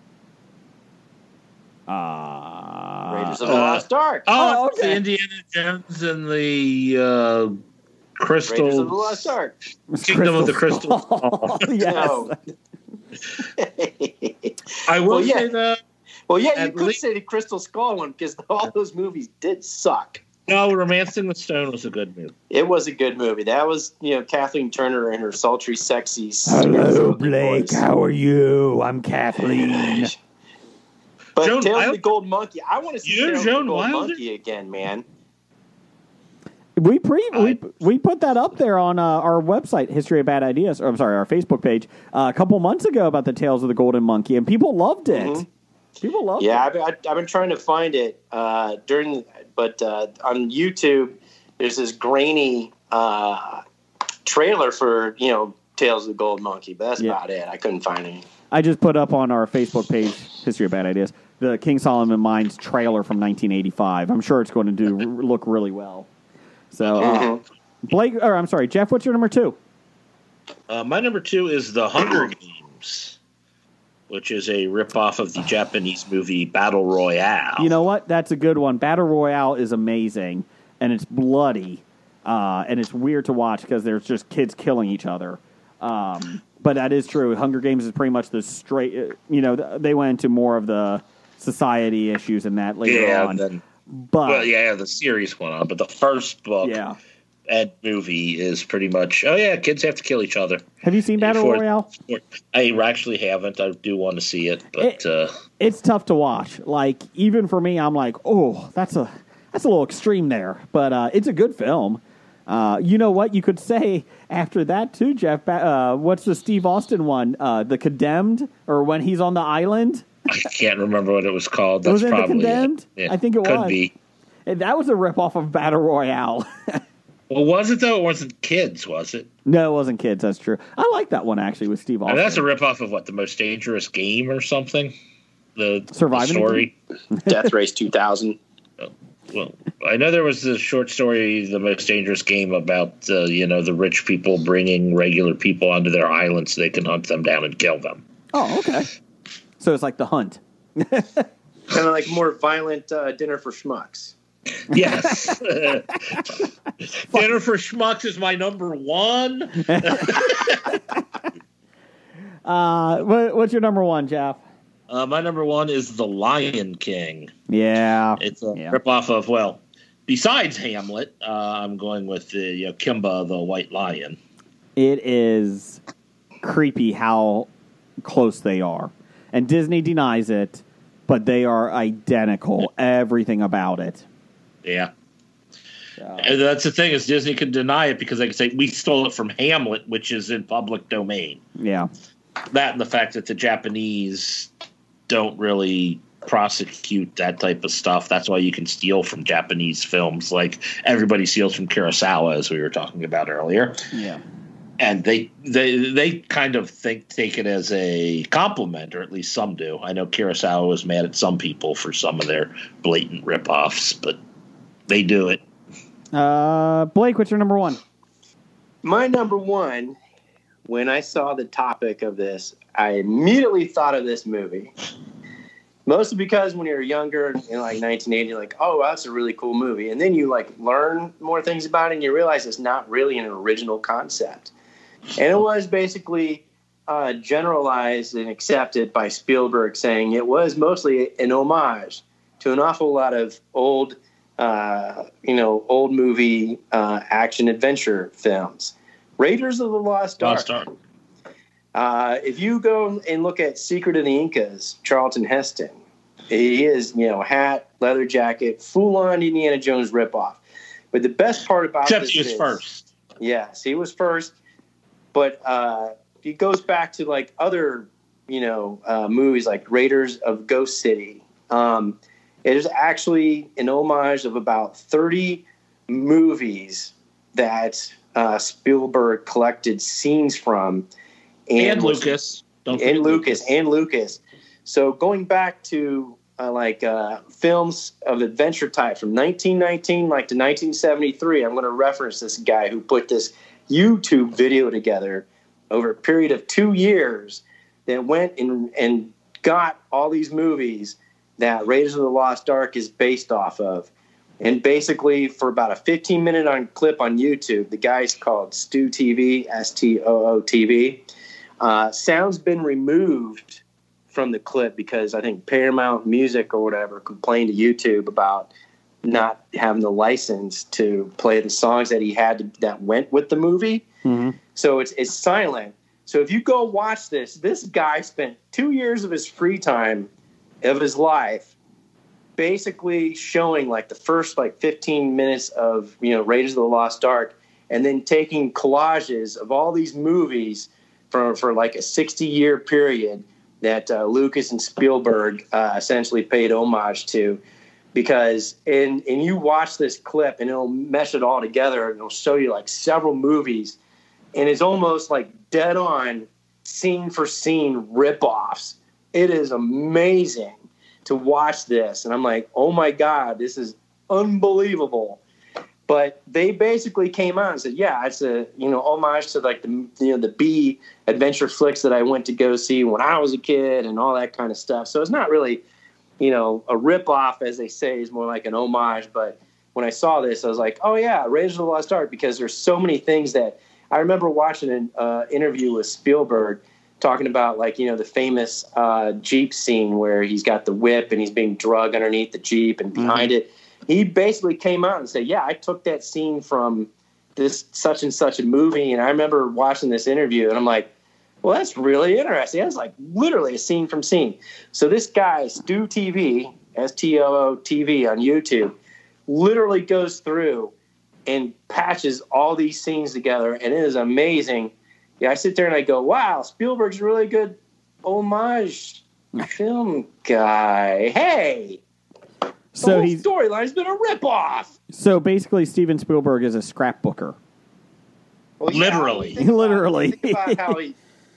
[SPEAKER 5] Raiders of the Lost Ark.
[SPEAKER 3] Okay. The Indiana Jones and the Crystal.
[SPEAKER 5] Raiders of the Lost Ark.
[SPEAKER 3] Kingdom of the Crystal. I will say that.
[SPEAKER 5] Well, yeah, you could say the Crystal Skull one because all those movies did suck.
[SPEAKER 3] No, Romancing the Stone was a good movie.
[SPEAKER 5] It was a good movie. That was, Kathleen Turner and her sultry, sexy.
[SPEAKER 2] Hello, Blake. Voice. How are you? I'm Kathleen.
[SPEAKER 5] But Tales of the Gold Monkey, I want to see Tales of the Gold Monkey again, man.
[SPEAKER 2] We put that up there on our website, History of Bad Ideas. Or I'm sorry, our Facebook page a couple months ago about the Tales of the Golden Monkey, and people loved it. Mm-hmm. People loved it.
[SPEAKER 5] Yeah, I've been trying to find it but on YouTube, there's this grainy trailer for Tales of the Gold Monkey, but that's about it. I couldn't find any.
[SPEAKER 2] I just put up on our Facebook page, History of Bad Ideas, the King Solomon Mines trailer from 1985. I'm sure it's going to look really well. So, Jeff, what's your number 2?
[SPEAKER 3] My number 2 is The Hunger Games, which is a ripoff of the Japanese movie Battle Royale.
[SPEAKER 2] You know what? That's a good one. Battle Royale is amazing, and it's bloody, and it's weird to watch because there's just kids killing each other. But that is true. Hunger Games is pretty much the straight. They went into more of the society issues and that later on.
[SPEAKER 3] The series went on, but the first book and movie is pretty much. Oh yeah, kids have to kill each other.
[SPEAKER 2] Have you seen Battle Royale?
[SPEAKER 3] I actually haven't. I do want to see it, but
[SPEAKER 2] it's tough to watch. Like even for me, I'm like, oh, that's a little extreme there, but it's a good film. You know what? You could say after that too, Jeff. What's the Steve Austin one? The Condemned, or When He's on the Island?
[SPEAKER 3] I can't remember what it was called. That's
[SPEAKER 2] was it
[SPEAKER 3] probably
[SPEAKER 2] The Condemned?
[SPEAKER 3] Yeah,
[SPEAKER 2] I think it
[SPEAKER 3] could
[SPEAKER 2] was.
[SPEAKER 3] Be.
[SPEAKER 2] And that was a ripoff of Battle Royale.
[SPEAKER 3] Well, was it though? It wasn't kids, was it?
[SPEAKER 2] No, it wasn't kids. That's true. I like that one actually with Steve Austin.
[SPEAKER 3] And that's a ripoff of what, The Most Dangerous Game or something? The
[SPEAKER 2] Surviving
[SPEAKER 3] story.
[SPEAKER 5] Death Race 2000.
[SPEAKER 3] Well, I know there was the short story, The Most Dangerous Game, about the rich people bringing regular people onto their island so they can hunt them down and kill them.
[SPEAKER 2] Oh, okay. So it's like The Hunt.
[SPEAKER 5] Kind of like more violent Dinner for Schmucks.
[SPEAKER 3] Yes. Dinner for Schmucks is my number 1.
[SPEAKER 2] What's your number 1, Jeff?
[SPEAKER 3] My number 1 is The Lion King.
[SPEAKER 2] Yeah.
[SPEAKER 3] It's a ripoff of, besides Hamlet, I'm going with the Kimba the White Lion.
[SPEAKER 2] It is creepy how close they are. And Disney denies it, but they are identical, everything about it.
[SPEAKER 3] Yeah. And that's the thing is Disney can deny it because they can say we stole it from Hamlet, which is in public domain.
[SPEAKER 2] Yeah.
[SPEAKER 3] That and the fact that the Japanese don't really prosecute that type of stuff. That's why you can steal from Japanese films, like everybody steals from Kurosawa, as we were talking about earlier.
[SPEAKER 2] Yeah.
[SPEAKER 3] And they kind of take it as a compliment, or at least some do. I know Kurosawa was mad at some people for some of their blatant ripoffs, but they do it.
[SPEAKER 2] Blake, what's your number one?
[SPEAKER 5] My number one, when I saw the topic of this, I immediately thought of this movie. Mostly because when you're younger, in like 1980, you're like, oh, that's a really cool movie. And then you like learn more things about it and you realize it's not really an original concept. And it was basically generalized and accepted by Spielberg, saying it was mostly an homage to an awful lot of old movie action adventure films. Raiders of the Lost Ark. If you go and look at Secret of the Incas, Charlton Heston, he is, hat, leather jacket, full-on Indiana Jones ripoff. But the best part about this
[SPEAKER 3] he was first.
[SPEAKER 5] Yes, he was first. But it goes back to like other, movies like Raiders of Ghost City. It is actually an homage of about 30 movies that Spielberg collected scenes from.
[SPEAKER 3] And Lucas.
[SPEAKER 5] Lucas. So going back to films of adventure type from 1919 to 1973, I'm going to reference this guy who put this YouTube video together over a period of 2 years that went and got all these movies that Raiders of the Lost Ark is based off of. And basically, for about a 15-minute clip on YouTube, the guy's called Stu TV, STOO TV. Sound's been removed from the clip because I think Paramount Music or whatever complained to YouTube about not having the license to play the songs that he had that went with the movie. Mm-hmm. So it's silent. So if you go watch this guy spent 2 years of his free time of his life basically showing like the first 15 minutes of Raiders of the Lost Ark, and then taking collages of all these movies for like a 60-year period that Lucas and Spielberg essentially paid homage to. Because and you watch this clip and it'll mesh it all together and it'll show you like several movies, and it's almost like dead on scene for scene ripoffs. It is amazing to watch this, and I'm like, oh my God, this is unbelievable. But they basically came out and said, yeah, it's a homage to like the B adventure flicks that I went to go see when I was a kid and all that kind of stuff. So it's not really a ripoff, as they say, is more like an homage. But when I saw this, I was like, oh, yeah, Raiders of the Lost Ark, because there's so many things that I remember watching an interview with Spielberg talking about, the famous Jeep scene where he's got the whip and he's being drugged underneath the Jeep and behind it. He basically came out and said, yeah, I took that scene from this such and such a movie. And I remember watching this interview and I'm like, well, that's really interesting. That's like literally a scene from scene. So this guy, Stu TV, STOO TV on YouTube, literally goes through and patches all these scenes together, and it is amazing. Yeah, I sit there and I go, wow, Spielberg's a really good homage film guy. Hey, the whole storyline's been a ripoff.
[SPEAKER 2] So basically, Steven Spielberg is a scrapbooker.
[SPEAKER 5] Well,
[SPEAKER 3] literally.
[SPEAKER 2] Literally.
[SPEAKER 5] Think about how he...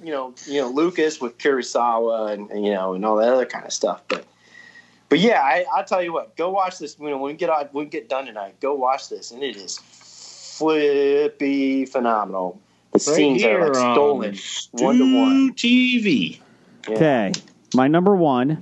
[SPEAKER 5] Lucas with Kurosawa and all that other kind of stuff. But yeah, I'll tell you what, go watch this. When we get done tonight, go watch this. And it is flippy phenomenal. The scenes are like stolen 1-to-1.
[SPEAKER 3] TV.
[SPEAKER 5] Yeah.
[SPEAKER 2] Okay. My number one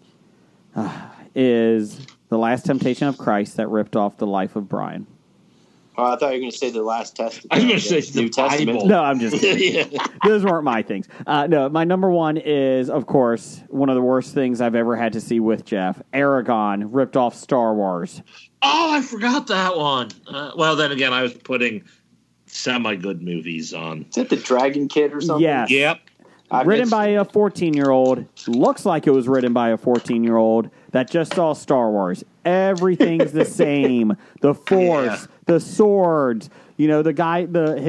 [SPEAKER 2] is The Last Temptation of Christ that ripped off the life of Brian.
[SPEAKER 5] Oh, I thought you were going to say the Last Testament.
[SPEAKER 3] I was going to say the
[SPEAKER 5] New Testament.
[SPEAKER 3] Bible.
[SPEAKER 2] No, I'm just kidding.
[SPEAKER 3] Yeah.
[SPEAKER 2] Those weren't my things. No, my number one is, of course, one of the worst things I've ever had to see with Jeff. Aragon ripped off Star Wars.
[SPEAKER 3] Oh, I forgot that one. Well, then again, I was putting semi-good movies on.
[SPEAKER 5] Is it the Dragon Kid or something?
[SPEAKER 2] Yes.
[SPEAKER 3] Yep.
[SPEAKER 2] Written by a 14-year-old. Looks like it was written by a 14-year-old that just saw Star Wars. Everything's the same. The Force, the swords. You know, the guy,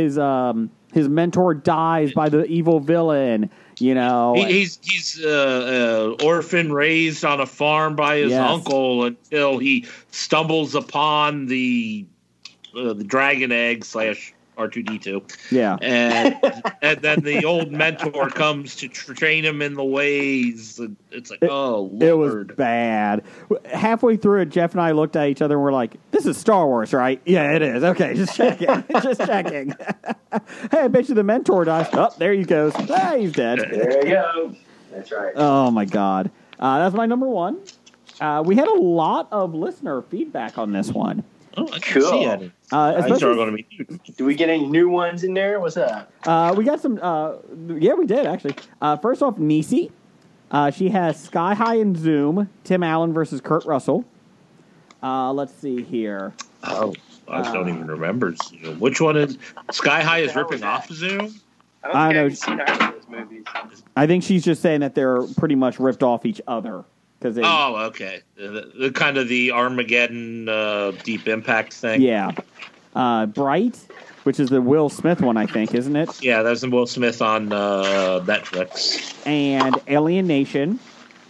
[SPEAKER 2] his mentor dies by the evil villain. You know,
[SPEAKER 3] he's orphan raised on a farm by his uncle until he stumbles upon the dragon egg / R2D2.
[SPEAKER 2] Yeah,
[SPEAKER 3] and then the old mentor comes to train him in the ways. And it's like, oh, Lord.
[SPEAKER 2] It was bad. Halfway through it, Jeff and I looked at each other and we're like, "This is Star Wars, right?" Yeah, it is. Okay, just checking. Just checking. Hey, I bet you the mentor dies. Oh, there he goes. Ah, he's dead.
[SPEAKER 5] There you go. That's right.
[SPEAKER 2] Oh my God, that's my number one. We had a lot of listener feedback on this one.
[SPEAKER 3] Oh, I can see it. These are going to be huge.
[SPEAKER 5] Do we get any new ones in there? What's that?
[SPEAKER 2] We got some. Yeah, we did actually. First off, Nisi. She has Sky High and Zoom. Tim Allen versus Kurt Russell. Let's see here.
[SPEAKER 3] Oh, I don't even remember Zoom. Which one is Sky High? Is ripping off Zoom?
[SPEAKER 5] I don't think I've seen either of those movies.
[SPEAKER 2] I think she's just saying that they're pretty much ripped off each other.
[SPEAKER 3] Okay. The kind of the Armageddon Deep Impact thing.
[SPEAKER 2] Yeah. Bright, which is the Will Smith one, I think, isn't it?
[SPEAKER 3] Yeah, that's Will Smith on Netflix.
[SPEAKER 2] And Alien Nation,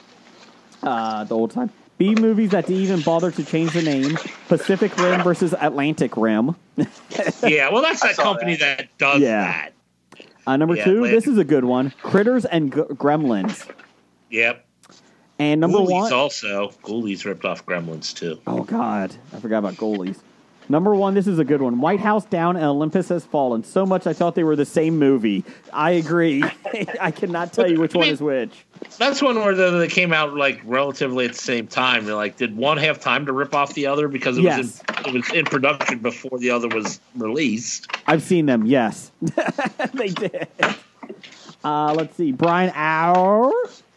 [SPEAKER 2] the old time. B movies that didn't even bother to change the name. Pacific Rim versus Atlantic Rim.
[SPEAKER 3] Yeah, well, that's that company that does that.
[SPEAKER 2] Number two, this is a good one. Critters and Gremlins.
[SPEAKER 3] Yep.
[SPEAKER 2] And number one,
[SPEAKER 3] also. Ghoulies ripped off Gremlins, too.
[SPEAKER 2] Oh, God. I forgot about Ghoulies. Number one, this is a good one. White House Down and Olympus Has Fallen. So much I thought they were the same movie. I agree. I cannot tell you which one is which.
[SPEAKER 3] That's one where they came out like relatively at the same time. They're like, did one have time to rip off the other because it was in production before the other was released?
[SPEAKER 2] I've seen them, yes. They did. Let's see. Brian Auer.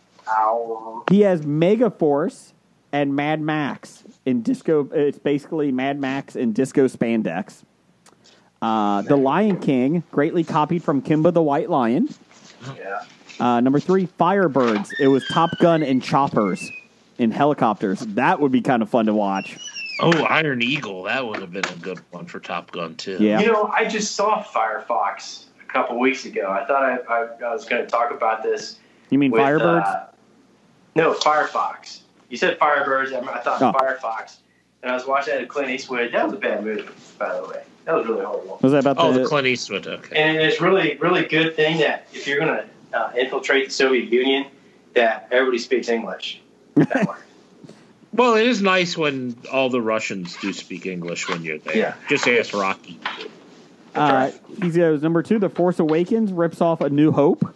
[SPEAKER 2] He has Megaforce and Mad Max in disco. It's basically Mad Max in disco spandex. The Lion King, greatly copied from Kimba the White Lion. Yeah. Number three, Firebirds. It was Top Gun and choppers in helicopters. That would be kind of fun to watch.
[SPEAKER 3] Oh, Iron Eagle. That would have been a good one for Top Gun, too.
[SPEAKER 2] Yeah.
[SPEAKER 5] You know, I just saw Firefox a couple weeks ago. I thought I was going to talk about this.
[SPEAKER 2] You mean Firebirds?
[SPEAKER 5] No, Firefox. You said Firebirds. I thought Firefox. And I was watching that at Clint Eastwood. That was a bad movie, by the way. That was really horrible.
[SPEAKER 2] Was that about
[SPEAKER 3] the Clint Eastwood? Okay.
[SPEAKER 5] And it's really, really good thing that if you're going to infiltrate the Soviet Union, that everybody speaks English. That way.
[SPEAKER 3] Well, it is nice when all the Russians do speak English when you're there. Yeah. Just ask Rocky.
[SPEAKER 2] He goes, number two, The Force Awakens rips off A New Hope.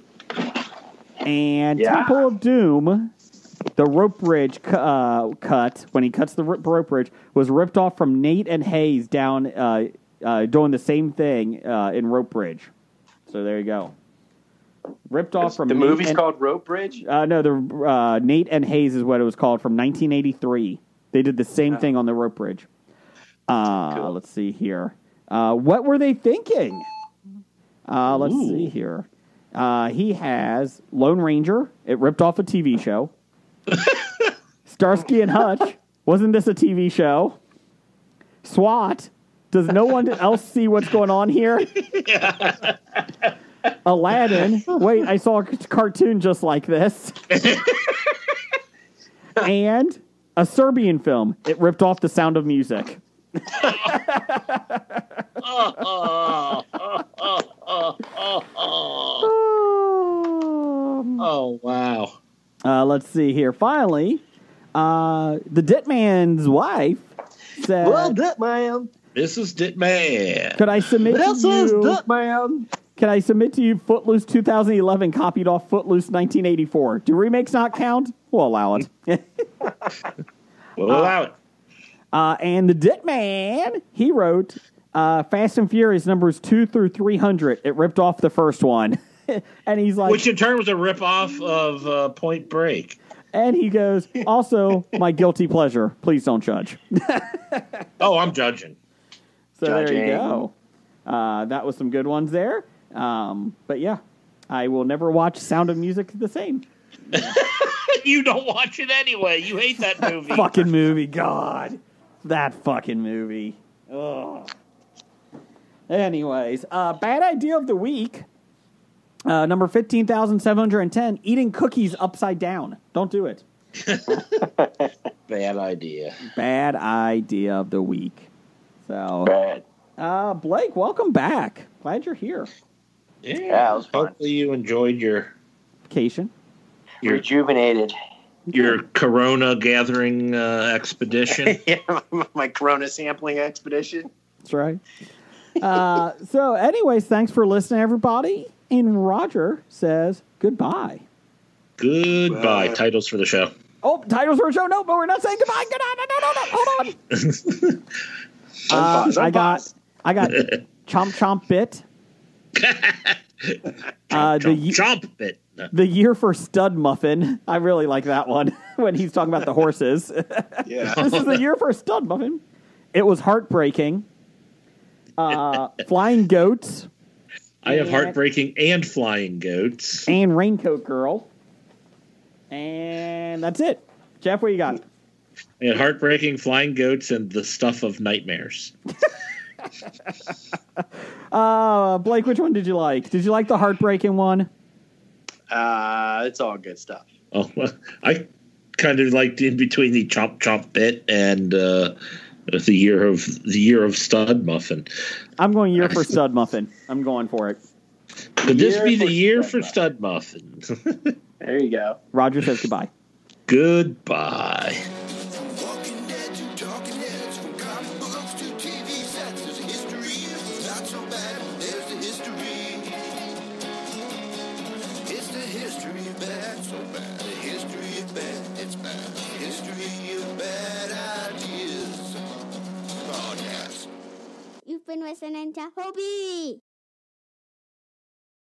[SPEAKER 2] And Temple of Doom, the rope bridge cut, when he cuts the rope bridge, was ripped off from Nate and Hayes down doing the same thing in Rope Bridge. So there you go. Ripped off from
[SPEAKER 5] the movie's called Rope Bridge?
[SPEAKER 2] No, the Nate and Hayes is what it was called from 1983. They did the same thing on the Rope Bridge. Cool. Let's see here. What were they thinking? Let's see here. He has Lone Ranger. It ripped off a TV show. Starsky and Hutch. Wasn't this a TV show? SWAT. Does no one else see what's going on here? Aladdin. Wait, I saw a cartoon just like this. And a Serbian film. It ripped off The Sound of Music.
[SPEAKER 3] Oh, wow.
[SPEAKER 2] Let's see here. Finally, the Ditman's wife said...
[SPEAKER 5] Well, Ditman.
[SPEAKER 3] Mrs. Ditman.
[SPEAKER 2] Could I submit to you...
[SPEAKER 5] Ditman.
[SPEAKER 2] Can I submit to you Footloose 2011 copied off Footloose 1984? Do remakes not count? We'll allow it.
[SPEAKER 3] We'll allow it.
[SPEAKER 2] And the Ditman, he wrote Fast and Furious numbers 2 through 300. It ripped off the first one. And he's like... Which
[SPEAKER 3] in turn was a rip-off of Point Break.
[SPEAKER 2] And he goes, also, my guilty pleasure. Please don't judge.
[SPEAKER 3] Oh, I'm judging.
[SPEAKER 2] So Judging. There you go. That was some good ones there. But yeah, I will never watch Sound of Music the same.
[SPEAKER 3] You don't watch it anyway. You hate that movie.
[SPEAKER 2] Fucking movie, God. That fucking movie. Ugh. Anyways, bad idea of the week. Number 15,710, eating cookies upside down. Don't do it.
[SPEAKER 3] Bad idea.
[SPEAKER 2] Bad idea of the week. So,
[SPEAKER 5] Bad.
[SPEAKER 2] Blake, welcome back. Glad you're here.
[SPEAKER 5] Yeah, it was fun.
[SPEAKER 3] Hopefully you enjoyed your
[SPEAKER 2] Vacation.
[SPEAKER 5] Rejuvenated.
[SPEAKER 3] Corona gathering expedition.
[SPEAKER 5] Yeah, my Corona sampling expedition.
[SPEAKER 2] That's right. So, anyways, thanks for listening, everybody. And Roger says goodbye.
[SPEAKER 3] Goodbye. Titles for the show.
[SPEAKER 2] Oh, titles for a show? No, but we're not saying goodbye. Good on. No. Hold on. I got Chomp Chomp Bit.
[SPEAKER 3] Chomp Bit. No.
[SPEAKER 2] The year for Stud Muffin. I really like that one when he's talking about the horses.
[SPEAKER 5] Yeah.
[SPEAKER 2] This is the year for Stud Muffin. It was heartbreaking. Flying Goats.
[SPEAKER 3] I have heartbreaking and flying goats.
[SPEAKER 2] And Raincoat Girl. And that's it. Jeff, what you got?
[SPEAKER 3] I had heartbreaking, flying goats, and the stuff of nightmares.
[SPEAKER 2] Blake, which one did you like? Did you like the heartbreaking one?
[SPEAKER 5] It's all good stuff.
[SPEAKER 3] Oh, well, I kind of liked in between the Chomp Chomp Bit and the year of Stud Muffin.
[SPEAKER 2] I'm going year for Stud Muffin. I'm going for it.
[SPEAKER 3] Could this be the year for Stud Muffin?
[SPEAKER 5] There you go.
[SPEAKER 2] Roger says goodbye.
[SPEAKER 3] Goodbye.
[SPEAKER 1] Walking Dead to Talking Heads, from comic books to TV sets, there's a history. It's not so bad. There's the history. It's the history of bad, so bad. The history of bad, it's bad. The history of bad ideas. Oh, yes.
[SPEAKER 6] You've been listening to Hobie.